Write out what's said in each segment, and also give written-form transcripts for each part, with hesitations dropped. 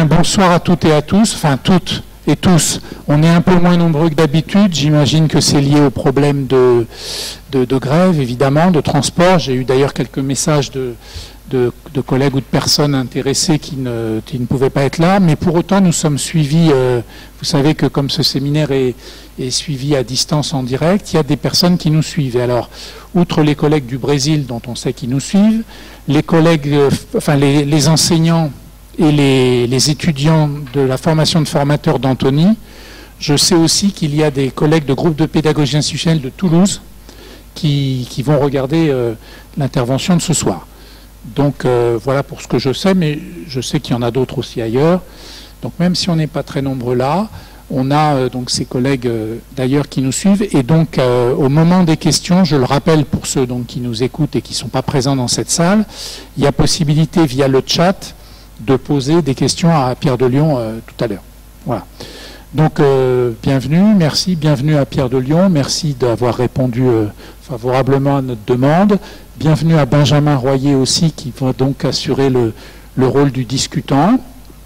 bonsoir à toutes et à tous, enfin toutes et tous. On est un peu moins nombreux que d'habitude, j'imagine que c'est lié au problème de grève, évidemment, de transport. J'ai eu d'ailleurs quelques messages de collègues ou de personnes intéressées qui ne pouvaient pas être là, mais pour autant nous sommes suivis, vous savez que comme ce séminaire est suivi à distance en direct, il y a des personnes qui nous suivent. Et alors, outre les collègues du Brésil dont on sait qu'ils nous suivent, les collègues, les enseignants et les étudiants de la formation de formateurs d'Antony, je sais aussi qu'il y a des collègues de groupe de pédagogie institutionnelle de Toulouse qui vont regarder l'intervention de ce soir. Donc voilà pour ce que je sais, mais je sais qu'il y en a d'autres aussi ailleurs. Donc même si on n'est pas très nombreux là, on a donc ces collègues d'ailleurs qui nous suivent. Et donc au moment des questions, je le rappelle pour ceux donc, qui nous écoutent et qui ne sont pas présents dans cette salle, il y a possibilité via le chat de poser des questions à Pierre de Lion tout à l'heure. Voilà. Donc bienvenue, merci, bienvenue à Pierre de Lion, merci d'avoir répondu favorablement à notre demande. Bienvenue à Benjamin Royer aussi qui va donc assurer le rôle du discutant.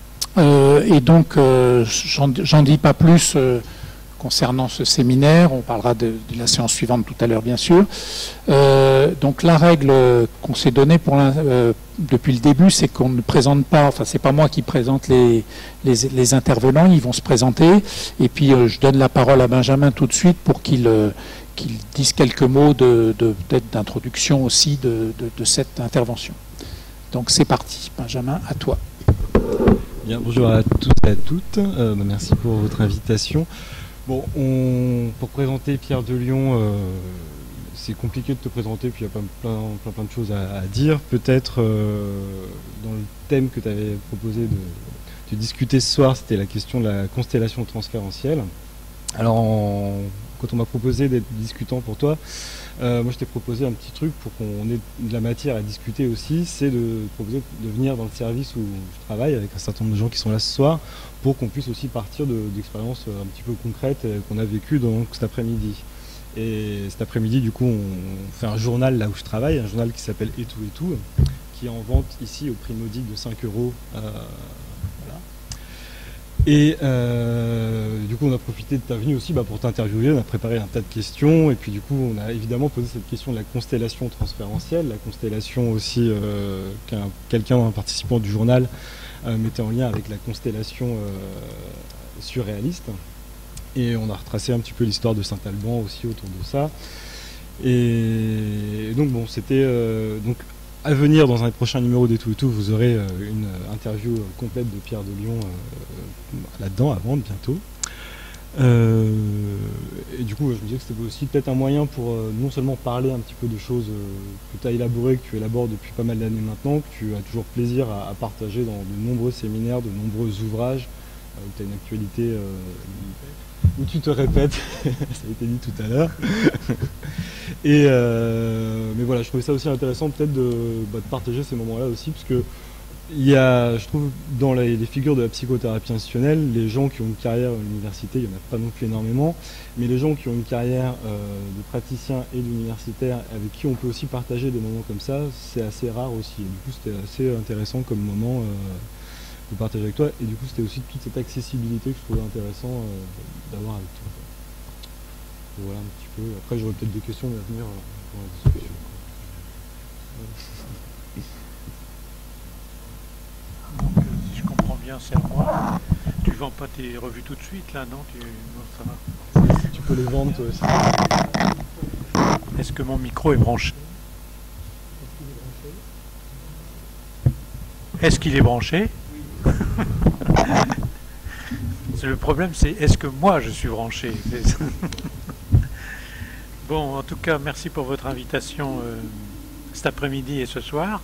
Et donc j'en dis pas plus concernant ce séminaire, on parlera de la séance suivante tout à l'heure bien sûr. Donc la règle qu'on s'est donnée depuis le début, c'est qu'on ne présente pas, enfin c'est pas moi qui présente les intervenants, ils vont se présenter, et puis je donne la parole à Benjamin tout de suite pour qu'il dise quelques mots peut-être d'introduction aussi de cette intervention. Donc c'est parti, Benjamin, à toi. Bien, bonjour à tous et à toutes, merci pour votre invitation. Bon, pour présenter Pierre de Lion, c'est compliqué de te présenter, puis il y a plein de choses à dire. Peut-être dans le thème que tu avais proposé de discuter ce soir, c'était la question de la constellation transférentielle. Alors, quand on m'a proposé d'être discutant pour toi, moi je t'ai proposé un petit truc pour qu'on ait de la matière à discuter aussi, c'est de proposer de venir dans le service où je travaille avec un certain nombre de gens qui sont là ce soir, pour qu'on puisse aussi partir d'expériences un petit peu concrètes qu'on a vécues donc cet après-midi. Et cet après-midi, du coup, on fait un journal là où je travaille, un journal qui s'appelle Et tout, qui est en vente ici au prix modique de 5 €. Voilà. Et du coup, on a profité de ta venue aussi pour t'interviewer, on a préparé un tas de questions, et puis du coup, on a évidemment posé cette question de la constellation transférentielle, la constellation aussi un participant du journal mettait en lien avec la constellation surréaliste. Et on a retracé un petit peu l'histoire de Saint-Alban aussi autour de ça. Et donc bon, c'était donc à venir dans un prochain numéro des Tout et Tout, vous aurez une interview complète de Pierre de Lion là-dedans, à vendre bientôt. Et du coup, je me disais que c'était aussi peut-être un moyen pour non seulement parler un petit peu de choses que tu as élaborées, que tu élabores depuis pas mal d'années maintenant, que tu as toujours plaisir à partager dans de nombreux séminaires, de nombreux ouvrages, où tu as une actualité où tu te répètes, ça a été dit tout à l'heure. Et mais voilà, je trouvais ça aussi intéressant peut-être de partager ces moments-là aussi, parce que il y a, je trouve, dans les figures de la psychothérapie institutionnelle, les gens qui ont une carrière à l'université, il n'y en a pas non plus énormément, mais les gens qui ont une carrière de praticien et d'universitaire avec qui on peut aussi partager des moments comme ça, c'est assez rare aussi. Et du coup, c'était assez intéressant comme moment de partager avec toi, et du coup, c'était aussi toute cette accessibilité que je trouvais intéressant d'avoir avec toi. Et voilà un petit peu. Après, j'aurais peut-être des questions à venir dans la discussion. Donc, si je comprends bien, c'est à moi. Tu vends pas tes revues tout de suite, là, non, non, ça va. Tu peux les vendre, toi aussi. Est-ce que mon micro est branché? Est-ce qu'il est branché? Oui. Le problème, c'est est-ce que moi, je suis branché? Bon, en tout cas, merci pour votre invitation cet après-midi et ce soir.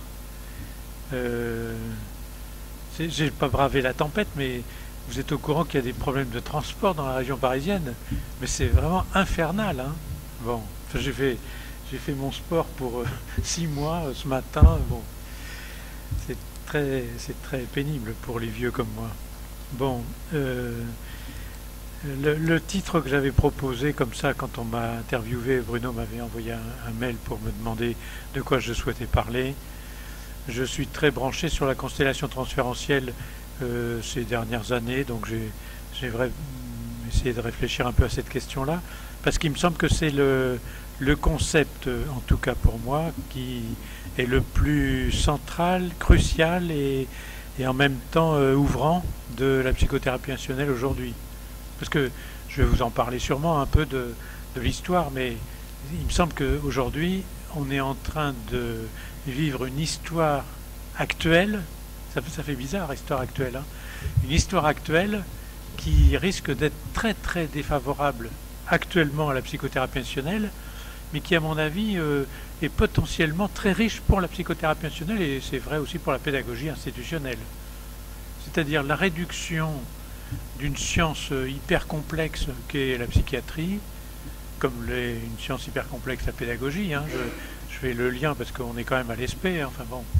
J'ai pas bravé la tempête, mais vous êtes au courant qu'il y a des problèmes de transport dans la région parisienne, mais c'est vraiment infernal, hein. Bon, enfin, j'ai fait mon sport pour 6 mois ce matin. Bon, c'est très pénible pour les vieux comme moi. Bon, le titre que j'avais proposé comme ça quand on m'a interviewé, Bruno m'avait envoyé un mail pour me demander de quoi je souhaitais parler. Je suis très branché sur la constellation transférentielle ces dernières années, donc j'ai vraiment essayé de réfléchir un peu à cette question-là, parce qu'il me semble que c'est le concept, en tout cas pour moi, qui est le plus central, crucial et en même temps ouvrant de la psychothérapie institutionnelle aujourd'hui. Parce que je vais vous en parler sûrement un peu de l'histoire, mais il me semble qu'aujourd'hui, on est en train de vivre une histoire actuelle, ça fait bizarre, histoire actuelle, hein, une histoire actuelle qui risque d'être très très défavorable actuellement à la psychothérapie institutionnelle, mais qui à mon avis est potentiellement très riche pour la psychothérapie institutionnelle, et c'est vrai aussi pour la pédagogie institutionnelle. C'est-à-dire la réduction d'une science hyper complexe qu'est la psychiatrie, comme une science hyper complexe la pédagogie, hein, je fais le lien parce qu'on est quand même à l'ESP, hein, enfin bon.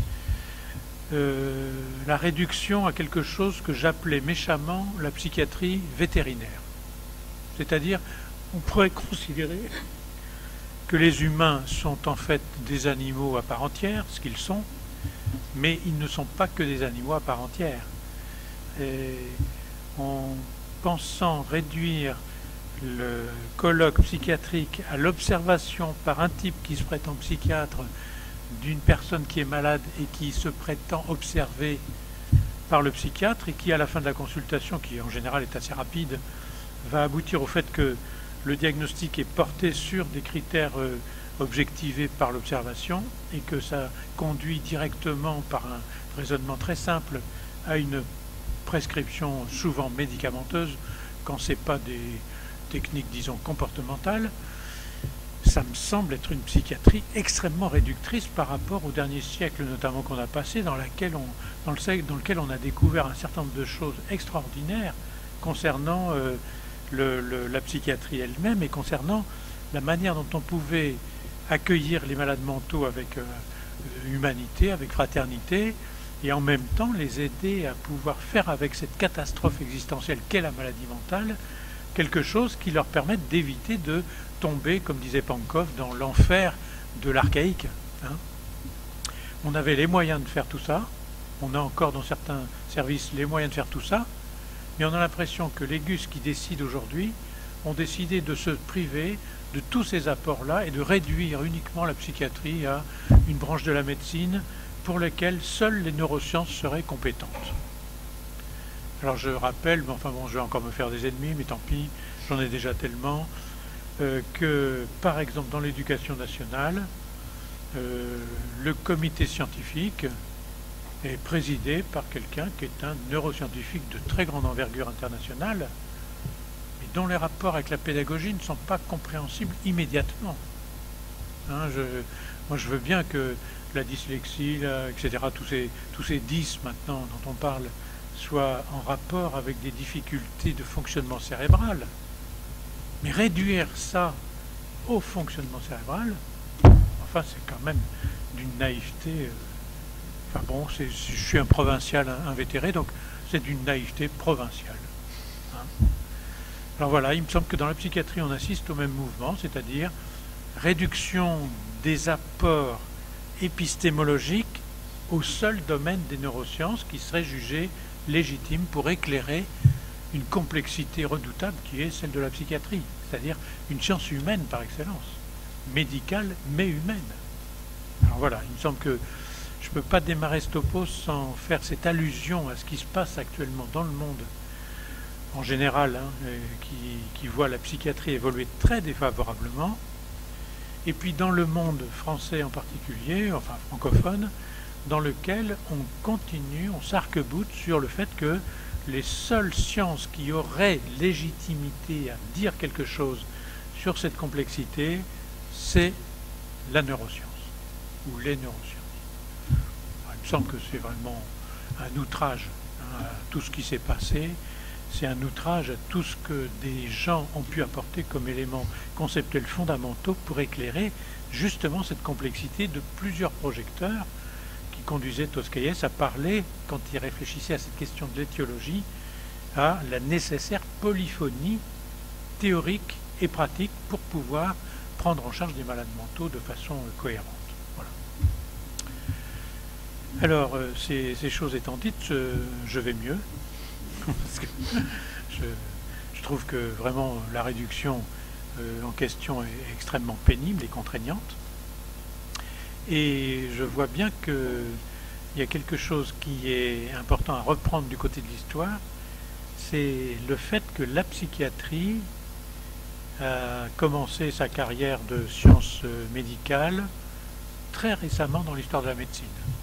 La réduction à quelque chose que j'appelais méchamment la psychiatrie vétérinaire. C'est-à-dire, on pourrait considérer que les humains sont en fait des animaux à part entière, ce qu'ils sont, mais ils ne sont pas que des animaux à part entière. Et en pensant réduire le colloque psychiatrique à l'observation par un type qui se prétend psychiatre d'une personne qui est malade et qui se prétend observée par le psychiatre et qui, à la fin de la consultation, qui en général est assez rapide, va aboutir au fait que le diagnostic est porté sur des critères objectivés par l'observation et que ça conduit directement par un raisonnement très simple à une prescription souvent médicamenteuse quand ce n'est pas des techniques, disons, comportementales. Ça me semble être une psychiatrie extrêmement réductrice par rapport au dernier siècle, notamment qu'on a passé, dans lequel on a découvert un certain nombre de choses extraordinaires concernant la psychiatrie elle-même et concernant la manière dont on pouvait accueillir les malades mentaux avec humanité, avec fraternité, et en même temps les aider à pouvoir faire avec cette catastrophe existentielle qu'est la maladie mentale quelque chose qui leur permette d'éviter de tomber, comme disait Pankov, dans l'enfer de l'archaïque. Hein. On avait les moyens de faire tout ça, on a encore dans certains services les moyens de faire tout ça, mais on a l'impression que les GUS qui décident aujourd'hui ont décidé de se priver de tous ces apports-là et de réduire uniquement la psychiatrie à une branche de la médecine pour laquelle seules les neurosciences seraient compétentes. Alors je rappelle, mais enfin bon, je vais encore me faire des ennemis, mais tant pis, j'en ai déjà tellement, que par exemple dans l'éducation nationale, le comité scientifique est présidé par quelqu'un qui est un neuroscientifique de très grande envergure internationale, mais dont les rapports avec la pédagogie ne sont pas compréhensibles immédiatement. Hein, moi je veux bien que la dyslexie, etc., tous ces 10 maintenant dont on parle, soient en rapport avec des difficultés de fonctionnement cérébral. Mais réduire ça au fonctionnement cérébral, enfin c'est quand même d'une naïveté. Enfin bon, je suis un provincial invétéré, donc c'est d'une naïveté provinciale. Hein. Alors voilà, il me semble que dans la psychiatrie on assiste au même mouvement, c'est-à-dire réduction des apports épistémologiques au seul domaine des neurosciences qui serait jugé légitime pour éclairer une complexité redoutable qui est celle de la psychiatrie, c'est-à-dire une science humaine par excellence, médicale mais humaine. Alors voilà, il me semble que je ne peux pas démarrer ce topo sans faire cette allusion à ce qui se passe actuellement dans le monde en général, hein, qui voit la psychiatrie évoluer très défavorablement, et puis dans le monde français en particulier, enfin francophone, dans lequel on continue, on s'arc-boute sur le fait que les seules sciences qui auraient légitimité à dire quelque chose sur cette complexité, c'est la neuroscience, ou les neurosciences. Alors, il me semble que c'est vraiment un outrage à tout ce qui s'est passé, c'est un outrage à tout ce que des gens ont pu apporter comme éléments conceptuels fondamentaux pour éclairer justement cette complexité de plusieurs projecteurs qui conduisaient Toscaïès à parler, quand il réfléchissait à cette question de l'étiologie, à la nécessaire polyphonie théorique et pratique pour pouvoir prendre en charge des malades mentaux de façon cohérente. Voilà. Alors, ces choses étant dites, je vais mieux. Parce que je trouve que vraiment la réduction en question est extrêmement pénible et contraignante. Et je vois bien qu'il y a quelque chose qui est important à reprendre du côté de l'histoire, c'est le fait que la psychiatrie a commencé sa carrière de science médicale très récemment dans l'histoire de la médecine.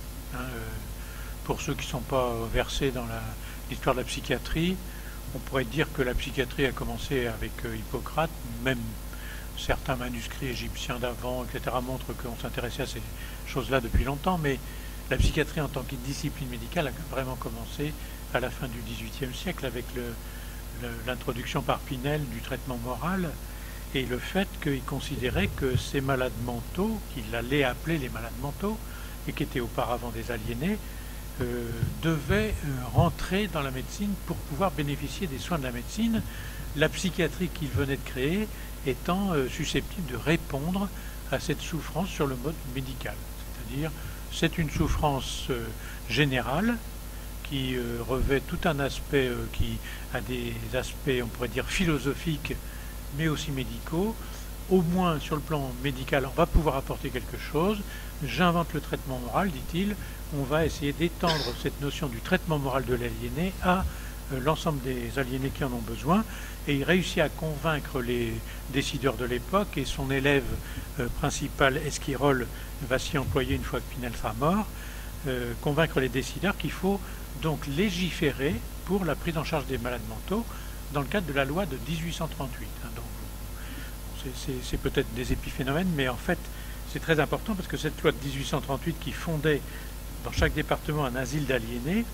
Pour ceux qui ne sont pas versés dans l'histoire de la psychiatrie, on pourrait dire que la psychiatrie a commencé avec Hippocrate, même certains manuscrits égyptiens d'avant, etc., montrent qu'on s'intéressait à ces choses-là depuis longtemps, mais la psychiatrie en tant que discipline médicale a vraiment commencé à la fin du XVIIIe siècle avec l'introduction par Pinel du traitement moral et le fait qu'il considérait que ces malades mentaux, qu'il allait appeler les malades mentaux, et qui étaient auparavant des aliénés, devaient rentrer dans la médecine pour pouvoir bénéficier des soins de la médecine, la psychiatrie qu'il venait de créer étant susceptible de répondre à cette souffrance sur le mode médical. C'est-à-dire, c'est une souffrance générale qui revêt tout un aspect qui a des aspects, on pourrait dire, philosophiques, mais aussi médicaux. Au moins, sur le plan médical, on va pouvoir apporter quelque chose. J'invente le traitement moral, dit-il. On va essayer d'étendre cette notion du traitement moral de l'aliéné à l'ensemble des aliénés qui en ont besoin. Et il réussit à convaincre les décideurs de l'époque, et son élève principal, Esquirol, va s'y employer une fois que Pinel sera mort, convaincre les décideurs qu'il faut donc légiférer pour la prise en charge des malades mentaux dans le cadre de la loi de 1838. Donc, c'est peut-être des épiphénomènes, mais en fait, c'est très important parce que cette loi de 1838 qui fondait dans chaque département un asile d'aliénés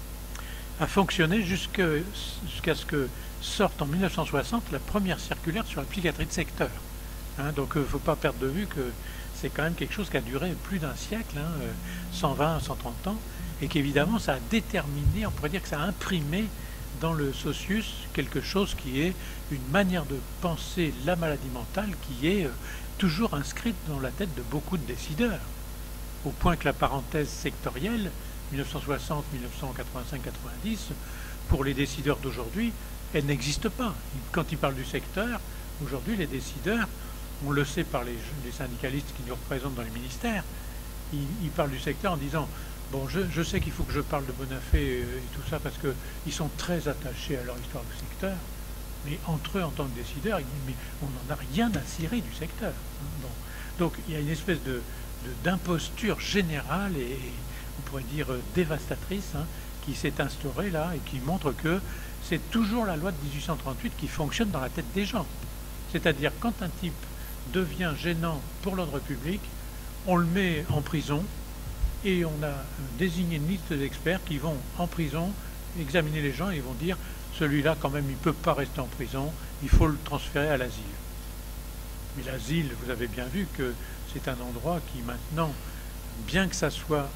a fonctionné jusqu'à ce que sorte en 1960 la première circulaire sur la psychiatrie de secteur. Donc il ne faut pas perdre de vue que c'est quand même quelque chose qui a duré plus d'un siècle, 120, 130 ans, et qu'évidemment ça a déterminé, on pourrait dire que ça a imprimé dans le socius quelque chose qui est une manière de penser la maladie mentale qui est toujours inscrite dans la tête de beaucoup de décideurs, au point que la parenthèse sectorielle 1960, 1985, 90 pour les décideurs d'aujourd'hui, elle n'existe pas. Quand ils parlent du secteur, aujourd'hui les décideurs, on le sait par les syndicalistes qui nous représentent dans les ministères, ils parlent du secteur en disant bon, je sais qu'il faut que je parle de Bonafé et tout ça parce qu'ils sont très attachés à leur histoire du secteur, mais entre eux, en tant que décideurs, ils disent mais on n'en a rien à cirer du secteur. Bon. Donc il y a une espèce d'imposture générale et on pourrait dire dévastatrice qui s'est instaurée là et qui montre que c'est toujours la loi de 1838 qui fonctionne dans la tête des gens. C'est-à-dire quand un type devient gênant pour l'ordre public, on le met en prison, et on a désigné une liste d'experts qui vont en prison examiner les gens et vont dire celui-là quand même il ne peut pas rester en prison, il faut le transférer à l'asile. Mais l'asile, vous avez bien vu que c'est un endroit qui maintenant, bien que ça soit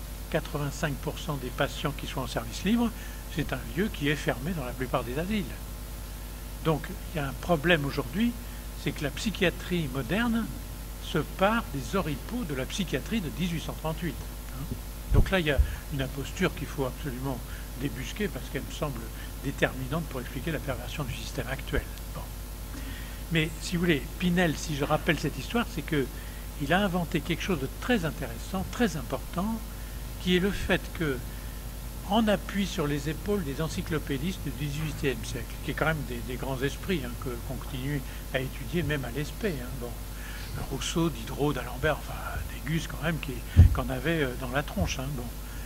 85% des patients qui sont en service libre, c'est un lieu qui est fermé dans la plupart des asiles. Donc il y a un problème aujourd'hui, c'est que la psychiatrie moderne se part des oripeaux de la psychiatrie de 1838. Donc là, il y a une imposture qu'il faut absolument débusquer parce qu'elle me semble déterminante pour expliquer la perversion du système actuel. Bon. Mais si vous voulez, Pinel, si je rappelle cette histoire, c'est qu'il a inventé quelque chose de très intéressant, très important, qui est le fait que, en appui sur les épaules des encyclopédistes du XVIIIe siècle, qui est quand même des grands esprits qu'on continue à étudier même à l'ESP, Rousseau, Diderot, d'Alembert, enfin des gus quand même qu'on avait dans la tronche. Bon.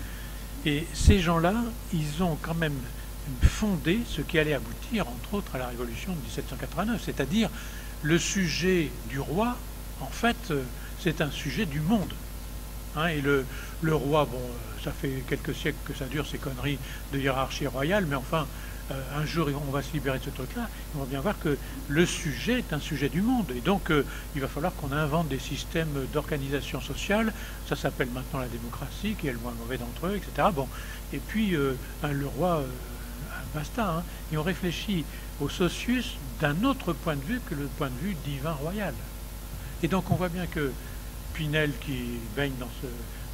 Et ces gens-là, ils ont quand même fondé ce qui allait aboutir, entre autres, à la Révolution de 1789, c'est-à-dire le sujet du roi, en fait, c'est un sujet du monde. Et le roi, bon, ça fait quelques siècles que ça dure, ces conneries de hiérarchie royale, mais enfin, un jour, on va se libérer de ce truc-là, on va bien voir que le sujet est un sujet du monde. Et donc, il va falloir qu'on invente des systèmes d'organisation sociale. Ça s'appelle maintenant la démocratie, qui est le moins mauvais d'entre eux, etc. Bon. Et puis, le roi, basta. Et on réfléchit au socius d'un autre point de vue que le point de vue divin royal. Et donc, on voit bien que Pinel, qui baigne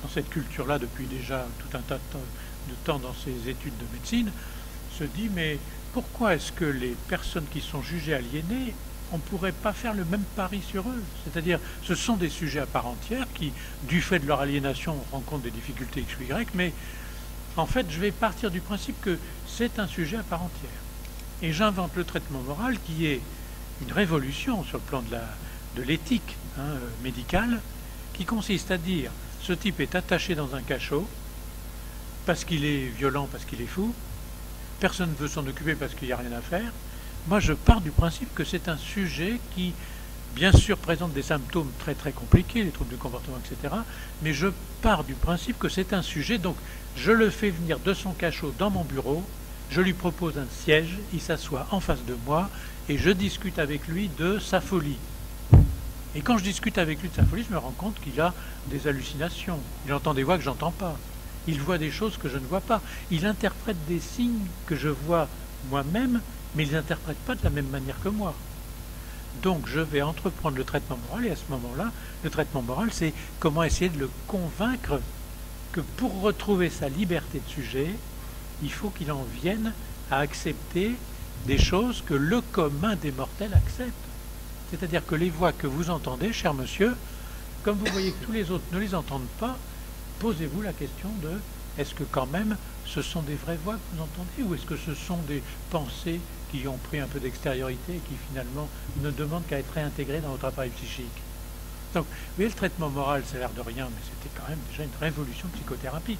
dans cette culture-là depuis déjà tout un tas de temps dans ses études de médecine, se dit mais pourquoi est-ce que les personnes qui sont jugées aliénées, on ne pourrait pas faire le même pari sur eux? C'est-à-dire, ce sont des sujets à part entière qui, du fait de leur aliénation, rencontrent des difficultés X ou Y, mais en fait, je vais partir du principe que c'est un sujet à part entière. Et j'invente le traitement moral qui est une révolution sur le plan de l'éthique médicale, qui consiste à dire, ce type est attaché dans un cachot, parce qu'il est violent, parce qu'il est fou, personne ne veut s'en occuper parce qu'il n'y a rien à faire. Moi, je pars du principe que c'est un sujet qui, bien sûr, présente des symptômes très très compliqués, les troubles du comportement, etc. Mais je pars du principe que c'est un sujet, donc je le fais venir de son cachot dans mon bureau, je lui propose un siège, il s'assoit en face de moi et je discute avec lui de sa folie. Et quand je discute avec lui de sa folie, je me rends compte qu'il a des hallucinations, il entend des voix que j'entends pas, il voit des choses que je ne vois pas, il interprète des signes que je vois moi-même, mais ils n'interprètent pas de la même manière que moi. Donc je vais entreprendre le traitement moral, et à ce moment-là, le traitement moral, c'est comment essayer de le convaincre que pour retrouver sa liberté de sujet, il faut qu'il en vienne à accepter des choses que le commun des mortels accepte. C'est-à-dire que les voix que vous entendez, cher monsieur, comme vous voyez que tous les autres ne les entendent pas, posez-vous la question de est-ce que quand même ce sont des vraies voix que vous entendez, ou est-ce que ce sont des pensées qui ont pris un peu d'extériorité et qui finalement ne demandent qu'à être réintégrées dans votre appareil psychique? Donc, vous voyez, le traitement moral, ça a l'air de rien, mais c'était quand même déjà une révolution psychothérapique.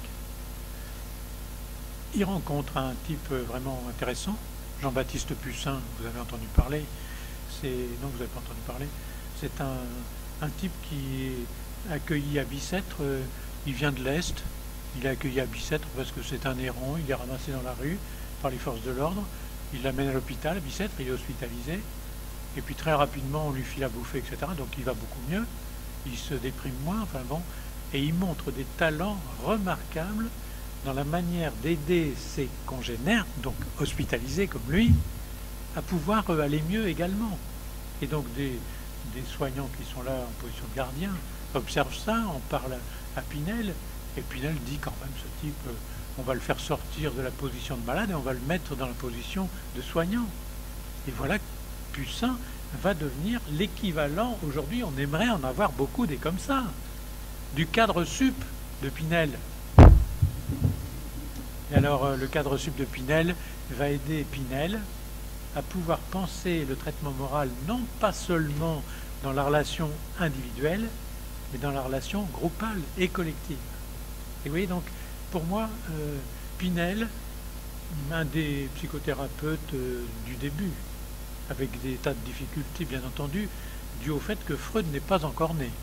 Il rencontre un type vraiment intéressant, Jean-Baptiste Pussin, vous avez entendu parler, non, vous n'avez pas entendu parler, c'est un type qui est accueilli à Bicêtre, il vient de l'Est, il est accueilli à Bicêtre parce que c'est un errant, il est ramassé dans la rue par les forces de l'ordre, il l'amène à l'hôpital à Bicêtre, il est hospitalisé, et puis très rapidement on lui file à bouffer, etc. Donc il va beaucoup mieux, il se déprime moins, enfin bon, et il montre des talents remarquables dans la manière d'aider ses congénères, donc hospitalisés comme lui, à pouvoir aller mieux également. Et donc des soignants qui sont là en position de gardien observent ça, on parle à Pinel, et Pinel dit quand même, ce type, on va le faire sortir de la position de malade et on va le mettre dans la position de soignant. Et voilà que Pussin va devenir l'équivalent, aujourd'hui on aimerait en avoir beaucoup des comme ça, du cadre sup de Pinel. Et alors le cadre sup de Pinel va aider Pinel à pouvoir penser le traitement moral non pas seulement dans la relation individuelle, mais dans la relation groupale et collective. Et vous voyez, donc, pour moi, Pinel, un des psychothérapeutes du début, avec des tas de difficultés, bien entendu, dû au fait que Freud n'est pas encore né.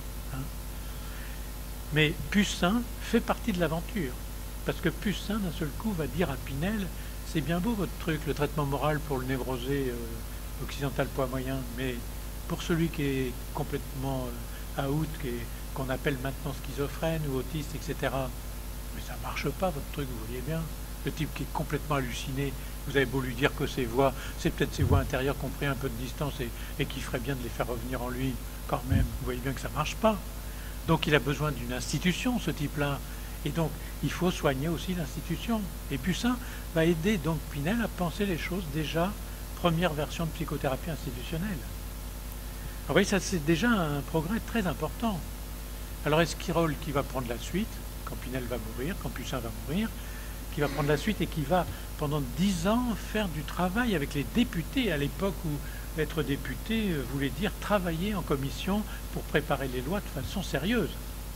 Mais Pussin fait partie de l'aventure, parce que Pussin, d'un seul coup, va dire à Pinel, c'est bien beau votre truc, le traitement moral pour le névrosé occidental poids moyen, mais pour celui qui est complètement out, qu'on appelle maintenant schizophrène ou autiste, etc., mais ça marche pas votre truc, vous voyez bien. Le type qui est complètement halluciné, vous avez beau lui dire que ses voix, c'est peut-être ses voix intérieures qui ont pris un peu de distance et qui ferait bien de les faire revenir en lui quand même, vous voyez bien que ça marche pas. Donc il a besoin d'une institution, ce type-là. Et donc il faut soigner aussi l'institution. Et puis ça va aider donc Pinel à penser les choses déjà, première version de psychothérapie institutionnelle. Alors, vous voyez, ça c'est déjà un progrès très important. Alors Esquirol qui va prendre la suite, quand Pinel va mourir, quand Pussin va mourir, qui va prendre la suite et qui va, pendant 10 ans, faire du travail avec les députés, à l'époque où être député voulait dire travailler en commission pour préparer les lois de façon sérieuse.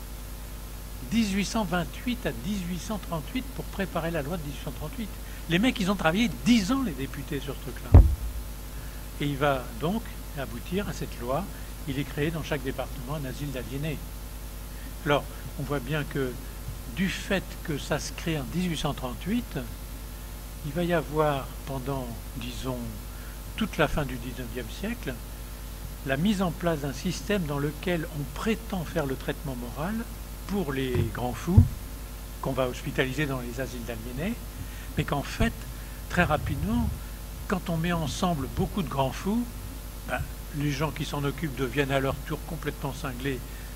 1828 à 1838 pour préparer la loi de 1838. Les mecs, ils ont travaillé 10 ans, les députés, sur ce truc-là. Et il va donc aboutir à cette loi. Il est créé dans chaque département un asile d'aliénés. Alors, on voit bien que du fait que ça se crée en 1838, il va y avoir pendant, disons, toute la fin du 19e siècle, la mise en place d'un système dans lequel on prétend faire le traitement moral pour les grands fous, qu'on va hospitaliser dans les asiles d'aliénés, mais qu'en fait, très rapidement, quand on met ensemble beaucoup de grands fous, les gens qui s'en occupent deviennent à leur tour complètement cinglés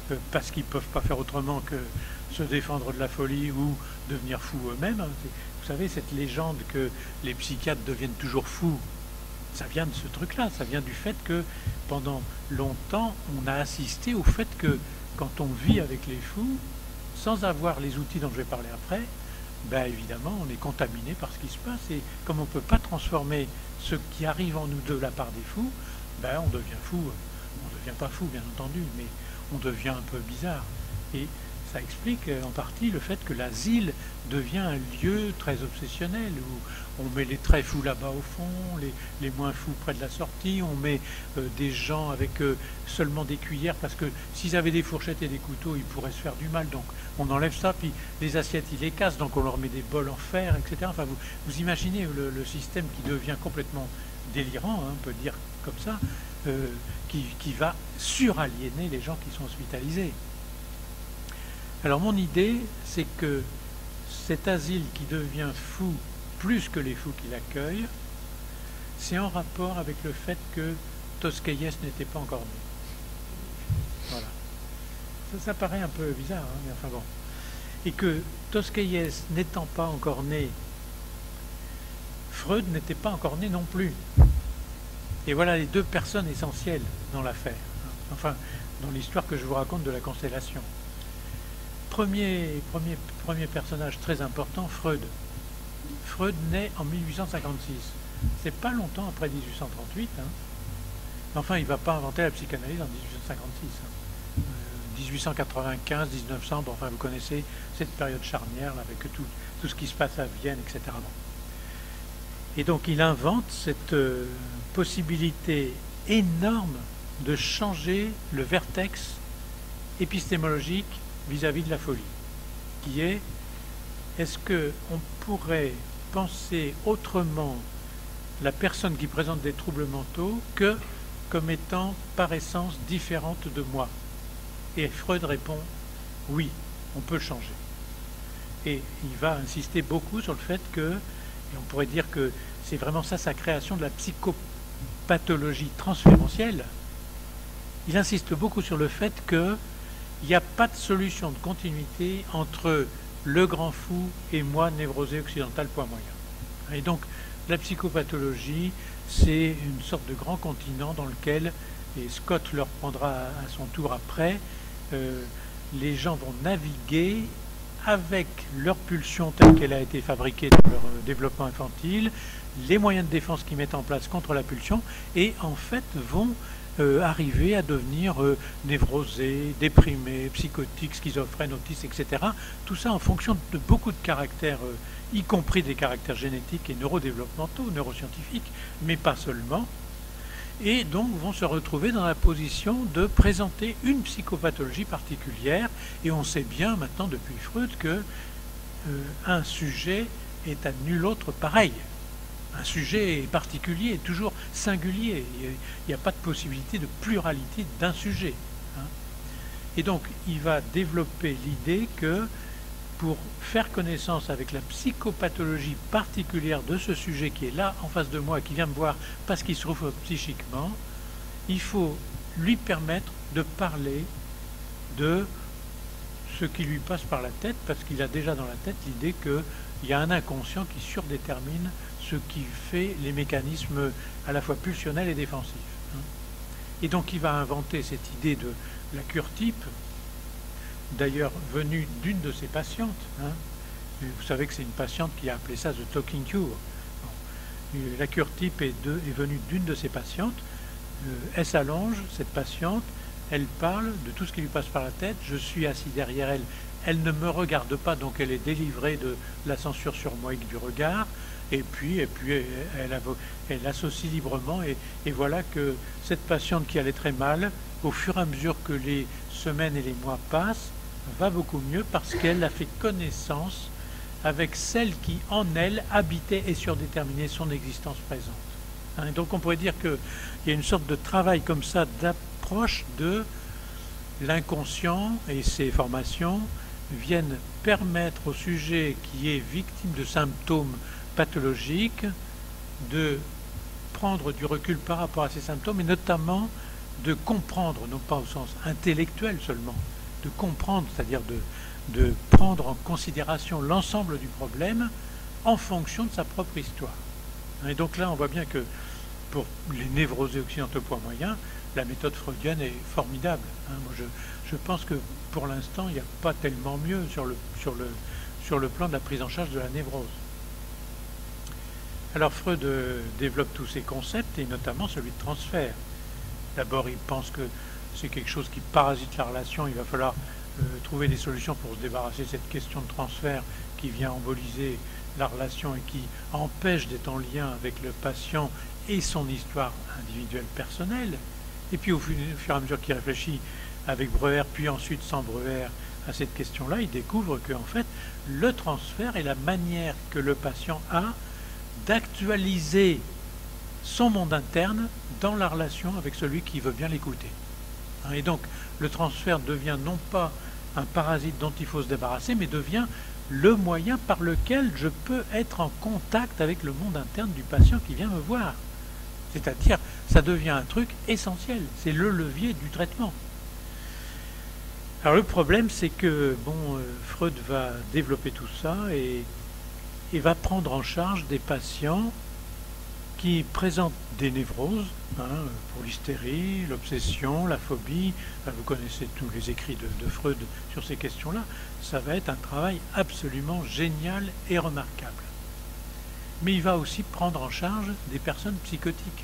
parce qu'ils ne peuvent pas faire autrement que se défendre de la folie ou devenir fous eux-mêmes. Vous savez, cette légende que les psychiatres deviennent toujours fous, ça vient de ce truc-là, ça vient du fait que pendant longtemps, on a assisté au fait que quand on vit avec les fous, sans avoir les outils dont je vais parler après, ben évidemment, on est contaminé par ce qui se passe. Et comme on ne peut pas transformer ce qui arrive en nous de la part des fous, ben on devient fou. On ne devient pas fou, bien entendu, mais on devient un peu bizarre. Et ça explique en partie le fait que l'asile devient un lieu très obsessionnel, où on met les très fous là-bas au fond, les moins fous près de la sortie, on met des gens avec seulement des cuillères, parce que s'ils avaient des fourchettes et des couteaux, ils pourraient se faire du mal, donc on enlève ça, puis les assiettes, ils les cassent, donc on leur met des bols en fer, etc. Enfin, vous imaginez le système qui devient complètement délirant, hein, on peut dire comme ça, qui va suraliéner les gens qui sont hospitalisés. Alors mon idée, c'est que cet asile qui devient fou plus que les fous qui l'accueillent, c'est en rapport avec le fait que Toscaïès n'était pas encore né. Voilà. Ça paraît un peu bizarre, hein, mais enfin bon. Et que Toscaïès n'étant pas encore né, Freud n'était pas encore né non plus. Et voilà les deux personnes essentielles dans l'affaire. Enfin, dans l'histoire que je vous raconte de la constellation. Premier personnage très important, Freud. Freud naît en 1856. C'est pas longtemps après 1838. Hein. Enfin, il ne va pas inventer la psychanalyse en 1856. Hein. 1895, 1900, bon, enfin, vous connaissez cette période charnière là, avec tout ce qui se passe à Vienne, etc. Bon. Et donc, il invente cette possibilité énorme de changer le vertex épistémologique vis-à-vis de la folie, qui est, est-ce qu'on pourrait penser autrement la personne qui présente des troubles mentaux que comme étant par essence différente de moi? Et Freud répond, oui, on peut le changer. Et il va insister beaucoup sur le fait que, et on pourrait dire que c'est vraiment ça sa création de la psychopathologie transférentielle, il insiste beaucoup sur le fait que il n'y a pas de solution de continuité entre le grand fou et moi, névrosé occidental, poids moyen. Et donc, la psychopathologie, c'est une sorte de grand continent dans lequel, et Scott le reprendra à son tour après, les gens vont naviguer avec leur pulsion telle qu'elle a été fabriquée dans leur développement infantile, les moyens de défense qu'ils mettent en place contre la pulsion, et en fait vont arriver à devenir névrosés, déprimés, psychotiques, schizophrènes, autistes, etc. Tout ça en fonction de beaucoup de caractères, y compris des caractères génétiques et neurodéveloppementaux, neuroscientifiques, mais pas seulement. Et donc vont se retrouver dans la position de présenter une psychopathologie particulière. Et on sait bien maintenant depuis Freud que un sujet est à nul autre pareil. Un sujet particulier est toujours singulier. Il n'y a pas de possibilité de pluralité d'un sujet. Hein. Et donc, il va développer l'idée que pour faire connaissance avec la psychopathologie particulière de ce sujet qui est là en face de moi, qui vient me voir parce qu'il se trouve psychiquement, il faut lui permettre de parler de ce qui lui passe par la tête, parce qu'il a déjà dans la tête l'idée qu'il y a un inconscient qui surdétermine ce qui fait les mécanismes à la fois pulsionnels et défensifs. Et donc il va inventer cette idée de la cure type, d'ailleurs venue d'une de ses patientes. Vous savez que c'est une patiente qui a appelé ça The Talking Cure. La cure type est venue d'une de ses patientes. Elle s'allonge, cette patiente, elle parle de tout ce qui lui passe par la tête, je suis assis derrière elle, elle ne me regarde pas, donc elle est délivrée de la censure surmoïque du regard. Et puis elle associe librement, et voilà que cette patiente qui allait très mal, au fur et à mesure que les semaines et les mois passent, va beaucoup mieux parce qu'elle a fait connaissance avec celle qui en elle habitait et surdéterminait son existence présente. Donc on pourrait dire qu'il y a une sorte de travail comme ça d'approche de l'inconscient, et ses formations viennent permettre au sujet qui est victime de symptômes pathologique de prendre du recul par rapport à ces symptômes, et notamment de comprendre, non pas au sens intellectuel seulement, comprendre, c'est-à-dire de prendre en considération l'ensemble du problème en fonction de sa propre histoire. Et donc là, on voit bien que pour les névrosés occidentaux poids moyen, la méthode freudienne est formidable. Moi, je pense que pour l'instant, il n'y a pas tellement mieux sur le plan de la prise en charge de la névrose. Alors Freud développe tous ces concepts, et notamment celui de transfert. D'abord, il pense que c'est quelque chose qui parasite la relation. Il va falloir trouver des solutions pour se débarrasser de cette question de transfert qui vient emboliser la relation et qui empêche d'être en lien avec le patient et son histoire individuelle personnelle. Et puis au fur et à mesure qu'il réfléchit avec Breuer, puis ensuite sans Breuer, à cette question-là, il découvre que en fait, le transfert est la manière que le patient a d'actualiser son monde interne dans la relation avec celui qui veut bien l'écouter. Et donc, le transfert devient non pas un parasite dont il faut se débarrasser, mais devient le moyen par lequel je peux être en contact avec le monde interne du patient qui vient me voir. C'est-à-dire, ça devient un truc essentiel. C'est le levier du traitement. Alors le problème, c'est que Freud va développer tout ça et va prendre en charge des patients qui présentent des névroses, pour l'hystérie, l'obsession, la phobie. Vous connaissez tous les écrits de Freud sur ces questions-là. Ça va être un travail absolument génial et remarquable. Mais il va aussi prendre en charge des personnes psychotiques.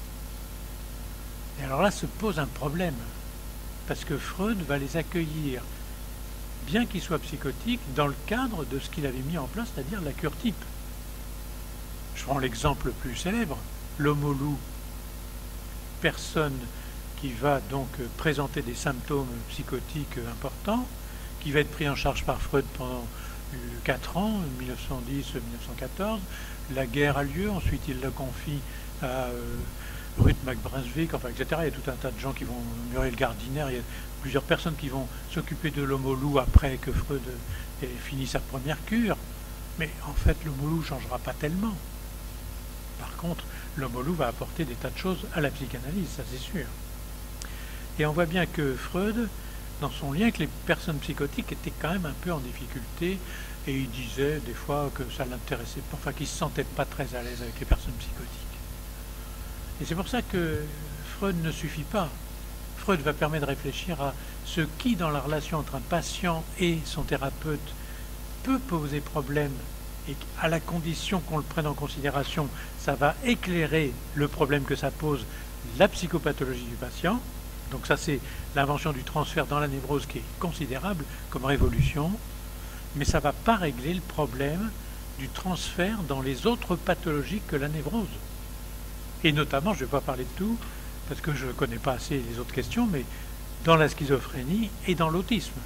Et alors là se pose un problème, parce que Freud va les accueillir, bien qu'ils soient psychotiques, dans le cadre de ce qu'il avait mis en place, c'est-à-dire la cure type. Je prends l'exemple le plus célèbre, l'homme au loup, personne qui va donc présenter des symptômes psychotiques importants, qui va être pris en charge par Freud pendant 4 ans, 1910-1914. La guerre a lieu, ensuite il le confie à Ruth McBrunswick, etc. Il y a tout un tas de gens qui vont, Muriel Gardiner, il y a plusieurs personnes qui vont s'occuper de l'homme au loup après que Freud ait fini sa première cure. Mais en fait, l'homme au loup ne changera pas tellement. Par contre, l'homme au loup va apporter des tas de choses à la psychanalyse, ça c'est sûr. Et on voit bien que Freud, dans son lien avec les personnes psychotiques, était quand même un peu en difficulté, et il disait des fois que ça l'intéressait pas, enfin qu'il ne se sentait pas très à l'aise avec les personnes psychotiques. Et c'est pour ça que Freud ne suffit pas. Freud va permettre de réfléchir à ce qui, dans la relation entre un patient et son thérapeute, peut poser problème, et à la condition qu'on le prenne en considération, ça va éclairer le problème que ça pose, la psychopathologie du patient. Donc ça, c'est l'invention du transfert dans la névrose qui est considérable comme révolution, mais ça ne va pas régler le problème du transfert dans les autres pathologies que la névrose. Et notamment, je ne vais pas parler de tout, parce que je ne connais pas assez les autres questions, mais dans la schizophrénie et dans l'autisme,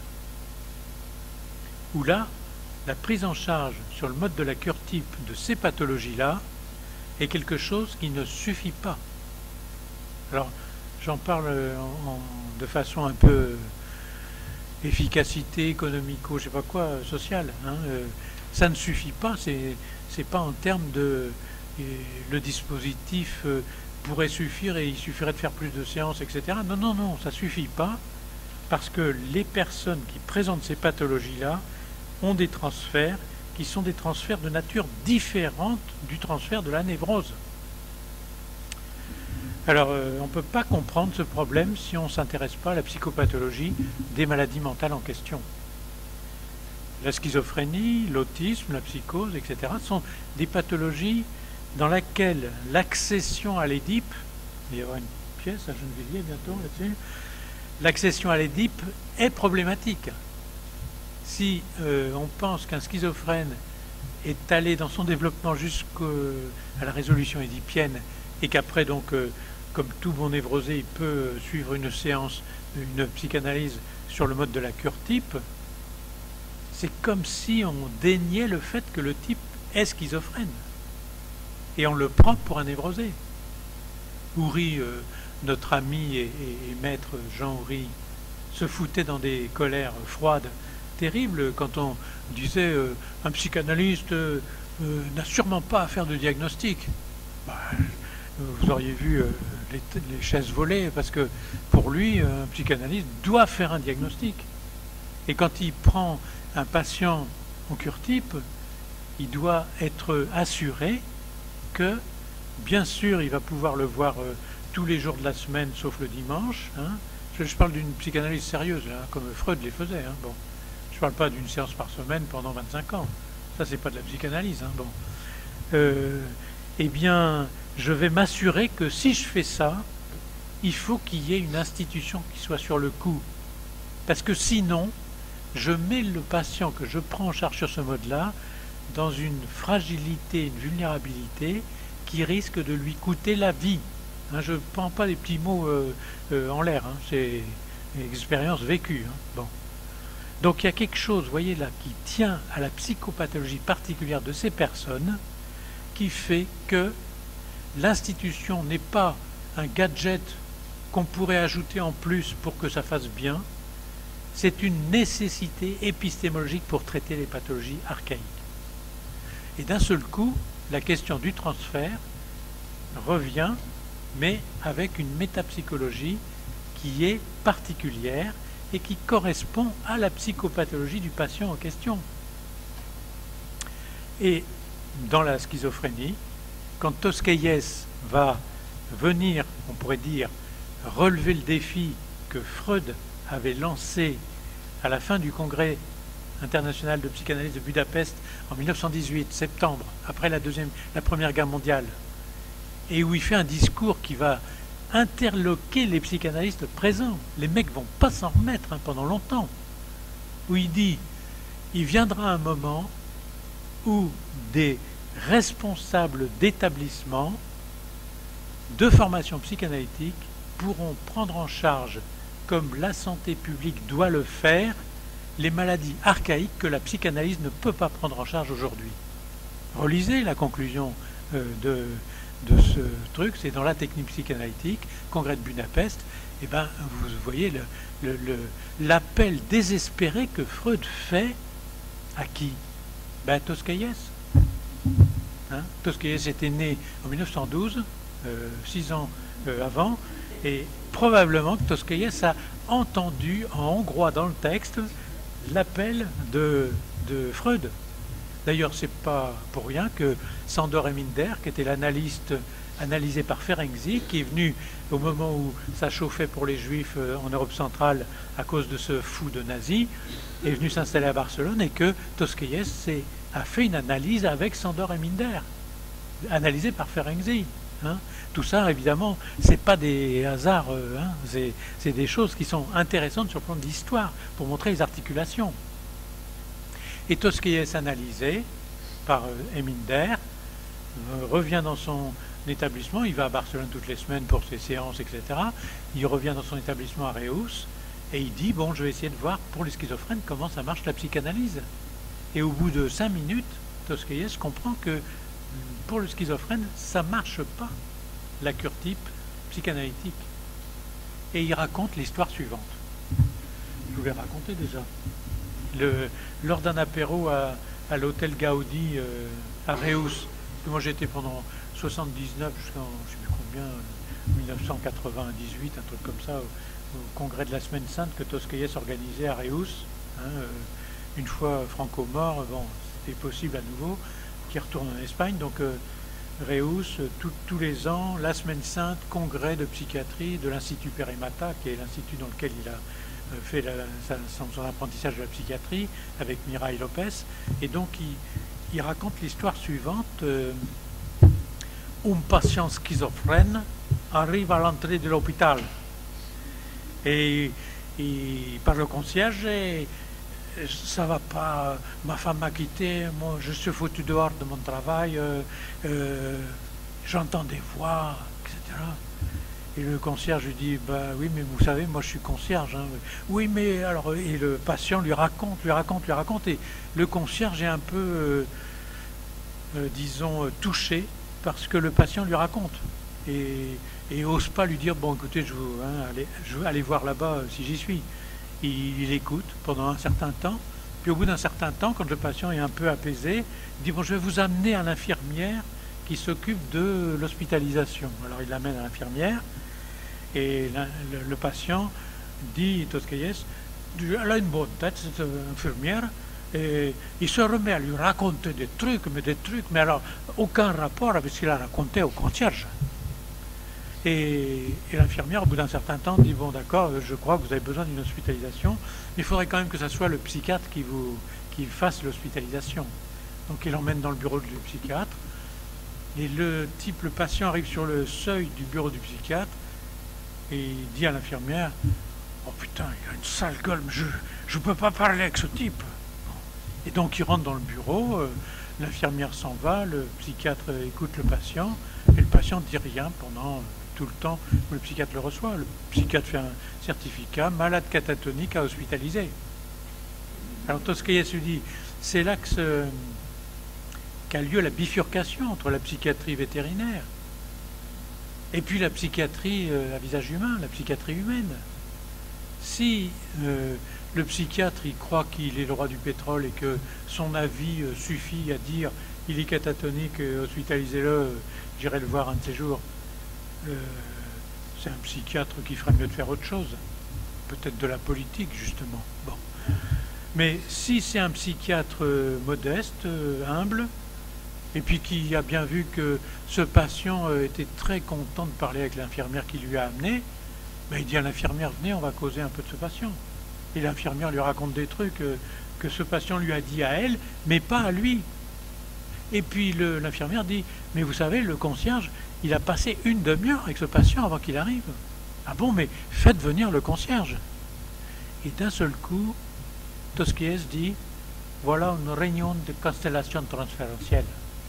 où là, la prise en charge sur le mode de la cure type de ces pathologies-là est quelque chose qui ne suffit pas. Alors, j'en parle de façon un peu efficacité économico, je sais pas quoi, sociale. Ça ne suffit pas, c'est pas en termes de le dispositif pourrait suffire et il suffirait de faire plus de séances, etc. Non, non, non, ça suffit pas, parce que les personnes qui présentent ces pathologies-là ont des transferts qui sont des transferts de nature différente du transfert de la névrose. Alors, on ne peut pas comprendre ce problème si on ne s'intéresse pas à la psychopathologie des maladies mentales en question. La schizophrénie, l'autisme, la psychose, etc. sont des pathologies dans lesquelles l'accession à l'Édipe, il y aura une pièce à Gennevilliers bientôt là-dessus, l'accession à l'Édipe est problématique. Si on pense qu'un schizophrène est allé dans son développement jusqu'à la résolution édipienne et qu'après, donc, comme tout bon névrosé, il peut suivre une séance, une psychanalyse sur le mode de la cure type, c'est comme si on déniait le fait que le type est schizophrène. Et on le prend pour un névrosé. Houry, notre ami et maître Jean Houry, se foutait dans des colères froides, terribles, quand on disait un psychanalyste n'a sûrement pas à faire de diagnostic. Vous auriez vu les chaises volées, parce que pour lui, un psychanalyste doit faire un diagnostic. Et quand il prend un patient en cure type, il doit être assuré que, bien sûr, il va pouvoir le voir tous les jours de la semaine, sauf le dimanche. Hein. Je parle d'une psychanalyse sérieuse, là, comme Freud les faisait. Hein. Bon. Je ne parle pas d'une séance par semaine pendant 25 ans. Ça, c'est pas de la psychanalyse. Hein. Bon. Eh bien, je vais m'assurer que si je fais ça, il faut qu'il y ait une institution qui soit sur le coup. Parce que sinon, je mets le patient que je prends en charge sur ce mode-là dans une fragilité, une vulnérabilité qui risque de lui coûter la vie. Hein, je ne prends pas des petits mots en l'air, hein, c'est une expérience vécue. Hein, bon. Donc il y a quelque chose, vous voyez là, qui tient à la psychopathologie particulière de ces personnes, qui fait que l'institution n'est pas un gadget qu'on pourrait ajouter en plus pour que ça fasse bien, c'est une nécessité épistémologique pour traiter les pathologies archaïques. Et d'un seul coup, la question du transfert revient, mais avec une métapsychologie qui est particulière et qui correspond à la psychopathologie du patient en question. Et dans la schizophrénie, quand Tosquelles va venir, on pourrait dire, relever le défi que Freud avait lancé à la fin du congrès international de psychanalyse de Budapest en 1918, septembre, après la Première Guerre mondiale, et où il fait un discours qui va interloquer les psychanalystes présents. Les mecs vont pas s'en remettre hein, pendant longtemps. Où il dit, il viendra un moment où des responsables d'établissements de formation psychanalytique pourront prendre en charge, comme la santé publique doit le faire, les maladies archaïques que la psychanalyse ne peut pas prendre en charge aujourd'hui. Relisez la conclusion de ce truc, c'est dans la technique psychanalytique, congrès de Budapest, et ben vous voyez l'appel désespéré que Freud fait à qui? Ben Tosquelles. Hein, Tosquelles était né en 1912, 6 ans avant, et probablement que Tosquelles a entendu en hongrois dans le texte l'appel de Freud. D'ailleurs, c'est pas pour rien que Sándor Eminder, qui était l'analyste analysé par Ferenczi, qui est venu au moment où ça chauffait pour les Juifs en Europe centrale à cause de ce fou de nazi, est venu s'installer à Barcelone et que Tosquelles a fait une analyse avec Sándor Eminder, analysée par Ferenczi. Hein. Tout ça, évidemment, c'est pas des hasards, hein. C'est des choses qui sont intéressantes sur le plan de l'histoire pour montrer les articulations. Et Tosquelles, analysé par Eminder, revient dans son établissement, il va à Barcelone toutes les semaines pour ses séances, etc. Il revient dans son établissement à Reus et il dit, bon, je vais essayer de voir pour les schizophrènes comment ça marche la psychanalyse. Et au bout de 5 minutes, Tosquelles comprend que pour le schizophrène, ça ne marche pas, la cure type psychanalytique. Et il raconte l'histoire suivante. Je vous l'ai raconté déjà. Lors d'un apéro à l'hôtel Gaudi à Reus, moi j'étais pendant 79 jusqu'en je sais plus combien, 1998, un truc comme ça, au congrès de la Semaine Sainte que Tosquelles organisait à Reus. Hein, une fois Franco mort, bon, c'était possible à nouveau, qu'il retourne en Espagne. Donc Reus, tous les ans, la Semaine Sainte, congrès de psychiatrie de l'Institut Perimata, qui est l'institut dans lequel il a fait son apprentissage de la psychiatrie avec Mireille Lopez. Et donc il raconte l'histoire suivante. Un patient schizophrène arrive à l'entrée de l'hôpital et par le concierge, et ça va pas, ma femme m'a quitté, moi je suis foutu dehors de mon travail, j'entends des voix, etc. Et le concierge lui dit, bah oui, mais vous savez, moi je suis concierge. Hein. Oui, mais alors, et le patient lui raconte, et le concierge est un peu, disons, touché parce que le patient lui raconte. Et n'ose pas lui dire, bon écoutez, je veux aller voir là-bas si j'y suis. Il écoute pendant un certain temps, puis au bout d'un certain temps, quand le patient est un peu apaisé, il dit, bon, je vais vous amener à l'infirmière qui s'occupe de l'hospitalisation. Alors il l'amène à l'infirmière, et le patient dit, Tosquelles, Elle a une bonne tête, cette infirmière, et il se remet à lui raconter des trucs, mais alors aucun rapport avec ce qu'il a raconté au concierge. Et l'infirmière, au bout d'un certain temps, dit, bon d'accord, je crois que vous avez besoin d'une hospitalisation, mais il faudrait quand même que ce soit le psychiatre qui fasse l'hospitalisation. Donc il l'emmène dans le bureau du psychiatre, et le patient arrive sur le seuil du bureau du psychiatre, et il dit à l'infirmière, oh putain, il a une sale gueule, mais je ne peux pas parler avec ce type. Et donc il rentre dans le bureau, l'infirmière s'en va, le psychiatre écoute le patient, et le patient ne dit rien pendant tout le temps où le psychiatre le reçoit. Le psychiatre fait un certificat, malade catatonique à hospitaliser. Alors Tosquelles se dit, c'est là qu'a lieu la bifurcation entre la psychiatrie vétérinaire et puis la psychiatrie à visage humain, la psychiatrie humaine. Si le psychiatre il croit qu'il est le roi du pétrole et que son avis suffit à dire il est catatonique, hospitalisez-le, j'irai le voir un de ces jours, c'est un psychiatre qui ferait mieux de faire autre chose, peut-être de la politique justement. Bon. Mais si c'est un psychiatre modeste, humble, et puis qui a bien vu que ce patient était très content de parler avec l'infirmière qui lui a amené, ben il dit à l'infirmière, venez, on va causer un peu de ce patient. Et l'infirmière lui raconte des trucs que ce patient lui a dit à elle, mais pas à lui. Et puis l'infirmière dit, mais vous savez, le concierge, il a passé une demi-heure avec ce patient avant qu'il arrive. Ah bon, mais faites venir le concierge. Et d'un seul coup, Tosquelles dit, voilà une réunion de constellation transférentielle.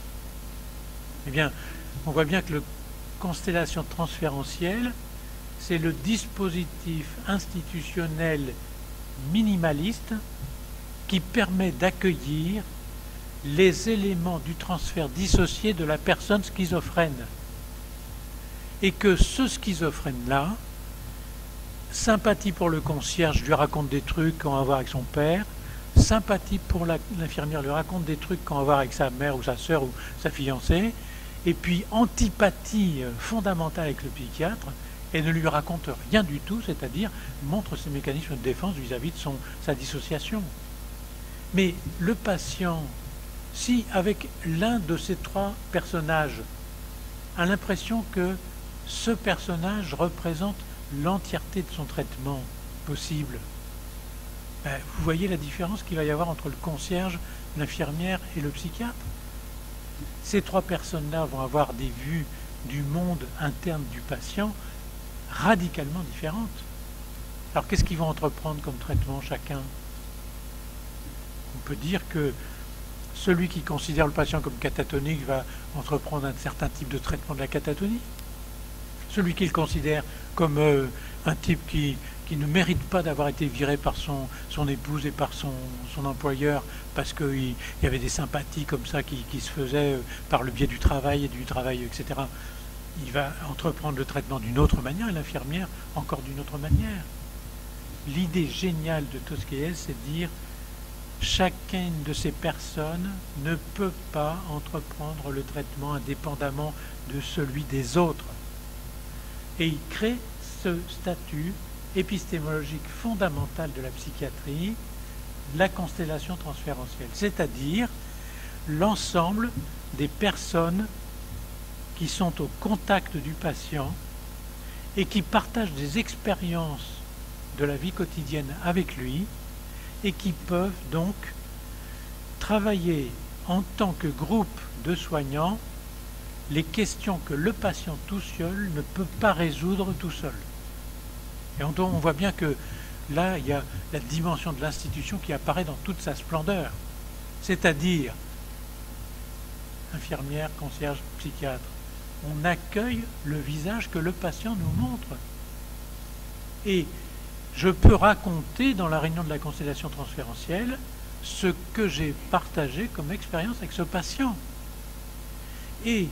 Eh bien, on voit bien que la constellation transférentielle, c'est le dispositif institutionnel minimaliste qui permet d'accueillir les éléments du transfert dissocié de la personne schizophrène. Et que ce schizophrène-là, sympathie pour le concierge, lui raconte des trucs qu'on va voir avec son père, sympathie pour l'infirmière, lui raconte des trucs qu'on va voir avec sa mère ou sa sœur ou sa fiancée, et puis antipathie fondamentale avec le psychiatre, et ne lui raconte rien du tout, c'est-à-dire montre ses mécanismes de défense vis-à-vis de sa dissociation. Mais le patient, si avec l'un de ces trois personnages a l'impression que ce personnage représente l'entièreté de son traitement possible, ben, vous voyez la différence qu'il va y avoir entre le concierge, l'infirmière et le psychiatre. Ces trois personnes-là vont avoir des vues du monde interne du patient radicalement différentes. Alors qu'est-ce qu'ils vont entreprendre comme traitement chacun? On peut dire que celui qui considère le patient comme catatonique va entreprendre un certain type de traitement de la catatonie. Celui qui le considère comme un type qui ne mérite pas d'avoir été viré par son épouse et par son employeur parce qu'il y avait des sympathies comme ça qui se faisaient par le biais du travail, etc. Il va entreprendre le traitement d'une autre manière et l'infirmière encore d'une autre manière. L'idée géniale de Tosquelles, c'est de dire chacune de ces personnes ne peut pas entreprendre le traitement indépendamment de celui des autres. Et il crée ce statut épistémologique fondamental de la psychiatrie, la constellation transférentielle, c'est-à-dire l'ensemble des personnes qui sont au contact du patient et qui partagent des expériences de la vie quotidienne avec lui et qui peuvent donc travailler en tant que groupe de soignants les questions que le patient tout seul ne peut pas résoudre tout seul. Et on voit bien que là, il y a la dimension de l'institution qui apparaît dans toute sa splendeur. C'est-à-dire, infirmière, concierge, psychiatre, on accueille le visage que le patient nous montre. Et je peux raconter dans la réunion de la constellation transférentielle ce que j'ai partagé comme expérience avec ce patient. Et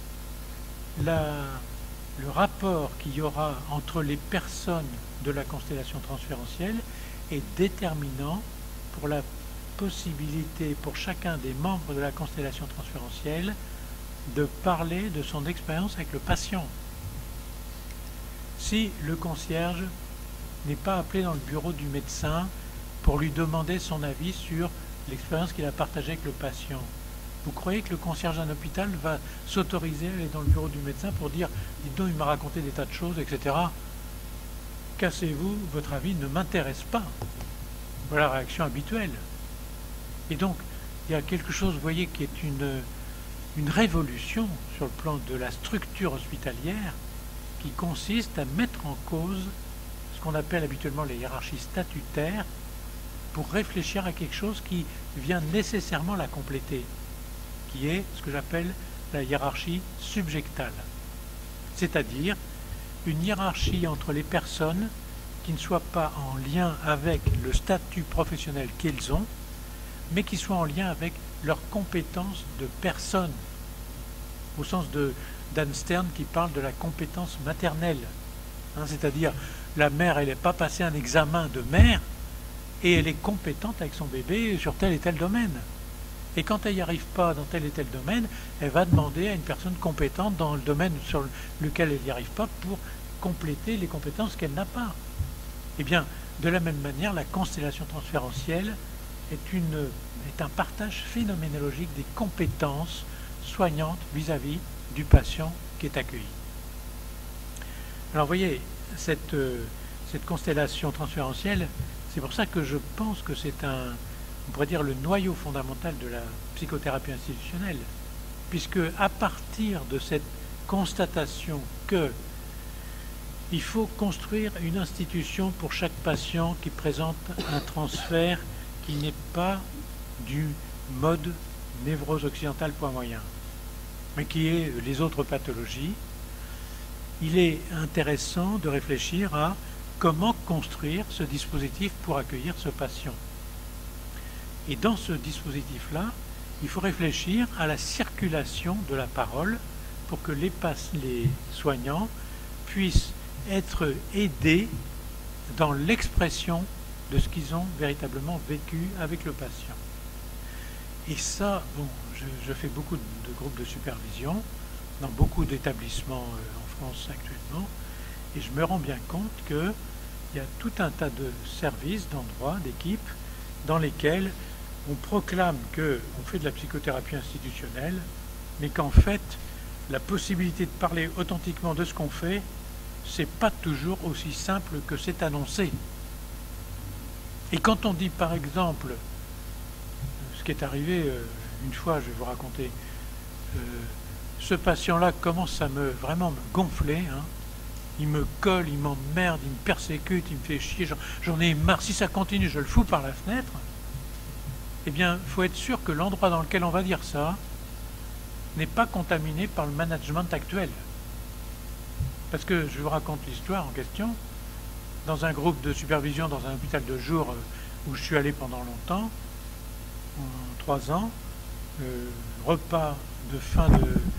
le rapport qu'il y aura entre les personnes de la constellation transférentielle est déterminant pour la possibilité pour chacun des membres de la constellation transférentielle de parler de son expérience avec le patient. Si le concierge n'est pas appelé dans le bureau du médecin pour lui demander son avis sur l'expérience qu'il a partagée avec le patient? Vous croyez que le concierge d'un hôpital va s'autoriser à aller dans le bureau du médecin pour dire « Dites donc, il m'a raconté des tas de choses, etc. » Cassez-vous, votre avis ne m'intéresse pas. Voilà la réaction habituelle. Et donc, il y a quelque chose, vous voyez, qui est une révolution sur le plan de la structure hospitalière qui consiste à mettre en cause ce qu'on appelle habituellement les hiérarchies statutaires pour réfléchir à quelque chose qui vient nécessairement la compléter, qui est ce que j'appelle la hiérarchie subjectale, c'est-à-dire une hiérarchie entre les personnes qui ne soient pas en lien avec le statut professionnel qu'elles ont, mais qui soient en lien avec leurs compétences de personne, au sens d'Anne Stern qui parle de la compétence maternelle. C'est-à-dire, la mère, elle n'est pas passée un examen de mère, et elle est compétente avec son bébé sur tel et tel domaine. Et quand elle n'y arrive pas dans tel et tel domaine, elle va demander à une personne compétente dans le domaine sur lequel elle n'y arrive pas pour compléter les compétences qu'elle n'a pas. Eh bien, de la même manière, la constellation transférentielle est un partage phénoménologique des compétences soignantes vis-à-vis du patient qui est accueilli. Alors, vous voyez, cette constellation transférentielle, c'est pour ça que je pense que c'est on pourrait dire, le noyau fondamental de la psychothérapie institutionnelle, puisque à partir de cette constatation que il faut construire une institution pour chaque patient qui présente un transfert qui n'est pas du mode névrose occidentale point moyen, mais qui est les autres pathologies, il est intéressant de réfléchir à comment construire ce dispositif pour accueillir ce patient. Et dans ce dispositif-là, il faut réfléchir à la circulation de la parole pour que les soignants puissent être aidés dans l'expression de ce qu'ils ont véritablement vécu avec le patient. Et ça, bon, je fais beaucoup de groupes de supervision dans beaucoup d'établissements en France actuellement, et je me rends bien compte qu'il y a tout un tas de services, d'endroits, d'équipes dans lesquels on proclame qu'on fait de la psychothérapie institutionnelle, mais qu'en fait, la possibilité de parler authentiquement de ce qu'on fait, c'est pas toujours aussi simple que c'est annoncé. Et quand on dit, par exemple, ce qui est arrivé une fois, je vais vous raconter, ce patient-là commence à vraiment me gonfler, il me colle, il m'emmerde, il me persécute, il me fait chier, j'en ai marre, si ça continue, je le fous par la fenêtre. Eh bien, il faut être sûr que l'endroit dans lequel on va dire ça n'est pas contaminé par le management actuel. Parce que je vous raconte l'histoire en question. Dans un groupe de supervision, dans un hôpital de jour où je suis allé pendant longtemps, en 3 ans, repas de fin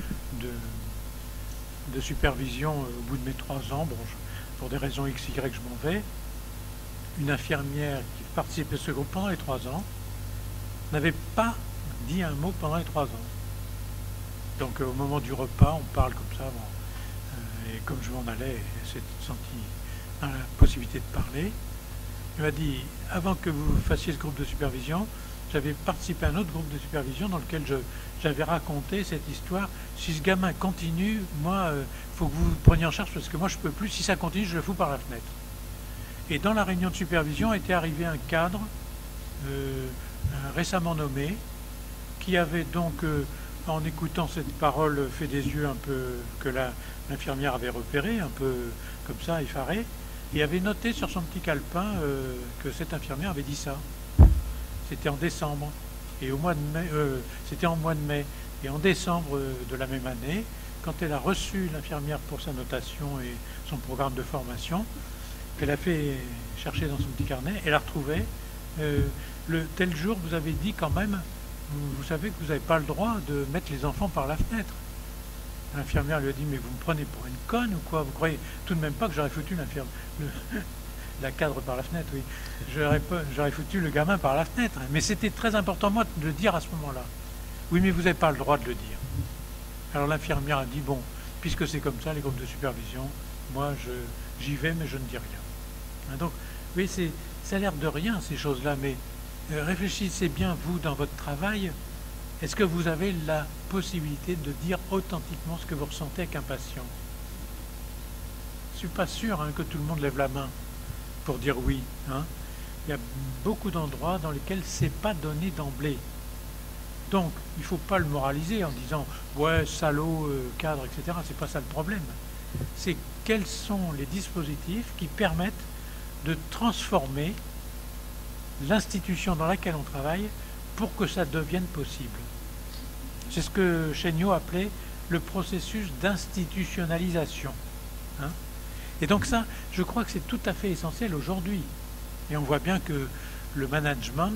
de supervision au bout de mes 3 ans, bon, pour des raisons XY je m'en vais, une infirmière qui participait à ce groupe pendant les 3 ans n'avait pas dit un mot pendant les 3 ans. Donc au moment du repas, on parle comme ça, bon, et comme je m'en allais, elle s'est sentie dans la possibilité de parler. Il m'a dit, avant que vous fassiez ce groupe de supervision, j'avais participé à un autre groupe de supervision dans lequel j'avais raconté cette histoire. Si ce gamin continue, moi, faut que vous le preniez en charge parce que moi je peux plus, si ça continue, je le fous par la fenêtre. Et dans la réunion de supervision était arrivé un cadre récemment nommé, qui avait donc, en écoutant cette parole, fait des yeux un peu que l'infirmière avait repéré, un peu comme ça, effaré, et avait noté sur son petit calepin que cette infirmière avait dit ça. C'était en décembre, et au mois de mai, c'était en mois de mai, et en décembre de la même année, quand elle a reçu l'infirmière pour sa notation et son programme de formation, elle a fait chercher dans son petit carnet, elle a retrouvé le tel jour, vous avez dit quand même, vous savez que vous n'avez pas le droit de mettre les enfants par la fenêtre. L'infirmière lui a dit, mais vous me prenez pour une conne ou quoi? Vous croyez tout de même pas que j'aurais foutu la cadre par la fenêtre? Oui, j'aurais foutu le gamin par la fenêtre. Mais c'était très important, moi, de le dire à ce moment-là. Oui, mais vous n'avez pas le droit de le dire. Alors l'infirmière a dit, bon, puisque c'est comme ça, les groupes de supervision, moi, j'y vais, mais je ne dis rien. Donc, oui, ça a l'air de rien, ces choses-là, mais réfléchissez bien, vous, dans votre travail, est-ce que vous avez la possibilité de dire authentiquement ce que vous ressentez avec un patient? Je ne suis pas sûr que tout le monde lève la main pour dire oui. Il y a beaucoup d'endroits dans lesquels c'est pas donné d'emblée. Donc, il ne faut pas le moraliser en disant « ouais, salaud, cadre, etc. » C'est pas ça le problème. C'est quels sont les dispositifs qui permettent de transformer l'institution dans laquelle on travaille pour que ça devienne possible. C'est ce que Chéniaud appelait le processus d'institutionnalisation. Et donc ça, je crois que c'est tout à fait essentiel aujourd'hui. Et on voit bien que le management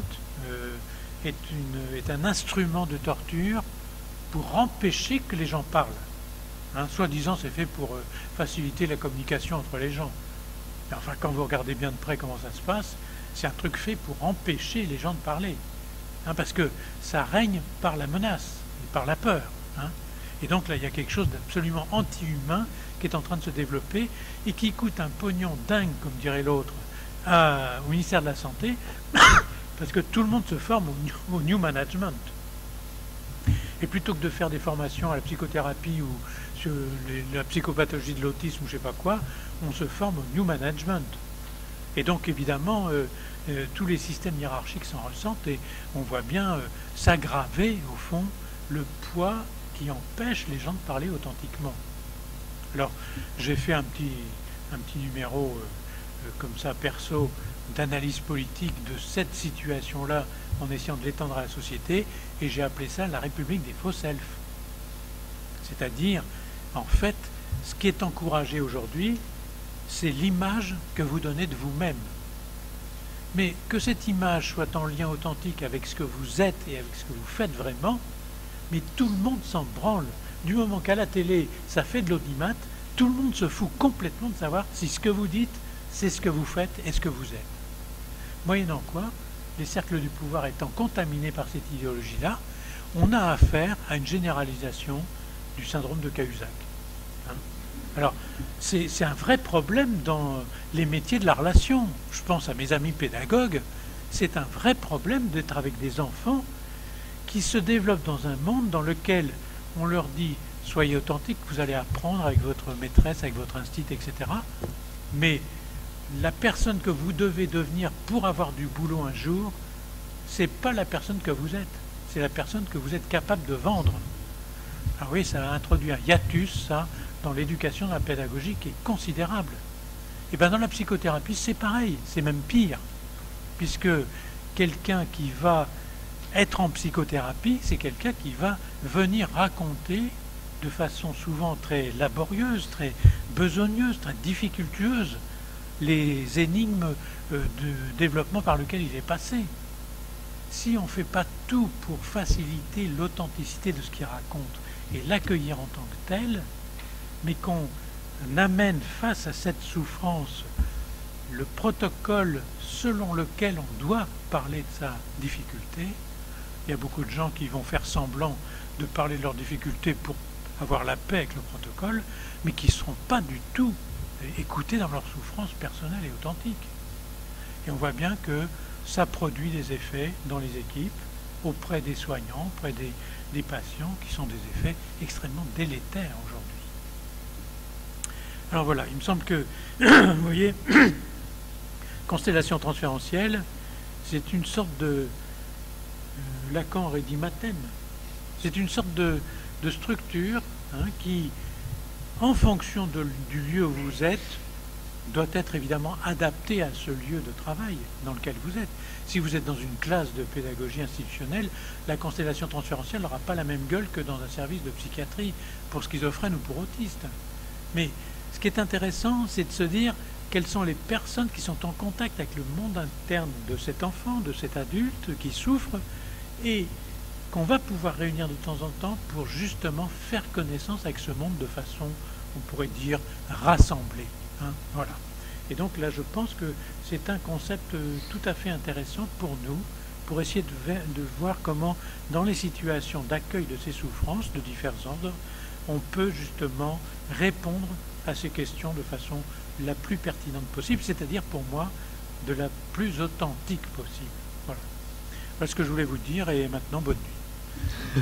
est un instrument de torture pour empêcher que les gens parlent. Soi-disant, c'est fait pour faciliter la communication entre les gens. Mais enfin, quand vous regardez bien de près comment ça se passe, c'est un truc fait pour empêcher les gens de parler. Parce que ça règne par la menace et par la peur. Et donc là, il y a quelque chose d'absolument anti-humain qui est en train de se développer et qui coûte un pognon dingue, comme dirait l'autre, au ministère de la Santé, parce que tout le monde se forme au New Management. Et plutôt que de faire des formations à la psychothérapie ou sur la psychopathologie de l'autisme ou je ne sais pas quoi, on se forme au New Management. Et donc évidemment, tous les systèmes hiérarchiques s'en ressentent et on voit bien s'aggraver au fond le poids qui empêche les gens de parler authentiquement. Alors, j'ai fait un petit numéro comme ça, perso, d'analyse politique de cette situation-là en essayant de l'étendre à la société, et j'ai appelé ça la République des faux selfs. C'est-à-dire, en fait, ce qui est encouragé aujourd'hui, c'est l'image que vous donnez de vous-même. Mais que cette image soit en lien authentique avec ce que vous êtes et avec ce que vous faites vraiment, mais tout le monde s'en branle. Du moment qu'à la télé, ça fait de l'audimat, tout le monde se fout complètement de savoir si ce que vous dites, c'est ce que vous faites et ce que vous êtes. Moyennant quoi, les cercles du pouvoir étant contaminés par cette idéologie-là, on a affaire à une généralisation du syndrome de Cahuzac. Alors, c'est un vrai problème dans les métiers de la relation. Je pense à mes amis pédagogues, c'est un vrai problème d'être avec des enfants qui se développent dans un monde dans lequel on leur dit « soyez authentique, vous allez apprendre avec votre maîtresse, avec votre institut, etc. » Mais la personne que vous devez devenir pour avoir du boulot un jour, c'est pas la personne que vous êtes, c'est la personne que vous êtes capable de vendre. Ah oui, ça a introduit un hiatus, ça, dans l'éducation, dans la pédagogie, qui est considérable. Et bien dans la psychothérapie, c'est pareil, c'est même pire, puisque quelqu'un qui va être en psychothérapie, c'est quelqu'un qui va venir raconter de façon souvent très laborieuse, très besogneuse, très difficultueuse, les énigmes de développement par lequel il est passé. Si on ne fait pas tout pour faciliter l'authenticité de ce qu'il raconte et l'accueillir en tant que tel, mais qu'on amène face à cette souffrance le protocole selon lequel on doit parler de sa difficulté, il y a beaucoup de gens qui vont faire semblant de parler de leurs difficultés pour avoir la paix avec le protocole, mais qui ne seront pas du tout écoutés dans leur souffrance personnelle et authentique. Et on voit bien que ça produit des effets dans les équipes, auprès des soignants, auprès des patients, qui sont des effets extrêmement délétères aujourd'hui. Alors voilà, il me semble que, vous voyez, constellation transférentielle, c'est une sorte de Lacan aurait dit mathème. C'est une sorte de structure qui, en fonction du lieu où vous êtes, doit être évidemment adaptée à ce lieu de travail dans lequel vous êtes. Si vous êtes dans une classe de pédagogie institutionnelle, la constellation transférentielle n'aura pas la même gueule que dans un service de psychiatrie pour schizophrènes ou pour autistes. Mais ce qui est intéressant, c'est de se dire quelles sont les personnes qui sont en contact avec le monde interne de cet enfant, de cet adulte qui souffre, et qu'on va pouvoir réunir de temps en temps pour justement faire connaissance avec ce monde de façon, on pourrait dire, rassemblée. Voilà. Et donc là, je pense que c'est un concept tout à fait intéressant pour nous, pour essayer de voir comment, dans les situations d'accueil de ces souffrances de divers ordres, on peut justement répondre à ces questions de façon la plus pertinente possible, c'est-à-dire pour moi de la plus authentique possible. Voilà. Voilà ce que je voulais vous dire, et maintenant, bonne nuit.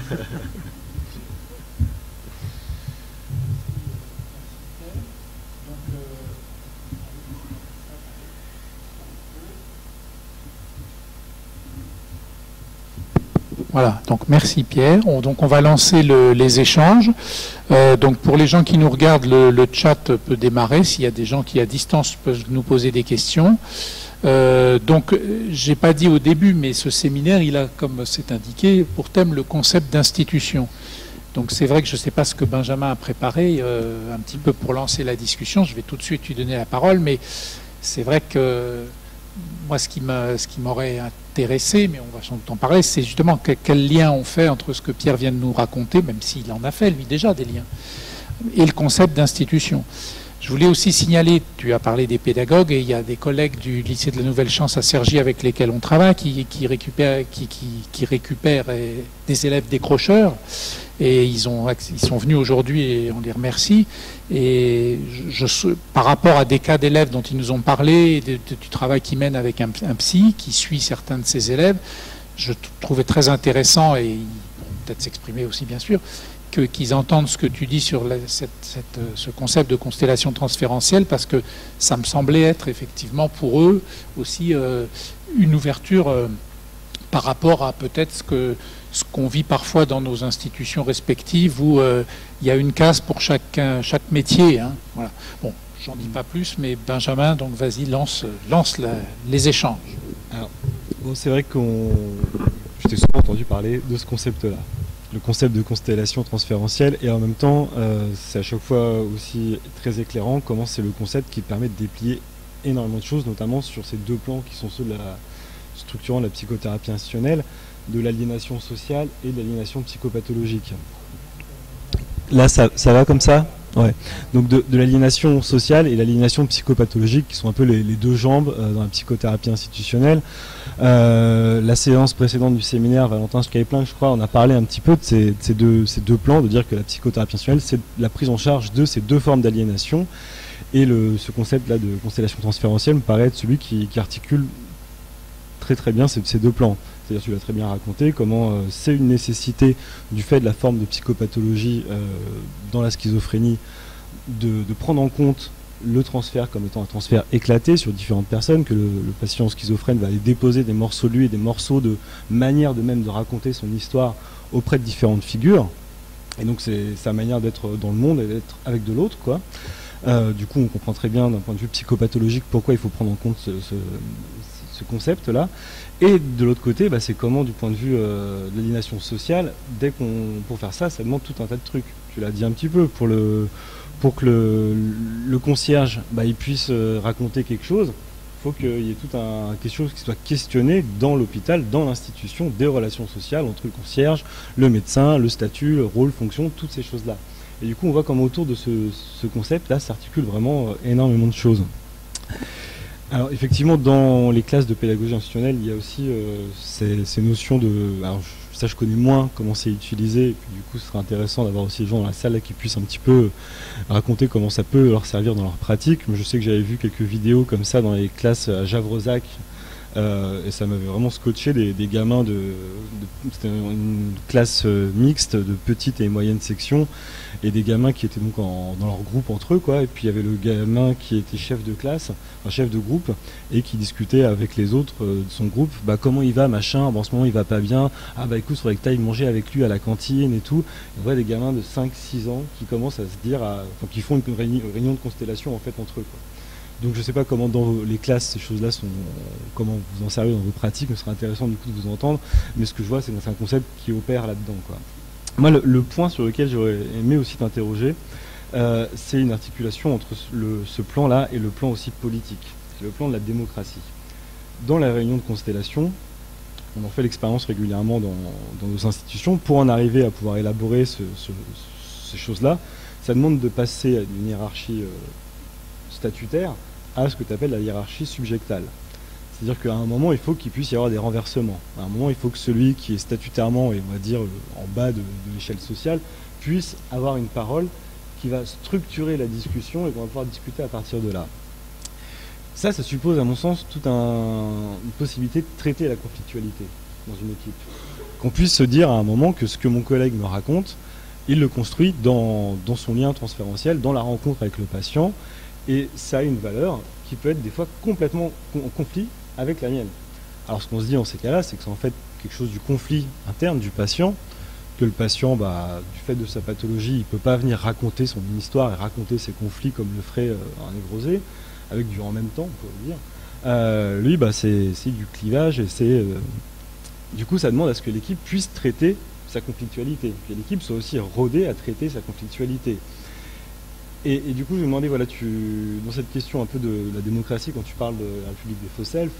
Voilà, donc merci Pierre. Donc on va lancer les échanges. Donc pour les gens qui nous regardent, le chat peut démarrer. S'il y a des gens qui à distance peuvent nous poser des questions. Donc j'ai pas dit au début, mais ce séminaire, il a, comme c'est indiqué, pour thème le concept d'institution. Donc c'est vrai que je ne sais pas ce que Benjamin a préparé un petit peu pour lancer la discussion. Je vais tout de suite lui donner la parole, mais c'est vrai que moi, ce qui m'aurait intéressé, mais on va sans doute en parler, c'est justement quel lien on fait entre ce que Pierre vient de nous raconter, même s'il en a fait, lui, déjà des liens, et le concept d'institution. Je voulais aussi signaler, tu as parlé des pédagogues, et il y a des collègues du lycée de la Nouvelle Chance à Cergy avec lesquels on travaille, qui récupèrent des élèves décrocheurs, et ils sont venus aujourd'hui et on les remercie. Et par rapport à des cas d'élèves dont ils nous ont parlé, du travail qu'ils mènent avec un psy qui suit certains de ces élèves, je trouvais très intéressant, et ils vont peut-être s'exprimer aussi bien sûr, qu'ils entendent ce que tu dis sur ce concept de constellation transférentielle, parce que ça me semblait être effectivement pour eux aussi une ouverture par rapport à peut-être ce qu'on vit parfois dans nos institutions respectives, où il y a une case pour chaque métier. Hein. Voilà. Bon, j'en dis pas plus, mais Benjamin, donc vas-y, lance les échanges. Alors, bon, c'est vrai je t'ai souvent entendu parler de ce concept-là, le concept de constellation transférentielle, et en même temps, c'est à chaque fois aussi très éclairant comment c'est le concept qui permet de déplier énormément de choses, notamment sur ces deux plans qui sont ceux de la structurant de la psychothérapie institutionnelle, de l'aliénation sociale et de l'aliénation psychopathologique. Là, ça va comme ça ? Ouais. Donc de l'aliénation sociale et l'aliénation psychopathologique, qui sont un peu les deux jambes dans la psychothérapie institutionnelle. La séance précédente du séminaire, Valentin Skyplin, je crois, on a parlé un petit peu de ces deux plans, de dire que la psychothérapie institutionnelle, c'est la prise en charge de ces deux formes d'aliénation. Et ce concept-là de constellation transférentielle me paraît être celui qui articule très très bien ces deux plans. C'est-à-dire, tu l'as très bien raconté, comment c'est une nécessité du fait de la forme de psychopathologie dans la schizophrénie de prendre en compte le transfert comme étant un transfert éclaté sur différentes personnes, que le patient schizophrène va aller déposer des morceaux de lui et des morceaux de manière de raconter son histoire auprès de différentes figures. Et donc c'est sa manière d'être dans le monde et d'être avec de l'autre, quoi. Du coup, on comprend très bien d'un point de vue psychopathologique pourquoi il faut prendre en compte ce concept-là. Et de l'autre côté, c'est comment, du point de vue de l'aliénation sociale, pour faire ça, ça demande tout un tas de trucs. Tu l'as dit un petit peu, pour que le concierge il puisse raconter quelque chose, il faut qu'il y ait tout quelque chose qui soit questionné dans l'hôpital, dans l'institution, des relations sociales entre le concierge, le médecin, le statut, le rôle, fonction, toutes ces choses-là. Et du coup, on voit comment autour de ce concept-là s'articule vraiment énormément de choses. Alors effectivement, dans les classes de pédagogie institutionnelle, il y a aussi ces notions de... Alors ça, je connais moins comment c'est utilisé, et puis du coup, ce serait intéressant d'avoir aussi des gens dans la salle là, qui puissent un petit peu raconter comment ça peut leur servir dans leur pratique. Mais je sais que j'avais vu quelques vidéos comme ça dans les classes à Javrezac, et ça m'avait vraiment scotché des gamins c'était une classe mixte de petite et moyenne section, et des gamins qui étaient donc dans leur groupe entre eux, quoi. Et puis il y avait le gamin qui était chef de classe, chef de groupe, et qui discutait avec les autres de son groupe, comment il va, machin, en ce moment il va pas bien, écoute, il faudrait que tu ailles manger avec lui à la cantine et tout. Et on voit des gamins de 5-6 ans qui commencent à se dire, qui font une réunion de constellation en fait entre eux, quoi. Donc je ne sais pas comment dans les classes ces choses-là comment vous en servez dans vos pratiques, mais ce serait intéressant du coup de vous entendre. Mais ce que je vois, c'est que c'est un concept qui opère là-dedans, quoi. Moi, le point sur lequel j'aurais aimé aussi t'interroger, c'est une articulation entre ce plan-là et le plan aussi politique, c'est le plan de la démocratie. Dans la réunion de constellation, on en fait l'expérience régulièrement dans nos institutions. Pour en arriver à pouvoir élaborer ces choses-là, ça demande de passer à une hiérarchie statutaire à ce que tu appelles la hiérarchie subjectale. C'est-à-dire qu'à un moment, il faut qu'il puisse y avoir des renversements. À un moment, il faut que celui qui est statutairement, et on va dire en bas de l'échelle sociale, puisse avoir une parole qui va structurer la discussion et qu'on va pouvoir discuter à partir de là. Ça suppose, à mon sens, toute une possibilité de traiter la conflictualité dans une équipe. Qu'on puisse se dire à un moment que ce que mon collègue me raconte, il le construit dans son lien transférentiel, dans la rencontre avec le patient, et ça a une valeur qui peut être des fois complètement en conflit avec la mienne. Alors ce qu'on se dit dans ces cas-là, c'est que c'est en fait quelque chose du conflit interne du patient, que le patient, du fait de sa pathologie, il ne peut pas venir raconter son histoire et raconter ses conflits comme le ferait un névrosé, avec du en même temps, on peut le dire. Lui, c'est du clivage, et c'est... du coup, ça demande à ce que l'équipe puisse traiter sa conflictualité, que l'équipe soit aussi rodée à traiter sa conflictualité. Et du coup, je me demandais, voilà, dans cette question un peu de la démocratie, quand tu parles de la République des faux selfs,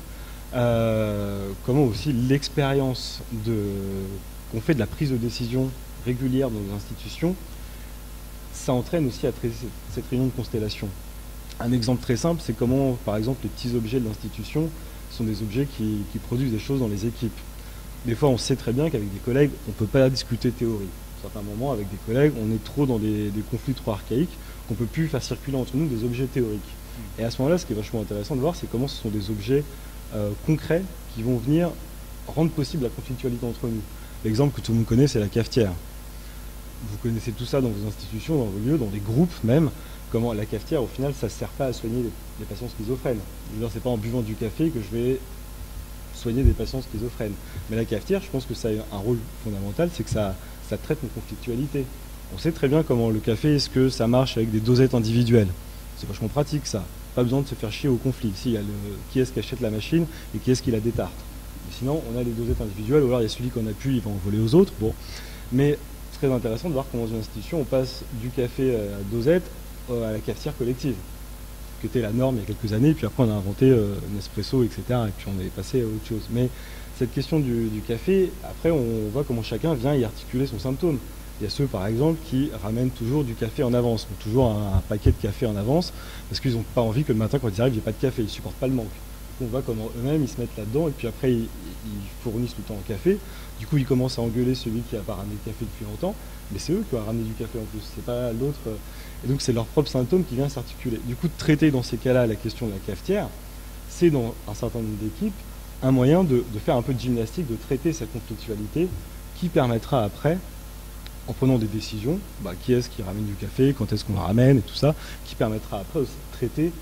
comment aussi l'expérience qu'on fait de la prise de décision régulière dans nos institutions, ça entraîne aussi à traiter cette réunion de constellation. Un exemple très simple, c'est comment, par exemple, les petits objets de l'institution sont des objets qui produisent des choses dans les équipes. Des fois, on sait très bien qu'avec des collègues, on ne peut pas discuter théorie. À certains moments, avec des collègues, on est trop dans des conflits trop archaïques qu'on ne peut plus faire circuler entre nous des objets théoriques. Et à ce moment-là, ce qui est vachement intéressant de voir, c'est comment ce sont des objets concrets qui vont venir rendre possible la conflictualité entre nous. L'exemple que tout le monde connaît, c'est la cafetière. Vous connaissez tout ça dans vos institutions, dans vos lieux, dans des groupes même. Comment la cafetière, au final, ça ne sert pas à soigner les patients schizophrènes. Je veux dire, c'est pas en buvant du café que je vais soigner des patients schizophrènes. Mais la cafetière, je pense que ça a un rôle fondamental, c'est que ça traite nos conflictualités. On sait très bien comment le café, est-ce que ça marche avec des dosettes individuelles. C'est vachement pratique, ça. Pas besoin de se faire chier au conflit. Ici, il y a qui est-ce qui achète la machine et qui est-ce qui la détarte. Et sinon, on a les dosettes individuelles, ou alors il y a celui qu'on a pu, il va en voler aux autres. Bon. Mais très intéressant de voir comment dans une institution, on passe du café à dosette à la cafetière collective, qui était la norme il y a quelques années, puis après on a inventé Nespresso, etc. Et puis on est passé à autre chose. Mais cette question du café, après on voit comment chacun vient y articuler son symptôme. Il y a ceux par exemple qui ramènent toujours du café en avance, ont toujours un paquet de café en avance, parce qu'ils n'ont pas envie que le matin quand ils arrivent, il n'y ait pas de café, ils ne supportent pas le manque. On voit comment eux-mêmes ils se mettent là-dedans, et puis après ils fournissent tout le temps en café. Du coup ils commencent à engueuler celui qui n'a pas ramené de café depuis longtemps, mais c'est eux qui ont ramené du café en plus, c'est pas l'autre. Et donc c'est leur propre symptôme qui vient s'articuler. Du coup, de traiter dans ces cas-là la question de la cafetière, c'est dans un certain nombre d'équipes un moyen de faire un peu de gymnastique, de traiter sa conflictualité, qui permettra après, en prenant des décisions, qui est-ce qui ramène du café, quand est-ce qu'on le ramène et tout ça, qui permettra après aussi de traiter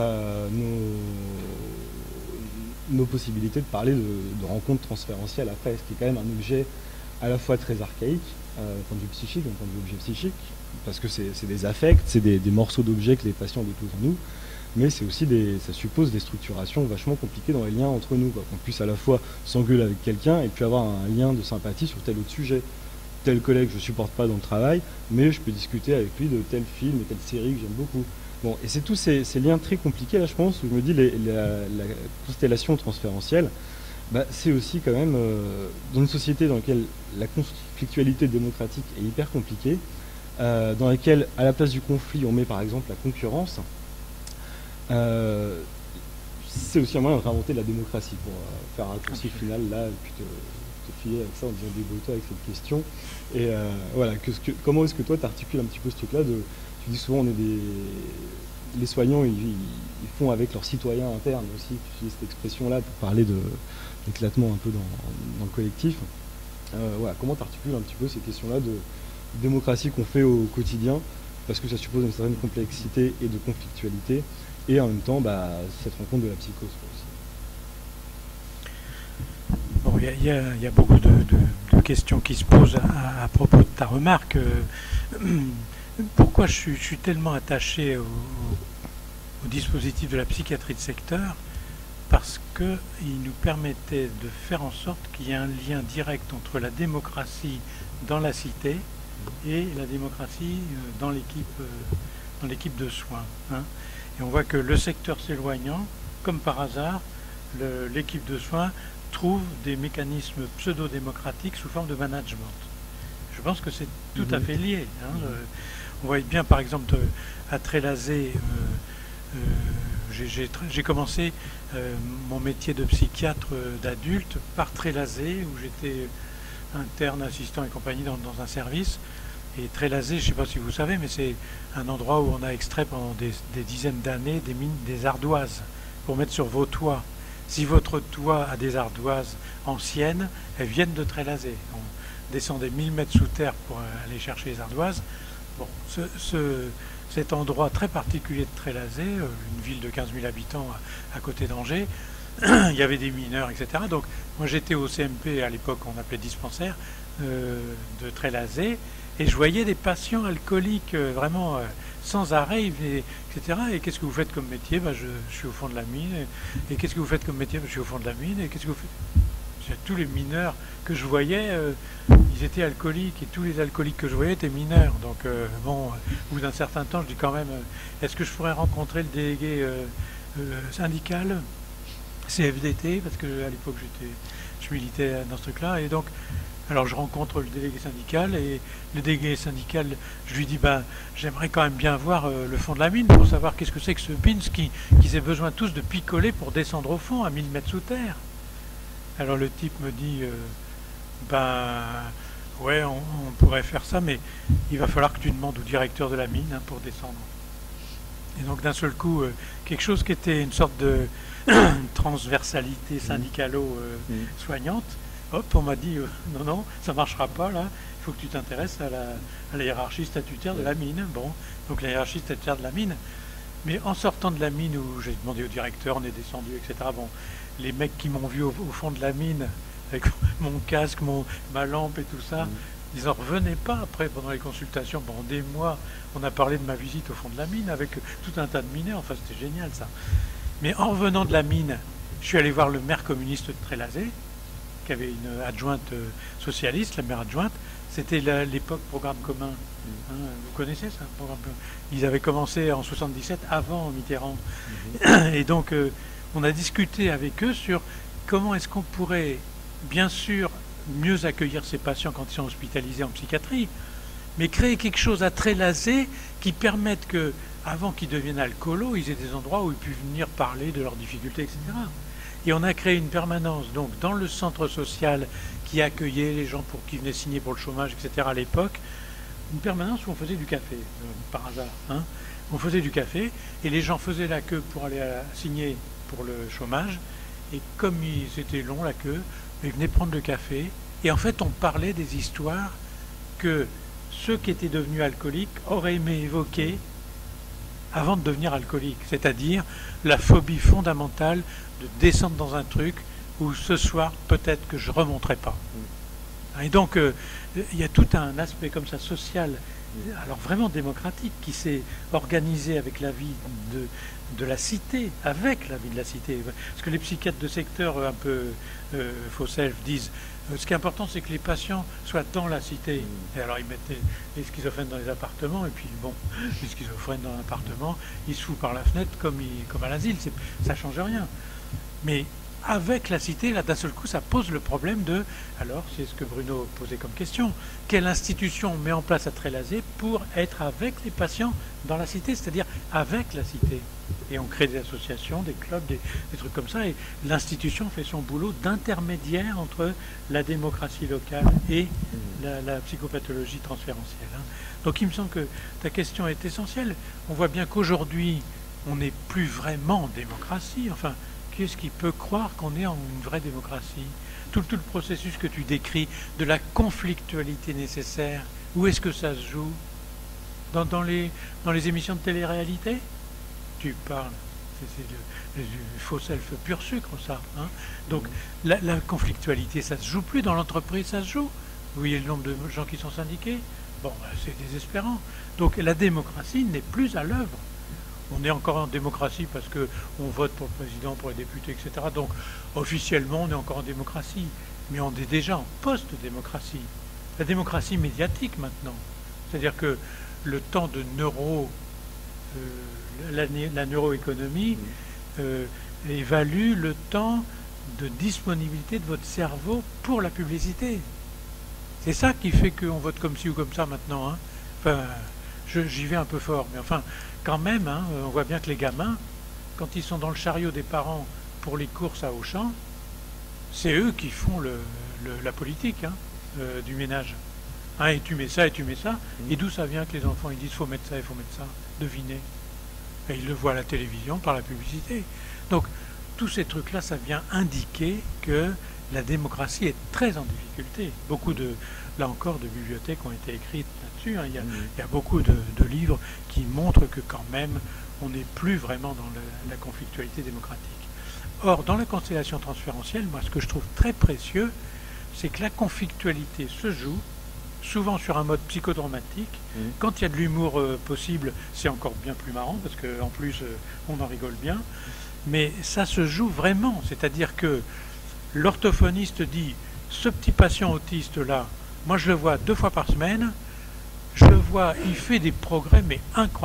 nos possibilités de parler de rencontres transférentielles après, ce qui est quand même un objet à la fois très archaïque, d'un point de vue psychique, d'un point de vue objet psychique, parce que c'est des affects, c'est des morceaux d'objets que les patients déposent en nous, mais c'est aussi ça suppose des structurations vachement compliquées dans les liens entre nous, qu'on puisse à la fois s'engueuler avec quelqu'un et puis avoir un lien de sympathie sur tel autre sujet. Tel collègue je ne supporte pas dans le travail, mais je peux discuter avec lui de tel film et telle série que j'aime beaucoup. Bon, et c'est tous ces liens très compliqués, là je pense, où je me dis la constellation transférentielle, c'est aussi quand même, dans une société dans laquelle la conflictualité démocratique est hyper compliquée, dans laquelle, à la place du conflit, on met par exemple la concurrence, c'est aussi un moyen de réinventer la démocratie, pour faire un raccourci final là, et puis te filer avec ça en disant débrouille-toi avec cette question. Et voilà, comment est-ce que toi t'articules un petit peu ce truc-là tu dis souvent, les soignants, ils font avec leurs citoyens internes aussi, tu utilises cette expression-là pour parler d'éclatement un peu dans le collectif. Voilà, comment tu articules un petit peu ces questions-là de démocratie qu'on fait au quotidien, parce que ça suppose une certaine complexité et de conflictualité, et en même temps cette rencontre de la psychose aussi. Bon, il y a beaucoup de questions qui se posent à propos de ta remarque. Pourquoi je suis tellement attaché au dispositif de la psychiatrie de secteur? Parce qu'il nous permettait de faire en sorte qu'il y ait un lien direct entre la démocratie dans la cité et la démocratie dans l'équipe de soins. Et on voit que le secteur s'éloignant, comme par hasard, l'équipe de soins trouve des mécanismes pseudo-démocratiques sous forme de management. Je pense que c'est tout à fait lié. On voit bien, par exemple, à Trélazé, j'ai commencé mon métier de psychiatre d'adulte par Trélazé, où j'étais interne, assistant et compagnie dans un service. Et Trélazé, je ne sais pas si vous savez, mais c'est un endroit où on a extrait pendant des dizaines d'années des mines, des ardoises, pour mettre sur vos toits. Si votre toit a des ardoises anciennes, elles viennent de Trélazé. On descendait 1000 mètres sous terre pour aller chercher les ardoises. Bon, cet endroit très particulier de Trélazé, une ville de 15 000 habitants à côté d'Angers, il y avait des mineurs, etc. Donc moi j'étais au CMP, à l'époque on appelait dispensaire, de Trélazé, et je voyais des patients alcooliques vraiment sans arrêt, etc. Et qu'est-ce que vous faites comme métier? Je suis au fond de la mine. Et qu'est-ce que vous faites comme métier? Je suis au fond de la mine. Et qu'est-ce que vous faites? Tous les mineurs que je voyais, ils étaient alcooliques, et tous les alcooliques que je voyais étaient mineurs. Donc bon, au bout d'un certain temps, je dis quand même, est-ce que je pourrais rencontrer le délégué syndical CFDT, parce que à l'époque je militais dans ce truc-là, et donc alors je rencontre le délégué syndical, et le délégué syndical, je lui dis j'aimerais quand même bien voir le fond de la mine pour savoir qu'est-ce que c'est que ce pins qu'ils aient besoin tous de picoler pour descendre au fond à 1000 mètres sous terre. Alors le type me dit ouais, on pourrait faire ça, mais il va falloir que tu demandes au directeur de la mine pour descendre. Et donc d'un seul coup, quelque chose qui était une sorte de transversalité syndicalo-soignante, hop, on m'a dit non, ça ne marchera pas là, il faut que tu t'intéresses à la hiérarchie statutaire de la mine. Bon, donc la hiérarchie statutaire de la mine. Mais en sortant de la mine, où j'ai demandé au directeur, on est descendu, etc. Bon, les mecs qui m'ont vu au fond de la mine, avec mon casque, ma lampe et tout ça, ils n'en revenaient pas après pendant les consultations. Pendant des mois, on a parlé de ma visite au fond de la mine avec tout un tas de mineurs. Enfin, c'était génial ça. Mais en revenant de la mine, je suis allé voir le maire communiste de Trélazé, qui avait une adjointe socialiste, la maire adjointe. C'était l'époque programme commun. Vous connaissez ça, programme commun? Ils avaient commencé en 77, avant Mitterrand. Et donc, on a discuté avec eux sur comment est-ce qu'on pourrait, bien sûr, mieux accueillir ces patients quand ils sont hospitalisés en psychiatrie, mais créer quelque chose à Trélazé qui permette que, avant qu'ils deviennent alcoolos, ils aient des endroits où ils puissent venir parler de leurs difficultés, etc. Et on a créé une permanence donc dans le centre social qui accueillait les gens qui venaient signer pour le chômage, etc. à l'époque, une permanence où on faisait du café, par hasard. On faisait du café et les gens faisaient la queue pour aller signer pour le chômage. Et comme c'était long la queue, ils venaient prendre le café. Et en fait, on parlait des histoires que ceux qui étaient devenus alcooliques auraient aimé évoquer avant de devenir alcooliques. C'est-à-dire la phobie fondamentale de descendre dans un truc où ce soir, peut-être que je ne remonterai pas. Et donc, il y a tout un aspect comme ça social, alors vraiment démocratique, qui s'est organisé avec la vie de la cité, avec la vie de la cité. Parce que les psychiatres de secteur un peu faux self disent ce qui est important, c'est que les patients soient dans la cité. Et alors ils mettent les schizophrènes dans les appartements, et puis bon, les schizophrènes dans l'appartement, ils se foutent par la fenêtre comme à l'asile, ça ne change rien. Mais avec la cité, là d'un seul coup, ça pose le problème de, alors c'est ce que Bruno posait comme question, quelle institution on met en place à Trélazé pour être avec les patients dans la cité, c'est-à-dire avec la cité. Et on crée des associations, des clubs, des trucs comme ça, et l'institution fait son boulot d'intermédiaire entre la démocratie locale et la psychopathologie transférentielle. Donc il me semble que ta question est essentielle. On voit bien qu'aujourd'hui, on n'est plus vraiment en démocratie, enfin, qu'est-ce qui peut croire qu'on est en une vraie démocratie? Tout le processus que tu décris, de la conflictualité nécessaire, où est-ce que ça se joue? Dans les émissions de télé-réalité? Tu parles, c'est du faux self pur sucre, ça. Donc la conflictualité, ça se joue plus dans l'entreprise, ça se joue. Vous voyez le nombre de gens qui sont syndiqués? Bon, c'est désespérant. Donc la démocratie n'est plus à l'œuvre. On est encore en démocratie parce qu'on vote pour le président, pour les députés, etc. Donc, officiellement, on est encore en démocratie. Mais on est déjà en post-démocratie. La démocratie médiatique, maintenant. C'est-à-dire que le temps de la neuroéconomie évalue le temps de disponibilité de votre cerveau pour la publicité. C'est ça qui fait qu'on vote comme ci ou comme ça, maintenant. Enfin, j'y vais un peu fort, mais enfin... Quand même, on voit bien que les gamins, quand ils sont dans le chariot des parents pour les courses à Auchan, c'est eux qui font la politique du ménage. Et tu mets ça, et tu mets ça. Et d'où ça vient que les enfants ils disent faut mettre ça et faut mettre ça? Devinez. Et il le voit à la télévision par la publicité. Donc, tous ces trucs-là, ça vient indiquer que la démocratie est très en difficulté. Beaucoup là encore, de bibliothèques ont été écrites là-dessus. Hein. Il y a beaucoup de livres qui montrent que quand même, on n'est plus vraiment dans la conflictualité démocratique. Or, dans la constellation transférentielle, moi, ce que je trouve très précieux, c'est que la conflictualité se joue souvent sur un mode psychodramatique. Quand il y a de l'humour possible, c'est encore bien plus marrant, parce qu'en plus, on en rigole bien. Mais ça se joue vraiment, c'est-à-dire que l'orthophoniste dit « ce petit patient autiste-là, moi je le vois 2 fois par semaine, je le vois, il fait des progrès mais incroyables ».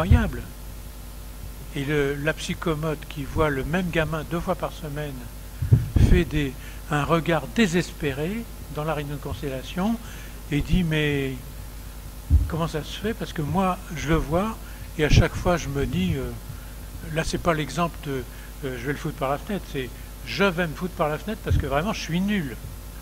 Et la psychomote qui voit le même gamin 2 fois par semaine fait un regard désespéré dans la réunion de constellation et dit « mais comment ça se fait? Parce que moi je le vois et à chaque fois je me dis, là c'est pas l'exemple de je vais le foutre par la fenêtre, c'est je vais me foutre par la fenêtre parce que vraiment je suis nul. »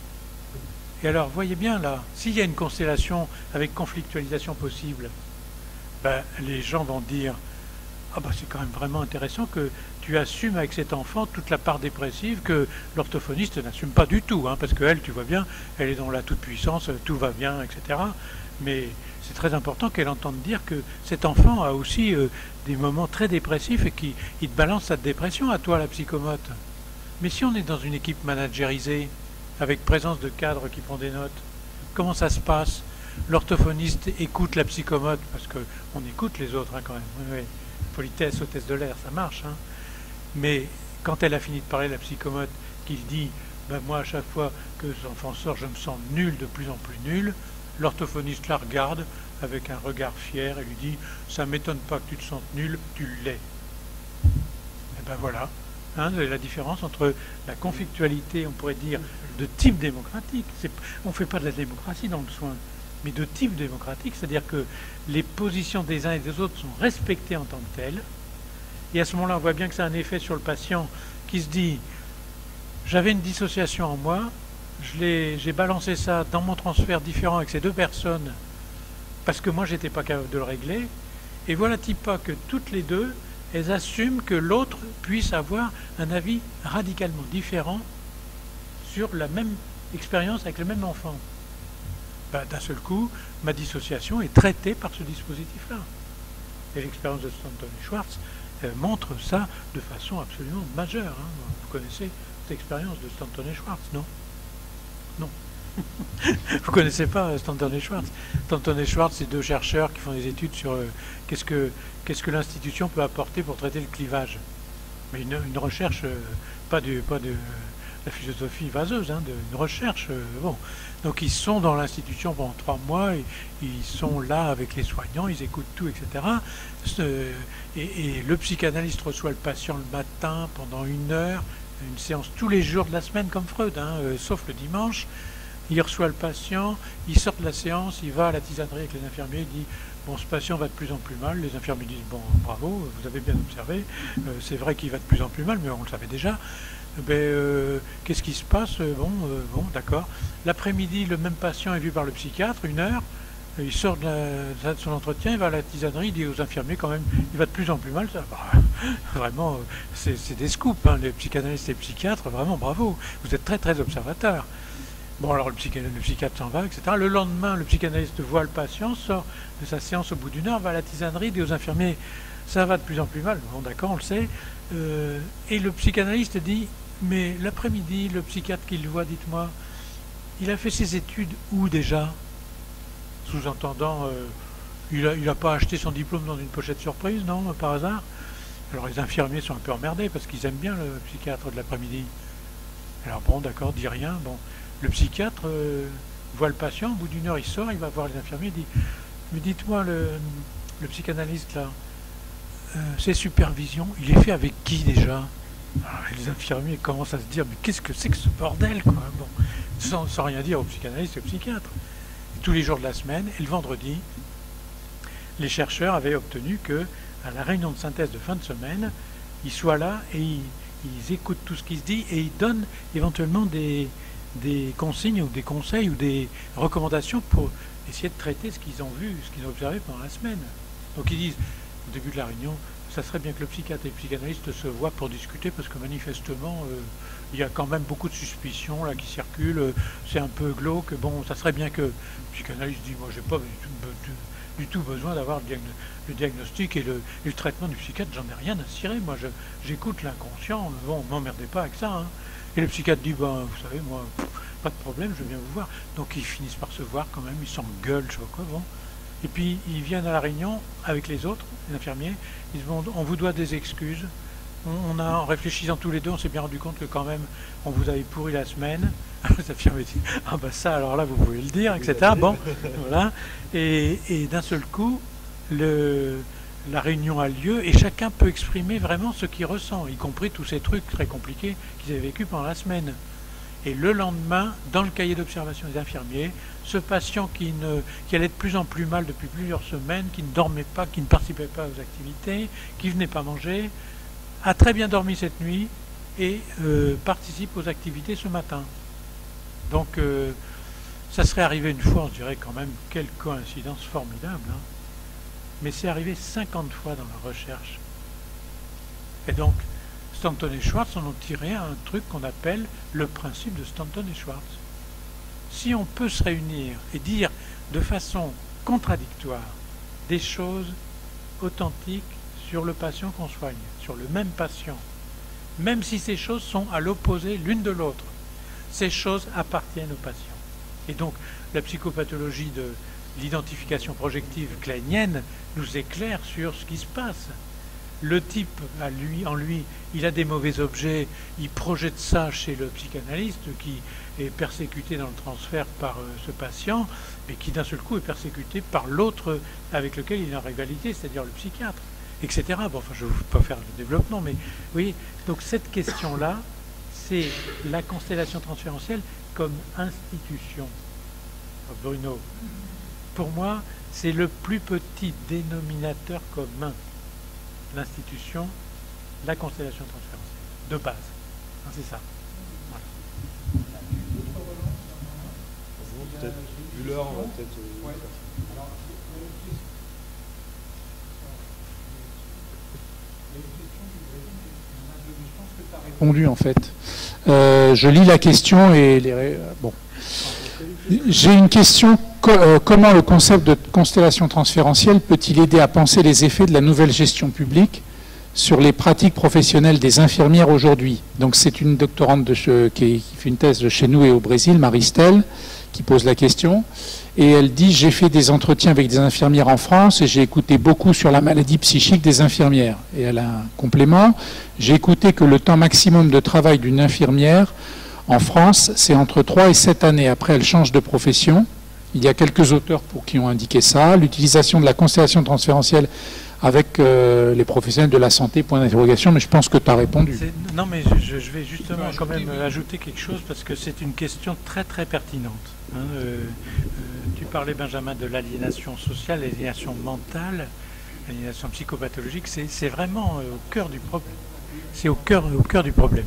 Et alors, voyez bien là, s'il y a une constellation avec conflictualisation possible, ben, les gens vont dire « ah ben c'est quand même vraiment intéressant que tu assumes avec cet enfant toute la part dépressive que l'orthophoniste n'assume pas du tout, hein, parce qu'elle, tu vois bien, elle est dans la toute-puissance, tout va bien, etc. Mais c'est très important qu'elle entende dire que cet enfant a aussi des moments très dépressifs et qu'il te balance sa dépression à toi, la psychomote. Mais si on est dans une équipe managérisée, avec présence de cadres qui prend des notes, comment ça se passe? L'orthophoniste écoute la psychomote, parce qu'on écoute les autres hein, quand même. Oui, oui. Politesse, hôtesse de l'air, ça marche. Hein. Mais quand elle a fini de parler, la psychomote, qu'il dit ben moi à chaque fois que cet enfant sort, je me sens nul, de plus en plus nul, l'orthophoniste la regarde avec un regard fier et lui dit ça m'étonne pas que tu te sentes nul, tu l'es. Et ben voilà. Hein, la différence entre la conflictualité, on pourrait dire, de type démocratique. On ne fait pas de la démocratie dans le soin, mais de type démocratique, c'est-à-dire que les positions des uns et des autres sont respectées en tant que telles. Et à ce moment-là, on voit bien que ça a un effet sur le patient qui se dit « j'avais une dissociation en moi, j'ai balancé ça dans mon transfert différent avec ces 2 personnes parce que moi, j'étais pas capable de le régler. Et voilà-t-il pas que toutes les 2, elles assument que l'autre puisse avoir un avis radicalement différent sur la même expérience avec le même enfant. Ben, d'un seul coup, ma dissociation est traitée par ce dispositif-là. Et l'expérience de Stanton et Schwartz montre ça de façon absolument majeure. Hein. Vous connaissez cette expérience de Stanton et Schwartz, non? Non. Vous ne connaissez pas Stanton et Schwartz? Stanton et Schwartz, c'est 2 chercheurs qui font des études sur qu'est-ce que l'institution peut apporter pour traiter le clivage. Mais une recherche, pas de la philosophie vaseuse, hein, une recherche. Bon. Donc ils sont dans l'institution pendant 3 mois, et ils sont là avec les soignants, ils écoutent tout, etc. Et le psychanalyste reçoit le patient le matin pendant 1 heure, une séance tous les jours de la semaine comme Freud, hein, sauf le dimanche. Il reçoit le patient, il sort de la séance, il va à la tisanerie avec les infirmiers, il dit « bon, ce patient va de plus en plus mal ». Les infirmiers disent « bon, bravo, vous avez bien observé, c'est vrai qu'il va de plus en plus mal, mais on le savait déjà. Qu'est-ce qui se passe? Bon, d'accord. L'après-midi, le même patient est vu par le psychiatre, 1 heure, il sort de son entretien, il va à la tisanerie, il dit aux infirmiers quand même « il va de plus en plus mal ». Vraiment, c'est des scoops, hein, les psychanalystes et les psychiatres, vraiment bravo, vous êtes très très observateurs. Bon, alors le psychiatre s'en va, etc. Le lendemain, le psychanalyste voit le patient, sort de sa séance au bout d'1 heure, va à la tisanerie, dit aux infirmiers « ça va de plus en plus mal ». Bon, d'accord, on le sait. Et le psychanalyste dit « mais l'après-midi, le psychiatre qui le voit, dites-moi, il a fait ses études où déjà ?» Sous-entendant, il n'a pas acheté son diplôme dans une pochette surprise, non, par hasard? Alors les infirmiers sont un peu emmerdés parce qu'ils aiment bien le psychiatre de l'après-midi. Alors bon, d'accord, dit rien. Bon. Le psychiatre voit le patient, au bout d'1 heure, il sort, il va voir les infirmiers, il dit « mais dites-moi, le psychanalyste, là, ses supervisions, il est fait avec qui déjà ?» Alors, les infirmiers commencent à se dire « mais qu'est-ce que c'est que ce bordel, quoi ?» Bon, sans rien dire aux psychanalystes et aux psychiatres. Et tous les jours de la semaine, et le vendredi, les chercheurs avaient obtenu que, à la réunion de synthèse de fin de semaine, ils soient là et ils écoutent tout ce qui se dit et ils donnent éventuellement des consignes ou des conseils ou des recommandations pour essayer de traiter ce qu'ils ont vu, ce qu'ils ont observé pendant la semaine. Donc ils disent, au début de la réunion, ça serait bien que le psychiatre et le psychanalyste se voient pour discuter, parce que manifestement, il y a quand même beaucoup de suspicions là qui circulent. C'est un peu glauque. Bon, ça serait bien que le psychanalyste dit, moi, j'ai pas du tout besoin d'avoir le diagnostic et le traitement du psychiatre. J'en ai rien à cirer. Moi, j'écoute l'inconscient. Bon, m'emmerdez pas avec ça. Hein. Et le psychiatre dit, ben, vous savez, moi, pas de problème, je viens vous voir. Donc ils finissent par se voir quand même. Ils s'engueulent, je sais pas quoi. Bon. Et puis ils viennent à la réunion avec les autres, les infirmiers. Ils disent, bon, on vous doit des excuses. En réfléchissant tous les deux, on s'est bien rendu compte que quand même, on vous avait pourri la semaine. Les infirmiers disent, ah bah ça, alors là, vous pouvez le dire, etc. Bon, voilà. Et d'un seul coup, la réunion a lieu et chacun peut exprimer vraiment ce qu'il ressent, y compris tous ces trucs très compliqués qu'ils avaient vécu pendant la semaine. Et le lendemain, dans le cahier d'observation des infirmiers, ce patient qui allait de plus en plus mal depuis plusieurs semaines, qui ne dormait pas, qui ne participait pas aux activités, qui ne venait pas manger, a très bien dormi cette nuit et participe aux activités ce matin. Donc ça serait arrivé une fois, on dirait quand même, quelle coïncidence formidable. Hein. Mais c'est arrivé 50 fois dans la recherche. Et donc, Stanton et Schwartz en ont tiré un truc qu'on appelle le principe de Stanton et Schwartz. Si on peut se réunir et dire de façon contradictoire des choses authentiques sur le patient qu'on soigne, sur le même patient, même si ces choses sont à l'opposé l'une de l'autre, ces choses appartiennent au patient. Et donc, la psychopathologie de l'identification projective kleinienne nous éclaire sur ce qui se passe. Le type, en lui, il a des mauvais objets, il projette ça chez le psychanalyste qui est persécuté dans le transfert par ce patient, et qui d'un seul coup est persécuté par l'autre avec lequel il est en rivalité, c'est-à-dire le psychiatre, etc. Bon, enfin, je ne veux pas faire le développement, mais oui. Donc cette question-là, c'est la constellation transférentielle comme institution. Bruno, pour moi, c'est le plus petit dénominateur commun. L'institution, la constellation transférentielle, de base. Hein, c'est ça. Voilà. Peut-être, vu l'heure, on va peut-être... Répondu en fait. Je lis la question et bon. J'ai une question. Comment le concept de constellation transférentielle peut-il aider à penser les effets de la nouvelle gestion publique sur les pratiques professionnelles des infirmières aujourd'hui? Donc c'est une doctorante qui fait une thèse de chez nous et au Brésil, Maristelle, qui pose la question. Et elle dit, j'ai fait des entretiens avec des infirmières en France et j'ai écouté beaucoup sur la maladie psychique des infirmières. Et elle a un complément. J'ai écouté que le temps maximum de travail d'une infirmière en France, c'est entre 3 et 7 années. Après, elle change de profession. Il y a quelques auteurs qui ont indiqué ça. L'utilisation de la constellation transférentielle avec les professionnels de la santé, point d'interrogation, mais je pense que tu as répondu. Non, mais je vais justement quand même ajouter quelque chose parce que c'est une question très très pertinente. Hein, tu parlais, Benjamin, de l'aliénation sociale, l'aliénation mentale, l'aliénation psychopathologique, c'est vraiment au cœur du problème. C'est au cœur du problème.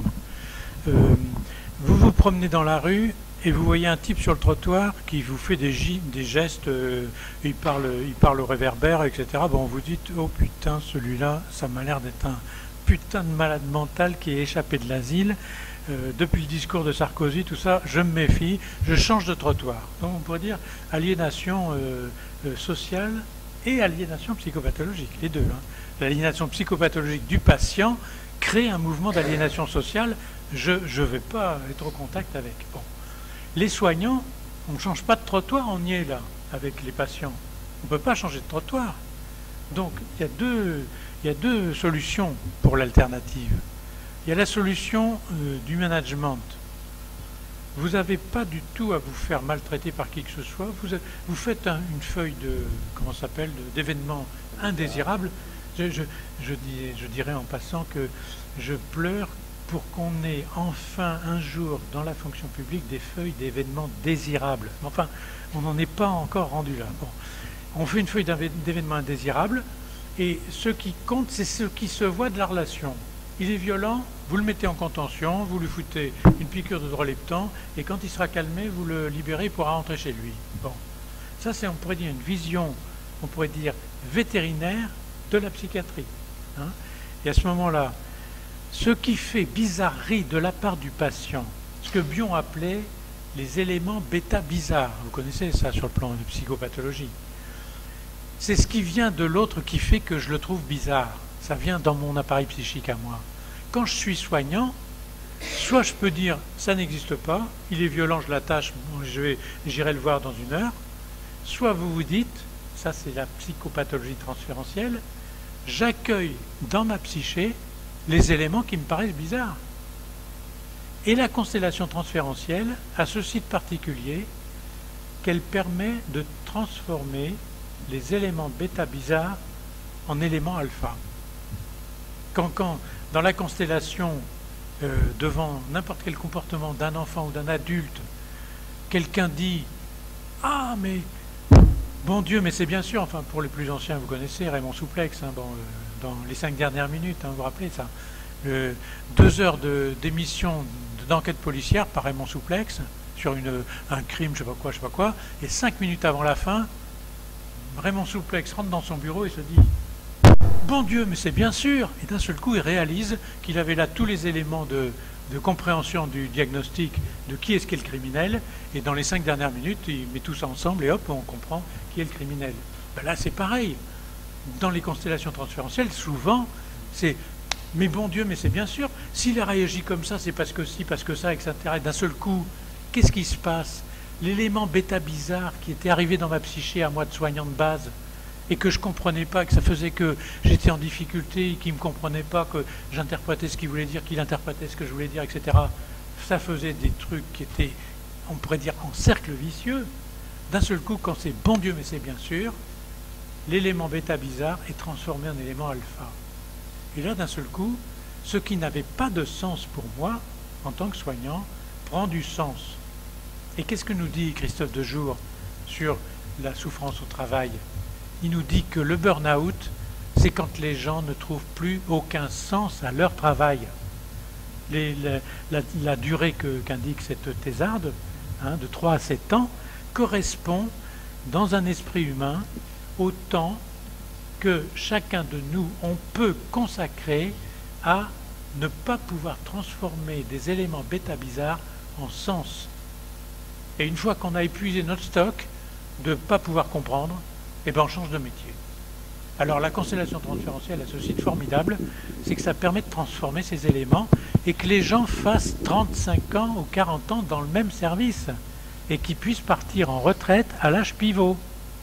Vous vous promenez dans la rue et vous voyez un type sur le trottoir qui vous fait des gestes, il parle au réverbère, etc. Bon, vous dites, oh putain, celui-là, ça m'a l'air d'être un putain de malade mental qui est échappé de l'asile. Depuis le discours de Sarkozy, tout ça, je me méfie, je change de trottoir. Donc on pourrait dire aliénation sociale et aliénation psychopathologique, les deux. Hein. L'aliénation psychopathologique du patient crée un mouvement d'aliénation sociale, je ne vais pas être au contact avec. Bon. Les soignants, on ne change pas de trottoir, on y est là, avec les patients. On ne peut pas changer de trottoir. Donc il y a deux solutions pour l'alternative. Il y a la solution du management. Vous n'avez pas du tout à vous faire maltraiter par qui que ce soit. Vous faites une feuille d'événements indésirables. Je dirais en passant que je pleure pour qu'on ait enfin un jour dans la fonction publique des feuilles d'événements désirables. Enfin, on n'en est pas encore rendu là. Bon. On fait une feuille d'événements indésirables et ce qui compte, c'est ce qui se voit de la relation. Il est violent, vous le mettez en contention, vous lui foutez une piqûre de Droléptan et quand il sera calmé, vous le libérez, il pourra rentrer chez lui. Bon. Ça, c'est, on pourrait dire, une vision, on pourrait dire, vétérinaire de la psychiatrie. hein. Et à ce moment-là, ce qui fait bizarrerie de la part du patient, ce que Bion appelait les éléments bêta bizarres, vous connaissez ça sur le plan de psychopathologie, c'est ce qui vient de l'autre qui fait que je le trouve bizarre. Ça vient dans mon appareil psychique à moi. Quand je suis soignant, soit je peux dire ça n'existe pas, il est violent, je l'attache, j'irai le voir dans une heure, soit vous vous dites, ça c'est la psychopathologie transférentielle, j'accueille dans ma psyché les éléments qui me paraissent bizarres. Et la constellation transférentielle a ce site particulier qu'elle permet de transformer les éléments bêta bizarres en éléments alpha. Quand dans la constellation, devant n'importe quel comportement d'un enfant ou d'un adulte, quelqu'un dit « Ah, mais bon Dieu, mais c'est bien sûr », enfin pour les plus anciens, vous connaissez Raymond Souplex, hein, dans les 5 dernières minutes, hein, vous vous rappelez ça, 2 heures d'émission d'enquête policière par Raymond Souplex sur un crime, je sais pas quoi, et 5 minutes avant la fin, Raymond Souplex rentre dans son bureau et se dit « Bon Dieu, mais c'est bien sûr !» Et d'un seul coup, il réalise qu'il avait là tous les éléments de compréhension du diagnostic de qui est-ce qu'est le criminel, et dans les 5 dernières minutes, il met tout ça ensemble et hop, on comprend qui est le criminel. Ben là, c'est pareil. Dans les constellations transférentielles, souvent, c'est « Mais bon Dieu, mais c'est bien sûr, s'il a réagi comme ça, c'est parce que si, parce que ça, etc. » Et d'un seul coup, qu'est-ce qui se passe? L'élément bêta bizarre qui était arrivé dans ma psyché à moi de soignant de base et que je ne comprenais pas, que ça faisait que j'étais en difficulté, qu'il ne me comprenait pas, que j'interprétais ce qu'il voulait dire, qu'il interprétait ce que je voulais dire, etc. Ça faisait des trucs qui étaient, on pourrait dire, en cercle vicieux. D'un seul coup, quand c'est bon Dieu, mais c'est bien sûr, l'élément bêta bizarre est transformé en élément alpha. Et là, d'un seul coup, ce qui n'avait pas de sens pour moi, en tant que soignant, prend du sens. Et qu'est-ce que nous dit Christophe Dejour sur la souffrance au travail? Il nous dit que le burn-out, c'est quand les gens ne trouvent plus aucun sens à leur travail. La durée qu'indique cette thésarde, hein, de 3 à 7 ans, correspond, dans un esprit humain, au temps que chacun de nous, on peut consacrer à ne pas pouvoir transformer des éléments bêta bizarres en sens. Et une fois qu'on a épuisé notre stock de ne pas pouvoir comprendre, eh bien on change de métier. Alors la constellation transférentielle a ce site formidable, c'est que ça permet de transformer ces éléments et que les gens fassent 35 ans ou 40 ans dans le même service et qu'ils puissent partir en retraite à l'âge pivot.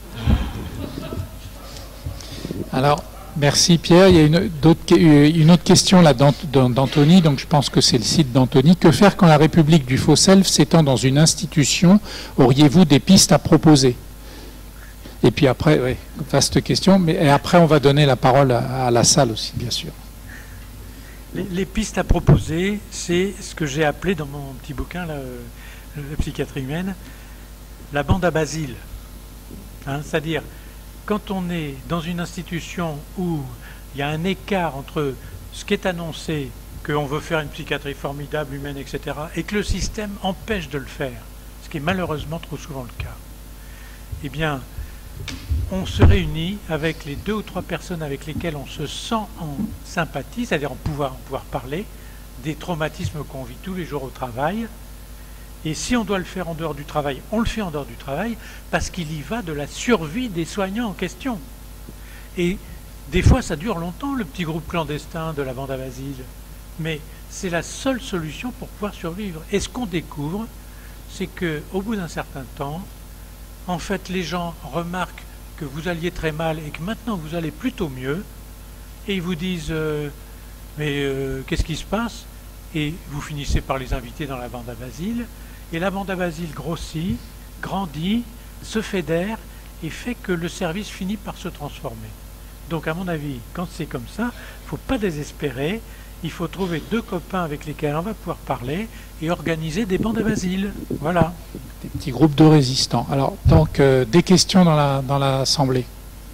Alors, merci Pierre. Il y a une autre question là d'Anthony, donc je pense que c'est le site d'Anthony. Que faire quand la République du faux self s'étend dans une institution? Auriez-vous des pistes à proposer? Et puis après, oui, vaste question, mais après on va donner la parole à la salle aussi, bien sûr. Les pistes à proposer, c'est ce que j'ai appelé dans mon petit bouquin, la psychiatrie humaine, la bande à Basile. Hein, c'est-à-dire, quand on est dans une institution où il y a un écart entre ce qui est annoncé, qu'on veut faire une psychiatrie formidable, humaine, etc., et que le système empêche de le faire, ce qui est malheureusement trop souvent le cas, eh bien, on se réunit avec les 2 ou 3 personnes avec lesquelles on se sent en sympathie, c'est-à-dire en pouvoir parler des traumatismes qu'on vit tous les jours au travail. Et si on doit le faire en dehors du travail, on le fait en dehors du travail, parce qu'il y va de la survie des soignants en question. Et des fois, ça dure longtemps, le petit groupe clandestin de la bande à Basile. Mais c'est la seule solution pour pouvoir survivre. Et ce qu'on découvre, c'est qu'au bout d'un certain temps, en fait, les gens remarquent que vous alliez très mal et que maintenant vous allez plutôt mieux, et ils vous disent qu'est-ce qui se passe? Et vous finissez par les inviter dans la bande à Basile, et la bande à Basile grossit, grandit, se fédère, et fait que le service finit par se transformer. Donc à mon avis, quand c'est comme ça, il ne faut pas désespérer, il faut trouver 2 copains avec lesquels on va pouvoir parler et organiser des bandes à Basile. Voilà. Des petits groupes de résistants. Alors, donc, des questions dans l'Assemblée.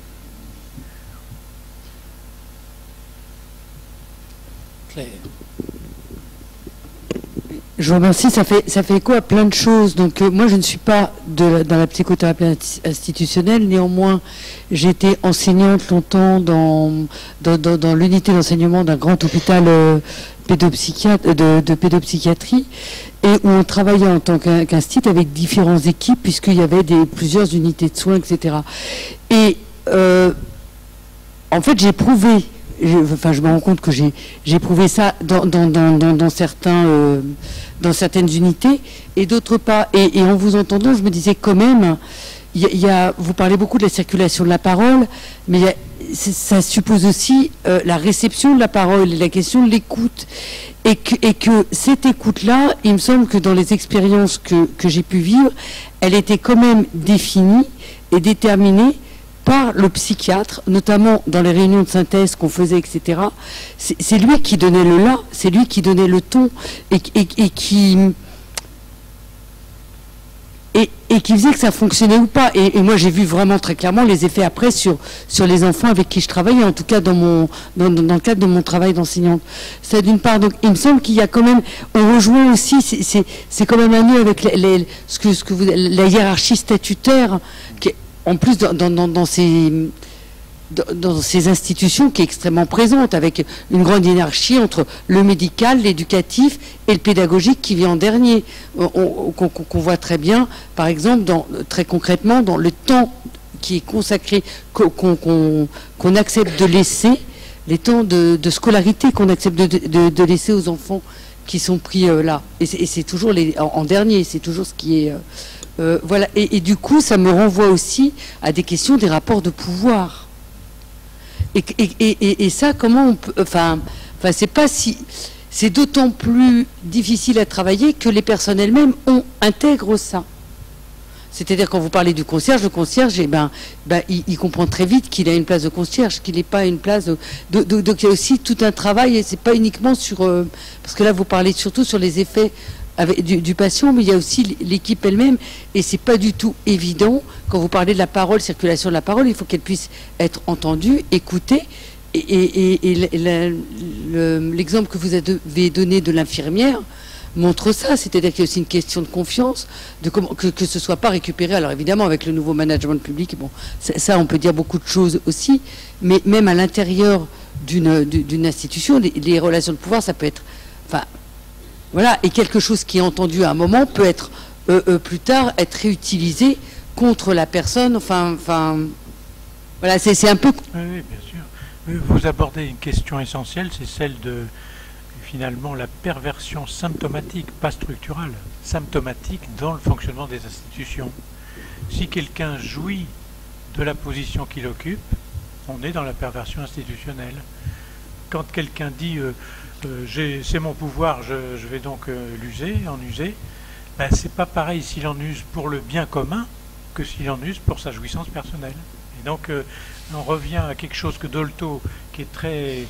Claire. Je vous remercie, ça fait écho à plein de choses. Donc moi, je ne suis pas dans la psychothérapie institutionnelle. Néanmoins, j'étais enseignante longtemps dans l'unité d'enseignement d'un grand hôpital de pédopsychiatrie, et où on travaillait en tant qu'institut avec différentes équipes, puisqu'il y avait plusieurs unités de soins, etc. Et en fait, je me rends compte que j'ai éprouvé ça dans certaines unités, et d'autres pas. Et en vous entendant, je me disais quand même, vous parlez beaucoup de la circulation de la parole, mais ça suppose aussi la réception de la parole et la question de l'écoute. Et que cette écoute-là, il me semble que dans les expériences que j'ai pu vivre, elle était quand même définie et déterminée par le psychiatre, notamment dans les réunions de synthèse qu'on faisait, etc. C'est lui qui donnait le là, c'est lui qui donnait le ton, et qui faisait que ça fonctionnait ou pas. Et moi, j'ai vu vraiment très clairement les effets après sur les enfants avec qui je travaillais, en tout cas dans le cadre de mon travail d'enseignante. Ça, d'une part. Donc, il me semble qu'il y a quand même, on rejoint aussi, c'est quand même un lien avec la hiérarchie statutaire, qui est, en plus dans ces institutions, qui est extrêmement présente, avec une grande hiérarchie entre le médical, l'éducatif et le pédagogique qui vient en dernier, qu'on voit très bien, par exemple, très concrètement, dans le temps qui est consacré, qu'on accepte de laisser, les temps de scolarité qu'on accepte de laisser aux enfants qui sont pris là. Et c'est toujours en dernier, c'est toujours ce qui est... voilà. Et du coup, ça me renvoie aussi à des questions des rapports de pouvoir. Et ça, comment on peut... Enfin, c'est pas si... C'est d'autant plus difficile à travailler que les personnes elles-mêmes intègrent ça. C'est-à-dire, quand vous parlez du concierge, le concierge, il comprend très vite qu'il a une place de concierge, qu'il n'est pas une place de... Donc il y a aussi tout un travail, et c'est pas uniquement sur... parce que là, vous parlez surtout sur les effets du patient, mais il y a aussi l'équipe elle-même, et c'est pas du tout évident. Quand vous parlez de la parole, circulation de la parole, il faut qu'elle puisse être entendue, écoutée, et l'exemple que vous avez donné de l'infirmière montre ça, c'est-à-dire qu'il y a aussi une question de confiance, de comment que ce soit pas récupéré. Alors évidemment, avec le nouveau management public, bon, ça on peut dire beaucoup de choses aussi, mais même à l'intérieur d'une institution, les relations de pouvoir, ça peut être... Enfin, voilà, et quelque chose qui est entendu à un moment peut être plus tard être réutilisé contre la personne. Enfin, voilà, c'est un peu. Oui, bien sûr. Vous abordez une question essentielle, c'est celle de finalement la perversion symptomatique, pas structurale, symptomatique dans le fonctionnement des institutions. Si quelqu'un jouit de la position qu'il occupe, on est dans la perversion institutionnelle. Quand quelqu'un dit c'est mon pouvoir, je vais donc en user, ben, c'est pas pareil s'il en use pour le bien commun que s'il en use pour sa jouissance personnelle. Et donc on revient à quelque chose que Dolto, qui est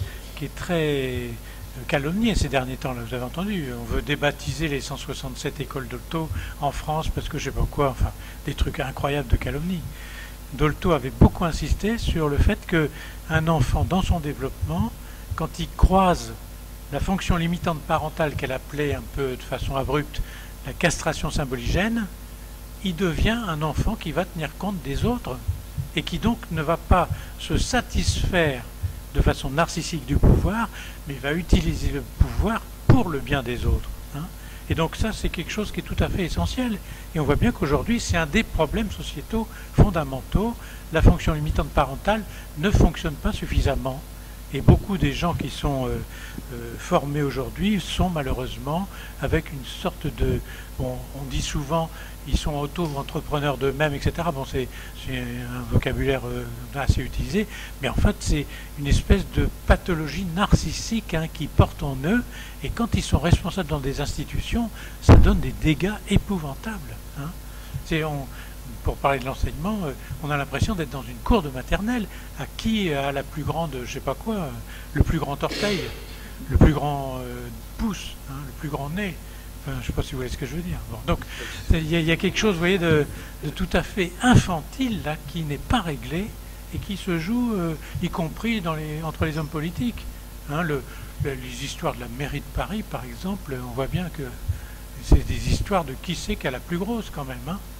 très calomnié ces derniers temps, là, vous avez entendu, on veut débaptiser les 167 écoles Dolto en France parce que je sais pas quoi, enfin des trucs incroyables de calomnie. Dolto avait beaucoup insisté sur le fait qu'un enfant dans son développement, quand il croise la fonction limitante parentale qu'elle appelait un peu de façon abrupte la castration symboligène, il devient un enfant qui va tenir compte des autres et qui donc ne va pas se satisfaire de façon narcissique du pouvoir, mais va utiliser le pouvoir pour le bien des autres. Hein. Et donc ça, c'est quelque chose qui est tout à fait essentiel. Et on voit bien qu'aujourd'hui, c'est un des problèmes sociétaux fondamentaux. La fonction limitante parentale ne fonctionne pas suffisamment. Et beaucoup des gens qui sont formés aujourd'hui sont malheureusement avec une sorte de... Bon, on dit souvent, ils sont auto-entrepreneurs d'eux-mêmes, etc. Bon, c'est un vocabulaire assez utilisé, mais en fait, c'est une espèce de pathologie narcissique qui portent en eux, et quand ils sont responsables dans des institutions, ça donne des dégâts épouvantables. Hein. Pour parler de l'enseignement, on a l'impression d'être dans une cour de maternelle. À qui a la plus grande, je sais pas quoi, le plus grand orteil, le plus grand pouce, le plus grand nez. Enfin, je sais pas si vous voyez ce que je veux dire. Bon, donc, il y a quelque chose, vous voyez, de tout à fait infantile là, qui n'est pas réglé et qui se joue, y compris entre les hommes politiques. Hein, les histoires de la mairie de Paris, par exemple, on voit bien que c'est des histoires de qui c'est qui a la plus grosse quand même. Hein.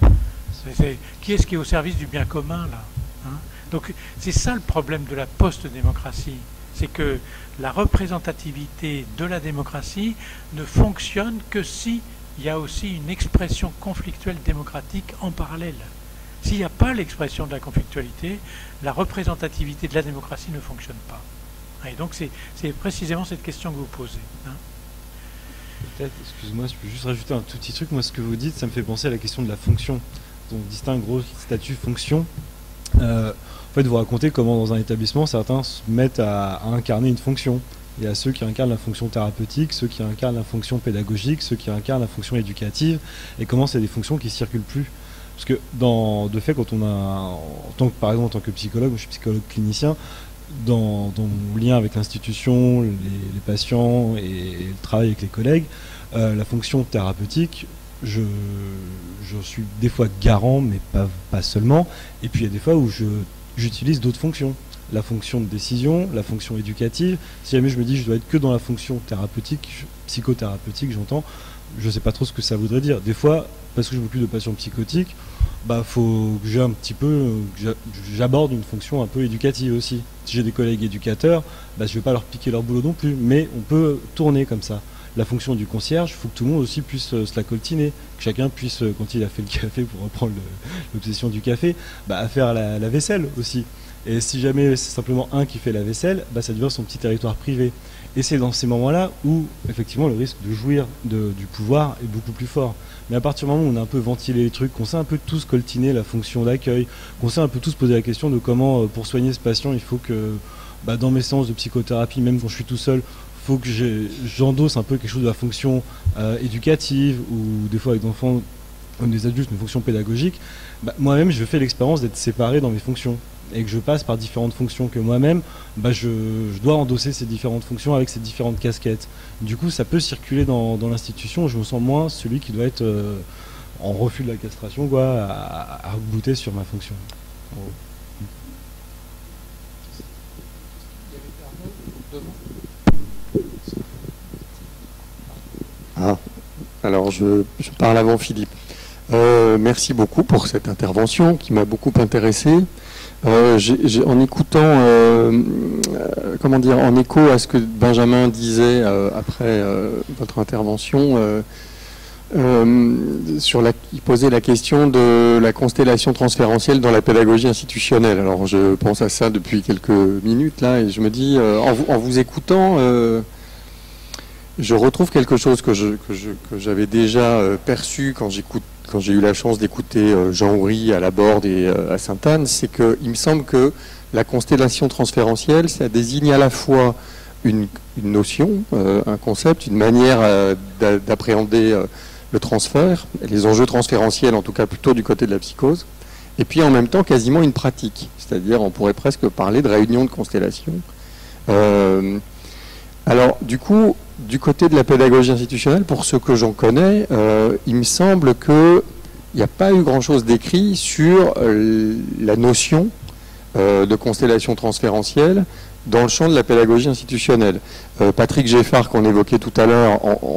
Qui est-ce qui est au service du bien commun, là, hein? Donc c'est ça le problème de la post-démocratie. C'est que la représentativité de la démocratie ne fonctionne que s'il y a aussi une expression conflictuelle démocratique en parallèle. S'il n'y a pas l'expression de la conflictualité, la représentativité de la démocratie ne fonctionne pas. Et donc c'est précisément cette question que vous posez, hein. Peut-être, excuse-moi, je peux juste rajouter un tout petit truc. Moi, ce que vous dites, ça me fait penser à la question de la fonction. On distingue gros statut-fonction. En fait, vous racontez comment dans un établissement, certains se mettent à incarner une fonction. Il y a ceux qui incarnent la fonction thérapeutique, ceux qui incarnent la fonction pédagogique, ceux qui incarnent la fonction éducative, et comment c'est des fonctions qui ne circulent plus. Parce que, de fait, quand on a, par exemple en tant que psychologue, moi je suis psychologue clinicien, dans mon lien avec l'institution, les patients et le travail avec les collègues, la fonction thérapeutique, je suis des fois garant, mais pas seulement. Et puis il y a des fois où j'utilise d'autres fonctions. La fonction de décision, la fonction éducative. Si jamais je me dis je dois être que dans la fonction thérapeutique, psychothérapeutique, j'entends, je ne sais pas trop ce que ça voudrait dire. Des fois, parce que je m'occupe de patients psychotiques, faut que j'ai un petit peu, j'aborde une fonction un peu éducative aussi. Si j'ai des collègues éducateurs, je ne vais pas leur piquer leur boulot non plus, mais on peut tourner comme ça. La fonction du concierge, il faut que tout le monde aussi puisse se la coltiner, que chacun puisse, quand il a fait le café, pour reprendre l'obsession du café, faire la vaisselle aussi. Et si jamais c'est simplement un qui fait la vaisselle, ça devient son petit territoire privé. Et c'est dans ces moments-là où, effectivement, le risque de jouir du pouvoir est beaucoup plus fort. Mais à partir du moment où on a un peu ventilé les trucs, qu'on sait un peu tous coltiner la fonction d'accueil, qu'on sait un peu tous poser la question de comment, pour soigner ce patient, il faut que, dans mes séances de psychothérapie, même quand je suis tout seul, il faut que j'endosse un peu quelque chose de la fonction éducative, ou des fois avec des enfants, comme des adultes, une fonction pédagogique, moi-même, je fais l'expérience d'être séparé dans mes fonctions. Et que je passe par différentes fonctions, que moi-même, je dois endosser ces différentes fonctions avec ces différentes casquettes. Du coup, ça peut circuler dans l'institution. Je me sens moins celui qui doit être en refus de la castration, à rebooter sur ma fonction. Alors je parle avant Philippe. Merci beaucoup pour cette intervention qui m'a beaucoup intéressé. En écoutant, en écho à ce que Benjamin disait après votre intervention, il posait la question de la constellation transférentielle dans la pédagogie institutionnelle. Alors je pense à ça depuis quelques minutes là, et je me dis, en vous écoutant, je retrouve quelque chose que j'avais déjà perçu quand j'ai eu la chance d'écouter Jean Houry à la Borde et à Sainte-Anne, c'est qu'il me semble que la constellation transférentielle, ça désigne à la fois une notion, un concept, une manière d'appréhender le transfert, les enjeux transférentiels, en tout cas plutôt du côté de la psychose, et puis en même temps quasiment une pratique, c'est-à-dire on pourrait presque parler de réunion de constellation. Alors du coup, du côté de la pédagogie institutionnelle, pour ce que j'en connais, il me semble qu'il n'y a pas eu grand-chose d'écrit sur la notion de constellation transférentielle dans le champ de la pédagogie institutionnelle. Patrick Geffard, qu'on évoquait tout à l'heure,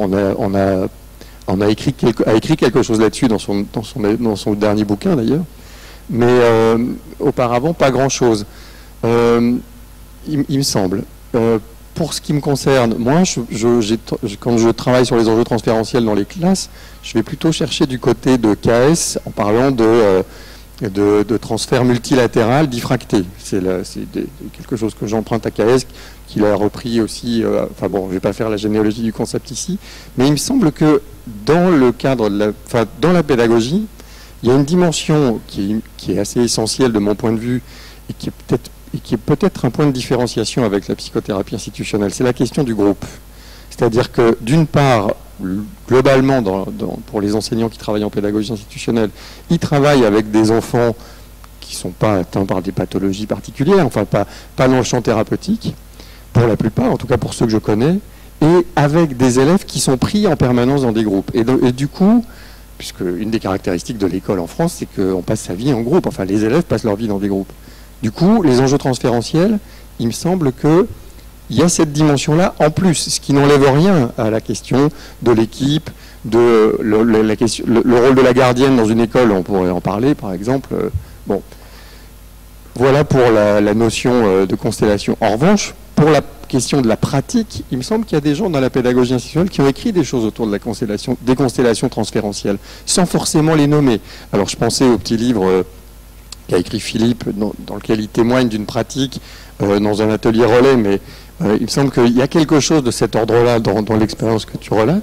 a écrit quelque chose là-dessus dans son dernier bouquin d'ailleurs, mais auparavant pas grand-chose. Il me semble. Pour ce qui me concerne, moi, quand je travaille sur les enjeux transférentiels dans les classes, je vais plutôt chercher du côté de KS en parlant de transfert multilatéral diffracté. C'est quelque chose que j'emprunte à KS, qu'il a repris aussi. Je ne vais pas faire la généalogie du concept ici, mais il me semble que dans le cadre dans la pédagogie, il y a une dimension qui est assez essentielle de mon point de vue et qui est peut-être un point de différenciation avec la psychothérapie institutionnelle, c'est la question du groupe. C'est-à-dire que, d'une part, globalement, pour les enseignants qui travaillent en pédagogie institutionnelle, ils travaillent avec des enfants qui ne sont pas atteints par des pathologies particulières, enfin pas dans le champ thérapeutique, pour la plupart, en tout cas pour ceux que je connais, et avec des élèves qui sont pris en permanence dans des groupes. Et du coup, puisque une des caractéristiques de l'école en France, c'est qu'on passe sa vie en groupe, enfin les élèves passent leur vie dans des groupes. Du coup, les enjeux transférentiels, il me semble qu'il y a cette dimension-là en plus, ce qui n'enlève rien à la question de l'équipe, le rôle de la gardienne dans une école, on pourrait en parler par exemple. Bon, voilà pour la notion de constellation. En revanche, pour la question de la pratique, il me semble qu'il y a des gens dans la pédagogie institutionnelle qui ont écrit des choses autour de la constellation, des constellations transférentielles, sans forcément les nommer. Alors je pensais au petit livre qu'a écrit Philippe, dans lequel il témoigne d'une pratique dans un atelier relais, mais il me semble qu'il y a quelque chose de cet ordre-là dans l'expérience que tu relates.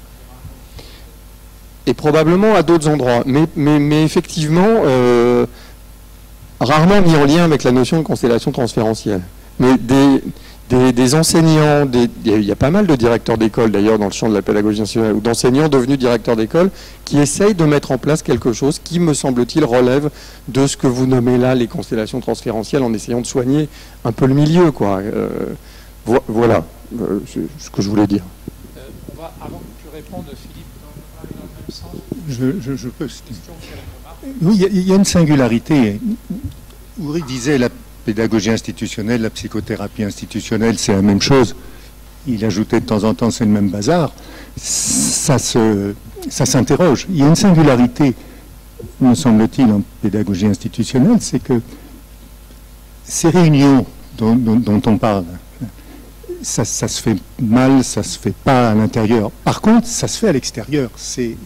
Et probablement à d'autres endroits. Mais effectivement, rarement mis en lien avec la notion de constellation transférentielle. Mais des enseignants, il y a pas mal de directeurs d'école d'ailleurs dans le champ de la pédagogie nationale, ou d'enseignants devenus directeurs d'école, qui essayent de mettre en place quelque chose qui, me semble-t-il, relève de ce que vous nommez là les constellations transférentielles, en essayant de soigner un peu le milieu, quoi. Voilà ce que je voulais dire. Avant que tu répondes, Philippe, dans le même sens. Je peux. Oui, il y a une singularité. Oury disait la pédagogie institutionnelle, la psychothérapie institutionnelle, c'est la même chose. Il ajoutait de temps en temps, c'est le même bazar. Ça s'interroge. Il y a une singularité, me semble-t-il, en pédagogie institutionnelle, c'est que ces réunions dont on parle, ça se fait mal, ça se fait pas à l'intérieur. Par contre, ça se fait à l'extérieur. C'est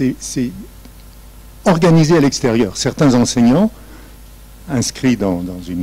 organisé à l'extérieur. Certains enseignants inscrits dans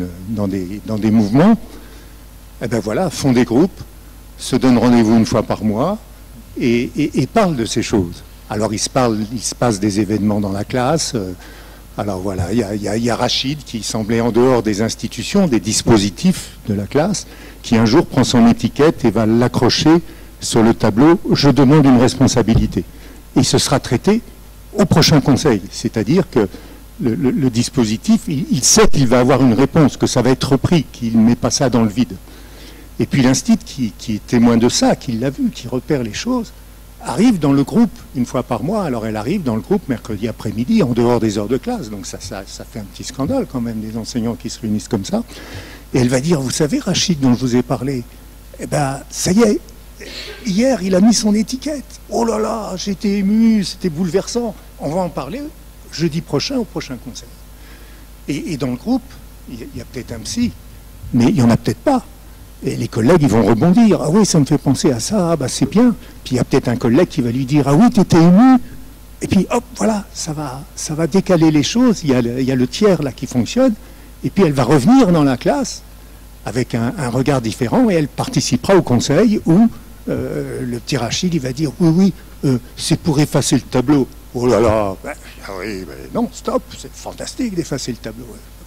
des mouvements, eh ben voilà, font des groupes, se donnent rendez-vous une fois par mois et parlent de ces choses. Alors il se passe des événements dans la classe. Alors voilà, il y a Rachid qui semblait en dehors des institutions, des dispositifs de la classe, qui un jour prend son étiquette et va l'accrocher sur le tableau « Je demande une responsabilité ». Et ce sera traité au prochain conseil, c'est-à-dire que le dispositif, il sait qu'il va avoir une réponse, que ça va être repris, qu'il ne met pas ça dans le vide. Et puis l'instit qui est témoin de ça, qui l'a vu, qui repère les choses, arrive dans le groupe une fois par mois. Alors elle arrive dans le groupe mercredi après-midi, en dehors des heures de classe. Donc ça fait un petit scandale quand même, des enseignants qui se réunissent comme ça. Et elle va dire, vous savez, Rachid, dont je vous ai parlé, eh ben, ça y est, hier, il a mis son étiquette. Oh là là, j'étais ému, c'était bouleversant. On va en parler jeudi prochain au prochain conseil. Et dans le groupe, il y a peut-être un psy, mais il n'y en a peut-être pas. Et les collègues, ils vont rebondir. Ah oui, ça me fait penser à ça, ah bah c'est bien. Puis il y a peut-être un collègue qui va lui dire, ah oui, t'étais ému. Et puis hop, voilà, ça va décaler les choses. Il y a le tiers là qui fonctionne. Et puis elle va revenir dans la classe avec un regard différent et elle participera au conseil où le petit Rachid, il va dire, oui, c'est pour effacer le tableau. Oh là là, oui, non, stop, c'est fantastique d'effacer le tableau.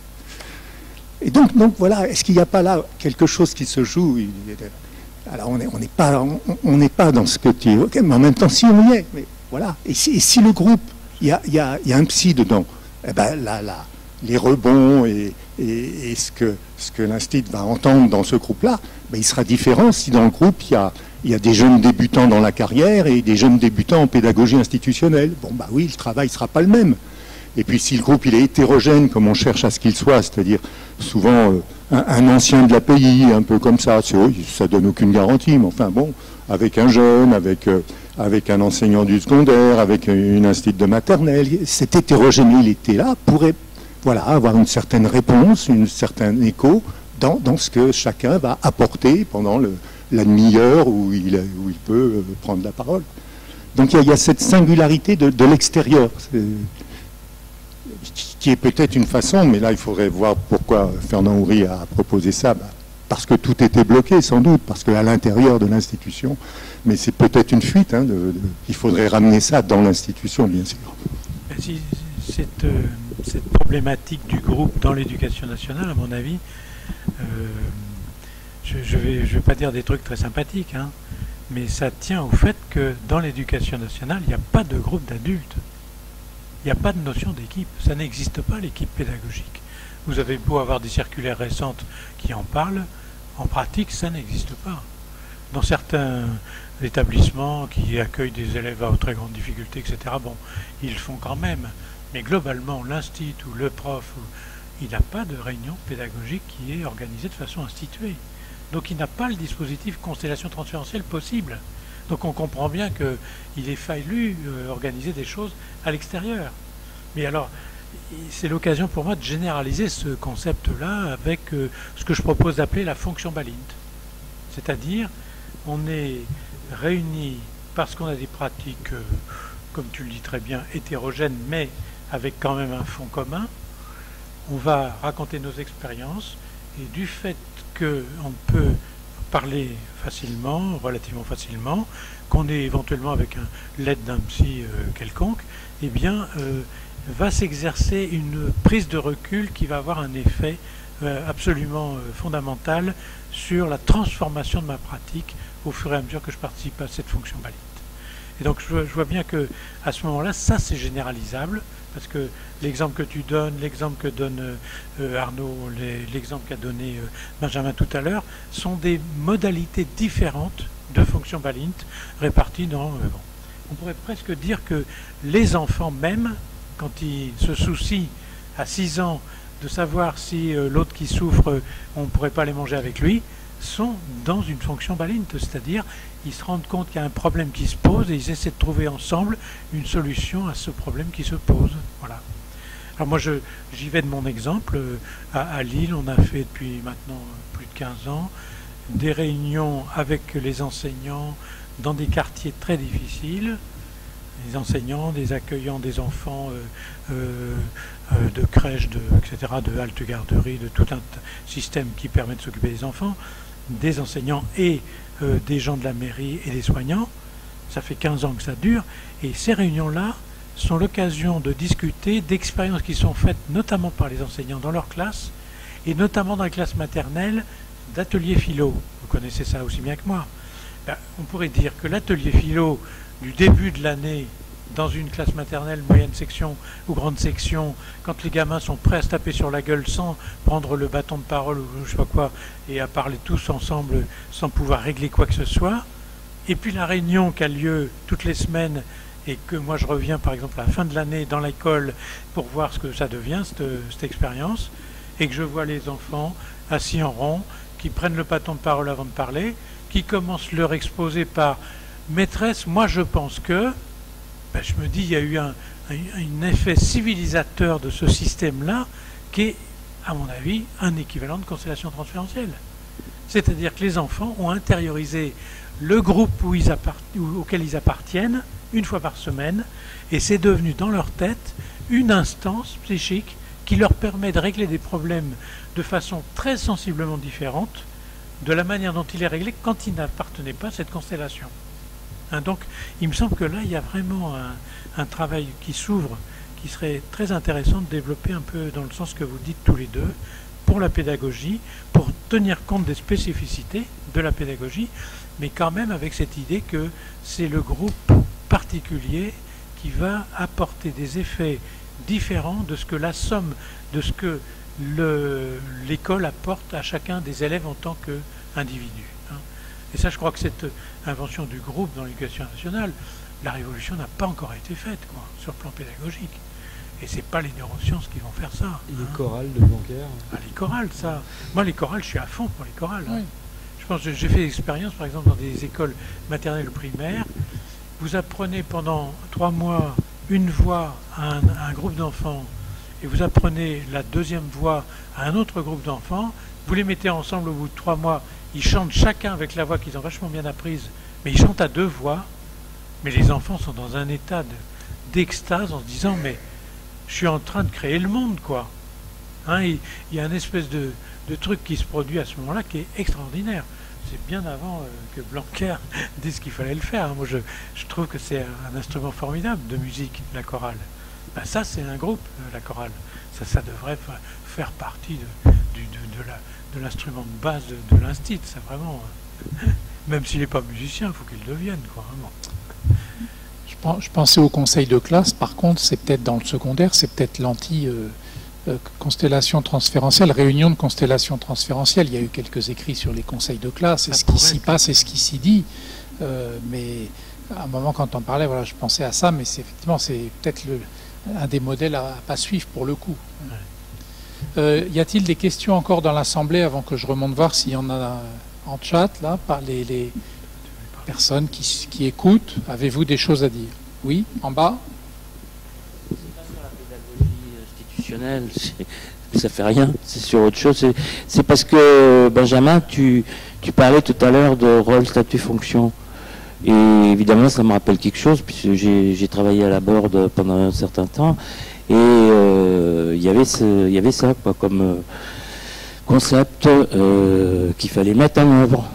Et donc voilà, est-ce qu'il n'y a pas là quelque chose qui se joue? Alors on n'est pas dans ce que tu évoquais, mais en même temps, si on y est, mais voilà. Et si le groupe, il y a un psy dedans, eh ben là, les rebonds et ce que l'instit va entendre dans ce groupe-là, ben, il sera différent si dans le groupe, il y a des jeunes débutants dans la carrière et des jeunes débutants en pédagogie institutionnelle. Bon, bah oui, le travail ne sera pas le même. Et puis si le groupe il est hétérogène, comme on cherche à ce qu'il soit, c'est-à-dire souvent un ancien de l'API, un peu comme ça donne aucune garantie, mais enfin bon, avec un jeune, avec un enseignant du secondaire, avec une institut de maternelle, cette hétérogénéité-là pourrait avoir une certaine réponse, un certain écho dans ce que chacun va apporter pendant la demi-heure où il peut prendre la parole. Donc il y a cette singularité de l'extérieur, qui est peut-être une façon, mais là il faudrait voir pourquoi Fernand Oury a proposé ça, parce que tout était bloqué sans doute, parce qu'à l'intérieur de l'institution, mais c'est peut-être une fuite, il faudrait ramener ça dans l'institution bien sûr. Si, cette problématique du groupe dans l'éducation nationale, à mon avis, je vais pas dire des trucs très sympathiques, mais ça tient au fait que dans l'éducation nationale, il n'y a pas de groupe d'adultes. Il n'y a pas de notion d'équipe. Ça n'existe pas, l'équipe pédagogique. Vous avez beau avoir des circulaires récentes qui en parlent, en pratique, ça n'existe pas. Dans certains établissements qui accueillent des élèves à très grande difficulté, etc., bon, ils le font quand même. Mais globalement, l'instit ou le prof, il n'a pas de réunion pédagogique qui est organisée de façon instituée. Donc il n'a pas le dispositif constellation transférentielle possible. Donc on comprend bien qu'il est fallu organiser des choses à l'extérieur. Mais alors, c'est l'occasion pour moi de généraliser ce concept-là avec ce que je propose d'appeler la fonction Balint. C'est-à-dire, on est réunis parce qu'on a des pratiques, comme tu le dis très bien, hétérogènes, mais avec quand même un fond commun. On va raconter nos expériences, et du fait qu'on peut parler facilement, relativement facilement, qu'on est éventuellement avec l'aide d'un psy quelconque, eh bien, va s'exercer une prise de recul qui va avoir un effet absolument fondamental sur la transformation de ma pratique au fur et à mesure que je participe à cette fonction Balint. Et donc je vois bien que à ce moment-là, ça c'est généralisable, parce que l'exemple que tu donnes, l'exemple que donne Arnaud, l'exemple qu'a donné Benjamin tout à l'heure, sont des modalités différentes de fonction Balint réparties dans... On pourrait presque dire que les enfants même, quand ils se soucient à 6 ans de savoir si l'autre qui souffre, on ne pourrait pas les manger avec lui, sont dans une fonction Balint, c'est-à-dire ils se rendent compte qu'il y a un problème qui se pose et ils essaient de trouver ensemble une solution à ce problème qui se pose. Voilà. Alors moi j'y vais de mon exemple. À Lille, on a fait depuis maintenant plus de 15 ans des réunions avec les enseignants dans des quartiers très difficiles, des enseignants, des accueillants des enfants de crèches, etc., de halte garderie, de tout un système qui permet de s'occuper des enfants, des enseignants et des gens de la mairie et des soignants. Ça fait 15 ans que ça dure, et ces réunions-là sont l'occasion de discuter d'expériences qui sont faites notamment par les enseignants dans leur classe, et notamment dans les classes maternelles, d'ateliers philo. Vous connaissez ça aussi bien que moi. Ben, on pourrait dire que l'atelier philo du début de l'année, dans une classe maternelle, moyenne section ou grande section, quand les gamins sont prêts à se taper sur la gueule sans prendre le bâton de parole ou je sais pas quoi, et à parler tous ensemble sans pouvoir régler quoi que ce soit, et puis la réunion qui a lieu toutes les semaines, et que moi je reviens par exemple à la fin de l'année dans l'école pour voir ce que ça devient, cette expérience, et que je vois les enfants assis en rond, qui prennent le bâton de parole avant de parler, qui commencent leur exposé par « Maîtresse, moi je pense que… » Ben, je me dis, il y a eu un effet civilisateur de ce système-là qui est, à mon avis, un équivalent de constellation transférentielle. C'est-à-dire que les enfants ont intériorisé le groupe auquel ils appartiennent une fois par semaine, et c'est devenu dans leur tête une instance psychique qui leur permet de régler des problèmes de façon très sensiblement différente de la manière dont il est réglé quand il n'appartenait pas à cette constellation. Donc, il me semble que là, il y a vraiment un travail qui s'ouvre, qui serait très intéressant de développer un peu dans le sens que vous dites tous les deux, pour la pédagogie, pour tenir compte des spécificités de la pédagogie, mais quand même avec cette idée que c'est le groupe particulier qui va apporter des effets différents de ce que la somme, de ce que l'école apporte à chacun des élèves en tant qu'individu. Et ça, je crois que cette invention du groupe dans l'éducation nationale, la révolution n'a pas encore été faite, quoi, sur le plan pédagogique. Et c'est pas les neurosciences qui vont faire ça. Et les chorales de Blanquer. Ah, les chorales, ça. Moi, les chorales, je suis à fond pour les chorales. Oui. Je pense que j'ai fait l'expérience, par exemple, dans des écoles maternelles ou primaires. Vous apprenez pendant 3 mois une voix à un groupe d'enfants, et vous apprenez la deuxième voix à un autre groupe d'enfants. Vous les mettez ensemble au bout de 3 mois. Ils chantent chacun avec la voix qu'ils ont vachement bien apprise, mais ils chantent à 2 voix. Mais les enfants sont dans un état d'extase en se disant « mais je suis en train de créer le monde, quoi ». Il y a une espèce de truc qui se produit à ce moment-là qui est extraordinaire. C'est bien avant que Blanquer dise qu'il fallait le faire. Moi, je trouve que c'est un instrument formidable de musique, la chorale. Ben, ça, c'est un groupe, la chorale. Ça devrait faire partie de l'instrument de base de l'instit, ça vraiment. Même s'il n'est pas musicien, il faut qu'il le devienne, quoi, vraiment. Je pensais au conseil de classe, par contre, c'est peut-être dans le secondaire, c'est peut-être constellation transférentielle, réunion de constellation transférentielle. Il y a eu quelques écrits sur les conseils de classe, et ce qui s'y passe et ce qui s'y dit. Mais à un moment, quand on parlait, voilà, je pensais à ça, mais effectivement, c'est peut-être un des modèles à pas suivre pour le coup. Ouais. Y a-t-il des questions encore dans l'Assemblée avant que je remonte voir s'il y en a en chat, là, par Personne qui écoute. Avez-vous des choses à dire? Oui, en bas. C'est pas sur la pédagogie institutionnelle, ça fait rien, c'est sur autre chose. C'est parce que, Benjamin, tu parlais tout à l'heure de rôle, statut, fonction. Et évidemment, ça me rappelle quelque chose, puisque j'ai travaillé à la Borde pendant un certain temps. Et il y avait ça, quoi, comme concept qu'il fallait mettre en œuvre.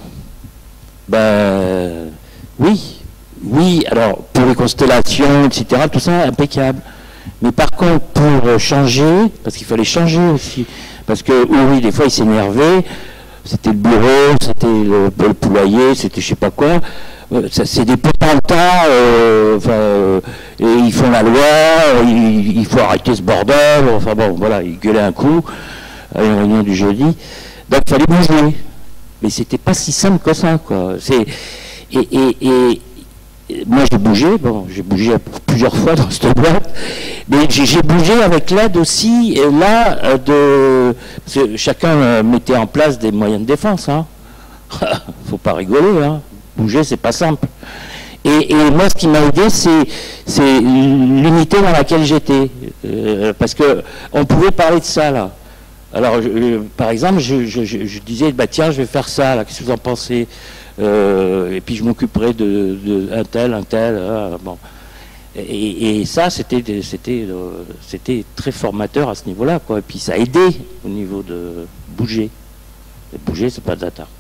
Oui, alors pour les constellations, etc., tout ça impeccable. Mais par contre, pour changer, parce qu'il fallait changer aussi, parce que oui, des fois il s'énervait, c'était le bureau, c'était le poulailler, c'était je sais pas quoi. C'est des potentats, et ils font la loi, il faut arrêter ce bordel, enfin bon, voilà, ils gueulaient un coup à une réunion du jeudi. Donc il fallait bouger. Mais c'était pas si simple que ça, quoi. Et moi j'ai bougé plusieurs fois dans cette boîte, mais j'ai bougé avec l'aide aussi, parce que chacun mettait en place des moyens de défense, hein. Faut pas rigoler, hein. Bouger, c'est pas simple. Et moi, ce qui m'a aidé, c'est l'unité dans laquelle j'étais, parce que on pouvait parler de ça là. Alors, par exemple, je disais, tiens, je vais faire ça, là, qu'est-ce que vous en pensez? Et puis je m'occuperai de un tel, bon. Et ça, c'était très formateur à ce niveau-là, quoi. Et puis ça a aidé au niveau de bouger. Et bouger, c'est pas de data.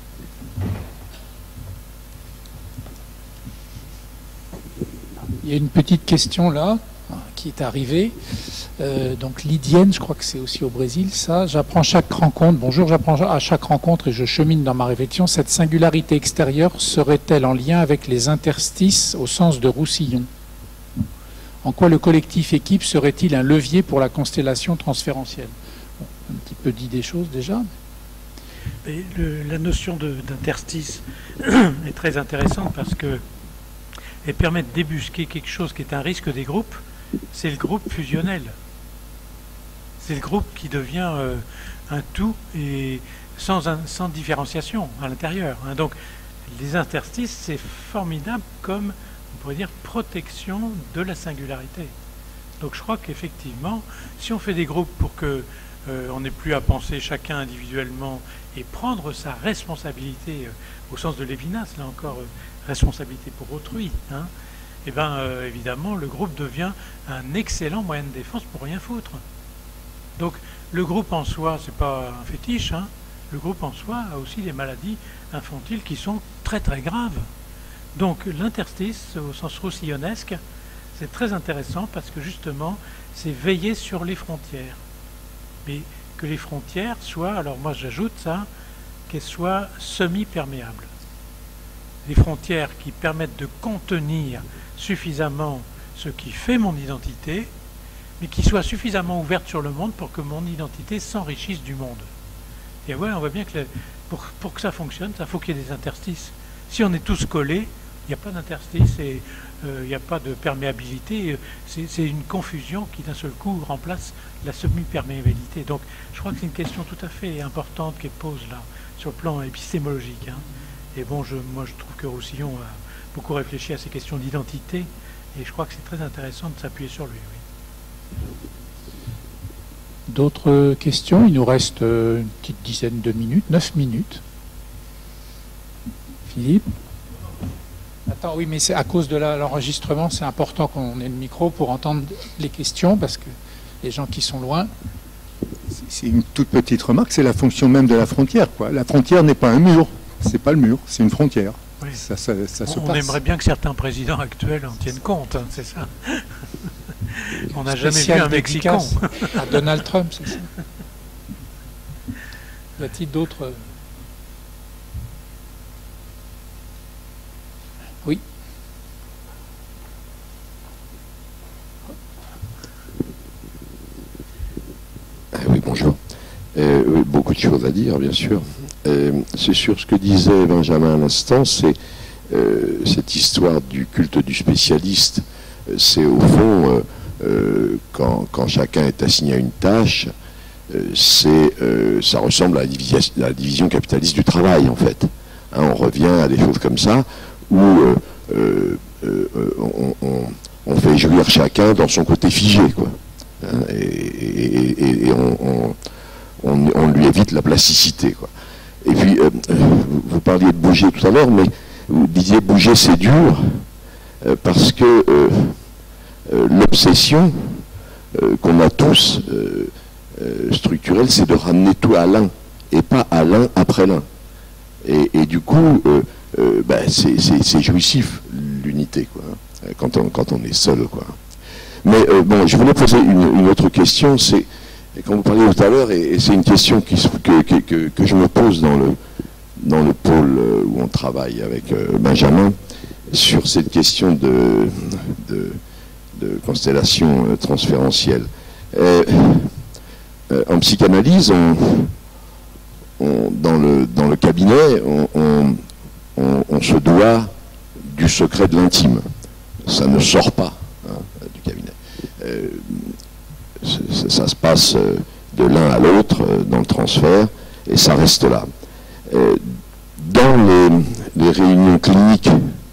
Il y a une petite question là qui est arrivée. Donc Lydienne, je crois que c'est aussi au Brésil, ça. J'apprends chaque rencontre. Bonjour, j'apprends à chaque rencontre et je chemine dans ma réflexion. Cette singularité extérieure serait-elle en lien avec les interstices au sens de Roussillon? En quoi le collectif équipe serait-il un levier pour la constellation transférentielle? Bon, un petit peu dit des choses déjà. Mais la notion d'interstice est très intéressante parce que elle permet de débusquer quelque chose qui est un risque des groupes. C'est le groupe fusionnel. C'est le groupe qui devient un tout et sans différenciation à l'intérieur. Hein. Donc les interstices, c'est formidable comme, on pourrait dire, protection de la singularité. Donc je crois qu'effectivement, si on fait des groupes pour que on n'ait plus à penser chacun individuellement et prendre sa responsabilité au sens de Lévinas, là encore, responsabilité pour autrui, hein, et bien évidemment le groupe devient un excellent moyen de défense pour rien foutre. Donc le groupe en soi, c'est pas un fétiche, hein, le groupe en soi a aussi des maladies infantiles qui sont très très graves. Donc l'interstice, au sens roussillonnesque, c'est très intéressant parce que justement, c'est veiller sur les frontières. Mais que les frontières soient, alors moi j'ajoute ça, qu'elles soient semi-perméables. Les frontières qui permettent de contenir suffisamment ce qui fait mon identité, mais qui soient suffisamment ouvertes sur le monde pour que mon identité s'enrichisse du monde. Et ouais, on voit bien que pour que ça fonctionne, il faut qu'il y ait des interstices. Si on est tous collés, il n'y a pas d'interstice et il n'y a pas de perméabilité. C'est une confusion qui d'un seul coup remplace la semi-perméabilité. Donc je crois que c'est une question tout à fait importante qu'elle pose là, sur le plan épistémologique. Hein. Et bon, moi je trouve que Roussillon a beaucoup réfléchi à ces questions d'identité et je crois que c'est très intéressant de s'appuyer sur lui. Oui. D'autres questions? Il nous reste une petite dizaine de minutes, 9 minutes. Philippe? Attends, oui, mais c'est à cause de l'enregistrement, c'est important qu'on ait le micro pour entendre les questions, parce que les gens qui sont loin... C'est une toute petite remarque, c'est la fonction même de la frontière, quoi. La frontière n'est pas un mur, c'est pas le mur, c'est une frontière. Oui. Ça se passe. On aimerait bien que certains présidents actuels en tiennent compte, hein, c'est ça. On n'a jamais vu un Mexicain. À Donald Trump, c'est ça. Y a-t-il d'autres... Oui. Oui, bonjour. Beaucoup de choses à dire, bien sûr. C'est sur ce que disait Benjamin à l'instant, c'est cette histoire du culte du spécialiste. C'est au fond, quand chacun est assigné à une tâche, ça ressemble à la division capitaliste du travail, en fait. Hein, on revient à des choses comme ça, où on fait jouir chacun dans son côté figé, quoi. Et on lui évite la plasticité, quoi. Et puis, vous parliez de bouger tout à l'heure, mais vous disiez bouger c'est dur, parce que l'obsession qu'on a tous, structurelle, c'est de ramener tout à l'un, et pas à l'un après l'un. Et du coup, c'est jouissif, l'unité, quoi, quand on est seul, quoi. Mais bon, je voulais poser une autre question, c'est, quand vous parliez tout à l'heure, et c'est une question que je me pose dans le pôle où on travaille avec Benjamin, sur cette question de constellation transférentielle. En psychanalyse, dans le cabinet, on se doit du secret de l'intime. Ça ne sort pas, hein, du cabinet. Ça se passe de l'un à l'autre dans le transfert, et ça reste là. Dans les réunions cliniques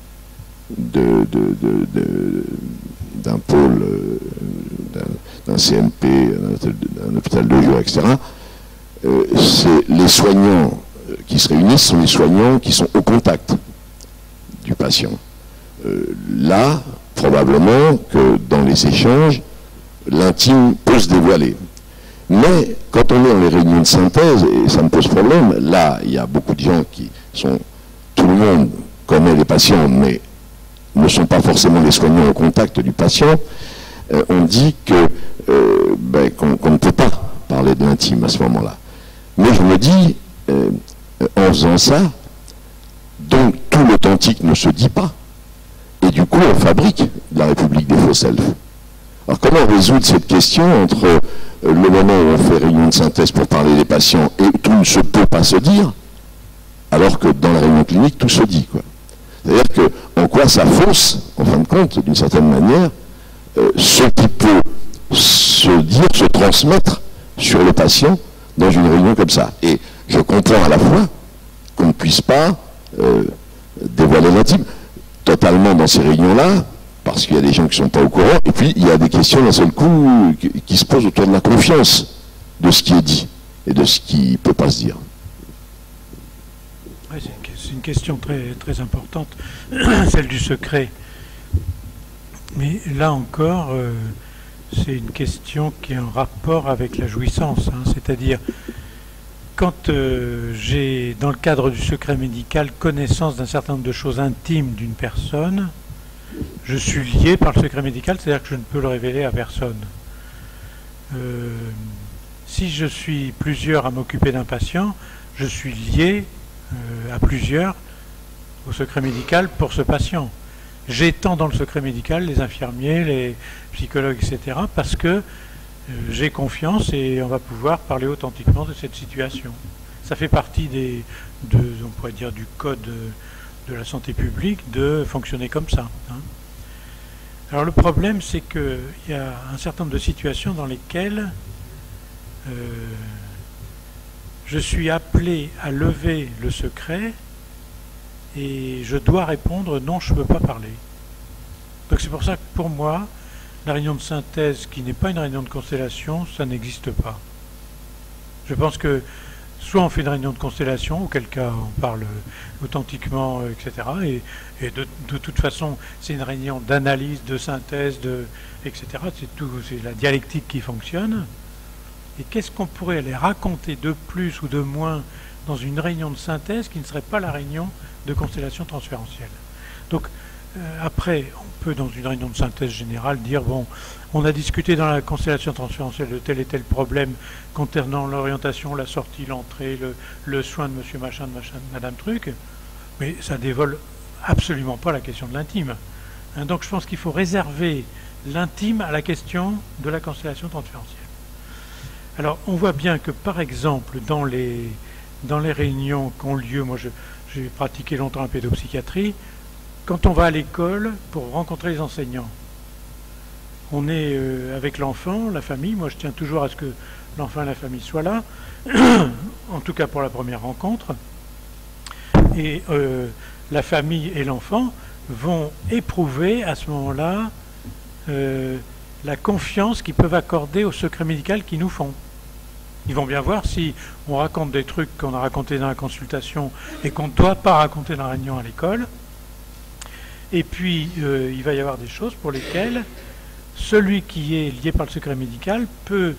d'un pôle, d'un CMP, d'un hôpital de jour, etc., c'est les soignants qui se réunissent, sont les soignants qui sont au contact du patient. Là, probablement que dans les échanges, l'intime peut se dévoiler. Mais quand on est dans les réunions de synthèse, et ça me pose problème, là, il y a beaucoup de gens qui sont... Tout le monde connaît les patients, mais ne sont pas forcément les soignants au contact du patient. On dit qu'on ne peut pas parler de l'intime à ce moment-là. Mais je me dis, en faisant ça, donc tout l'authentique ne se dit pas. Et du coup, on fabrique la République des faux selfs. Alors comment résoudre cette question entre le moment où on fait réunion de synthèse pour parler des patients et tout ne se peut pas se dire, alors que dans la réunion clinique, tout se dit, quoi. C'est-à-dire que, en quoi ça fausse, en fin de compte, d'une certaine manière, ce qui peut se dire, se transmettre sur le patient dans une réunion comme ça. Et je comprends à la fois qu'on ne puisse pas dévoiler l'intime totalement dans ces réunions-là, parce qu'il y a des gens qui ne sont pas au courant, et puis il y a des questions d'un seul coup qui se posent autour de la confiance de ce qui est dit et de ce qui ne peut pas se dire. Oui, c'est une question très, très importante, celle du secret. Mais là encore, c'est une question qui est en rapport avec la jouissance, hein, c'est-à-dire quand j'ai, dans le cadre du secret médical, connaissance d'un certain nombre de choses intimes d'une personne, je suis lié par le secret médical, c'est-à-dire que je ne peux le révéler à personne. Si je suis plusieurs à m'occuper d'un patient, je suis lié à plusieurs au secret médical pour ce patient. J'étends dans le secret médical les infirmiers, les psychologues, etc. parce que j'ai confiance et on va pouvoir parler authentiquement de cette situation. Ça fait partie on pourrait dire, du code de la santé publique de fonctionner comme ça, hein. Alors le problème, c'est qu'il y a un certain nombre de situations dans lesquelles je suis appelé à lever le secret et je dois répondre non, je ne peux pas parler. Donc c'est pour ça que pour moi, la réunion de synthèse qui n'est pas une réunion de constellation, ça n'existe pas. Je pense que soit on fait une réunion de constellation, auquel cas on parle authentiquement, etc. Et de toute façon, c'est une réunion d'analyse, de synthèse, etc. C'est la dialectique qui fonctionne. Et qu'est-ce qu'on pourrait aller raconter de plus ou de moins dans une réunion de synthèse qui ne serait pas la réunion de constellation transférentielle? Donc, après, on peut, dans une réunion de synthèse générale, dire, bon, on a discuté dans la constellation transférentielle de tel et tel problème concernant l'orientation, la sortie, l'entrée, le soin de monsieur machin, de madame truc, mais ça dévole absolument pas la question de l'intime. Hein, donc je pense qu'il faut réserver l'intime à la question de la constellation transférentielle. Alors, on voit bien que, par exemple, dans les réunions qui ont lieu, moi j'ai pratiqué longtemps la pédopsychiatrie, quand on va à l'école pour rencontrer les enseignants, on est avec l'enfant, la famille, moi je tiens toujours à ce que l'enfant et la famille soient là, en tout cas pour la première rencontre, Et la famille et l'enfant vont éprouver à ce moment-là la confiance qu'ils peuvent accorder au secret médical qu'ils nous font. Ils vont bien voir si on raconte des trucs qu'on a racontés dans la consultation et qu'on ne doit pas raconter dans la réunion à l'école. Et puis, il va y avoir des choses pour lesquelles celui qui est lié par le secret médical peut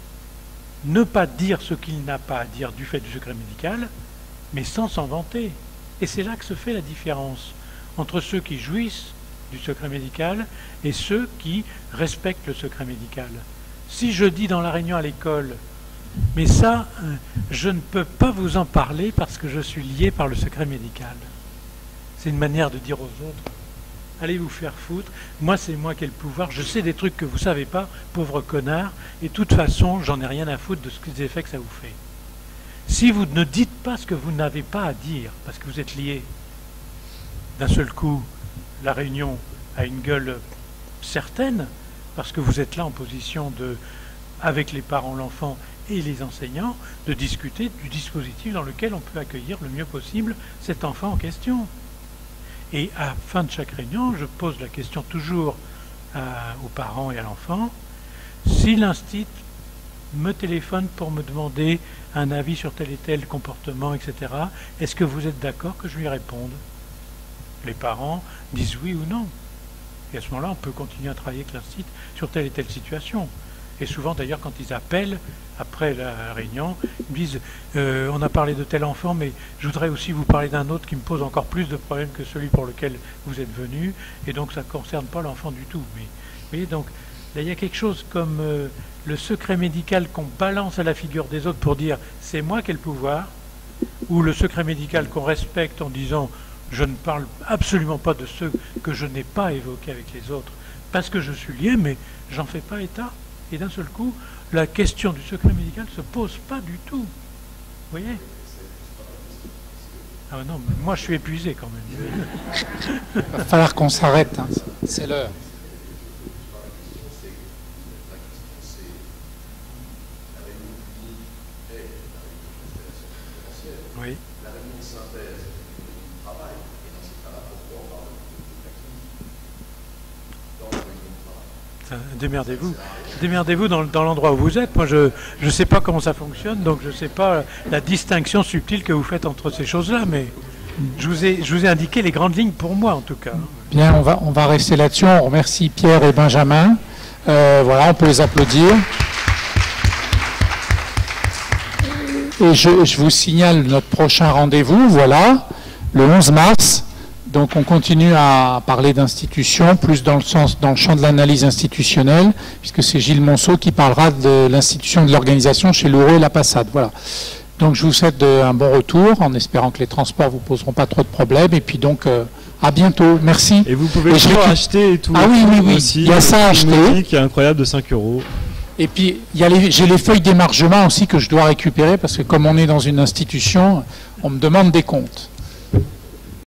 ne pas dire ce qu'il n'a pas à dire du fait du secret médical, mais sans s'en vanter. Et c'est là que se fait la différence entre ceux qui jouissent du secret médical et ceux qui respectent le secret médical. Si je dis dans la réunion à l'école, mais ça, je ne peux pas vous en parler parce que je suis lié par le secret médical. C'est une manière de dire aux autres, allez vous faire foutre, moi c'est moi qui ai le pouvoir, je sais des trucs que vous ne savez pas, pauvre connard, et de toute façon, j'en ai rien à foutre de ce des effets que ça vous fait. Si vous ne dites pas ce que vous n'avez pas à dire, parce que vous êtes lié, d'un seul coup, la réunion a une gueule certaine, parce que vous êtes là en position de, avec les parents, l'enfant et les enseignants, de discuter du dispositif dans lequel on peut accueillir le mieux possible cet enfant en question. Et à la fin de chaque réunion, je pose la question toujours aux parents et à l'enfant, si l'instit me téléphone pour me demander un avis sur tel et tel comportement, etc., est-ce que vous êtes d'accord que je lui réponde? Les parents disent oui ou non. Et à ce moment-là, on peut continuer à travailler avec l'instit sur telle et telle situation. Et souvent, d'ailleurs, quand ils appellent, après la réunion, ils me disent on a parlé de tel enfant, mais je voudrais aussi vous parler d'un autre qui me pose encore plus de problèmes que celui pour lequel vous êtes venu, et donc ça ne concerne pas l'enfant du tout. Mais, vous voyez, donc, là, il y a quelque chose comme le secret médical qu'on balance à la figure des autres pour dire c'est moi qui ai le pouvoir, ou le secret médical qu'on respecte en disant je ne parle absolument pas de ceux que je n'ai pas évoqués avec les autres, parce que je suis lié, mais j'en fais pas état. Et d'un seul coup, la question du secret médical ne se pose pas du tout. Vous voyez? Ah non, mais moi je suis épuisé quand même. Il va falloir qu'on s'arrête, hein. C'est l'heure. Oui. Démerdez-vous. Démerdez-vous dans l'endroit où vous êtes. Moi, je ne sais pas comment ça fonctionne, donc je ne sais pas la distinction subtile que vous faites entre ces choses-là, mais je vous ai indiqué les grandes lignes pour moi, en tout cas. Bien, on va rester là-dessus. On remercie Pierre et Benjamin. Voilà, on peut les applaudir. Et je vous signale notre prochain rendez-vous, voilà, le 11 mars. Donc on continue à parler d'institutions, plus dans le champ de l'analyse institutionnelle, puisque c'est Gilles Monceau qui parlera de l'institution de l'organisation chez Lourau et La Passade. Voilà. Donc je vous souhaite un bon retour, en espérant que les transports ne vous poseront pas trop de problèmes. Et puis donc, à bientôt. Merci. Et vous pouvez toujours acheter et tout. Ah oui, oui, oui. Aussi, il y a ça à acheter. Qui est incroyable de 5 €. Et puis, j'ai les feuilles d'émargement aussi que je dois récupérer, parce que comme on est dans une institution, on me demande des comptes.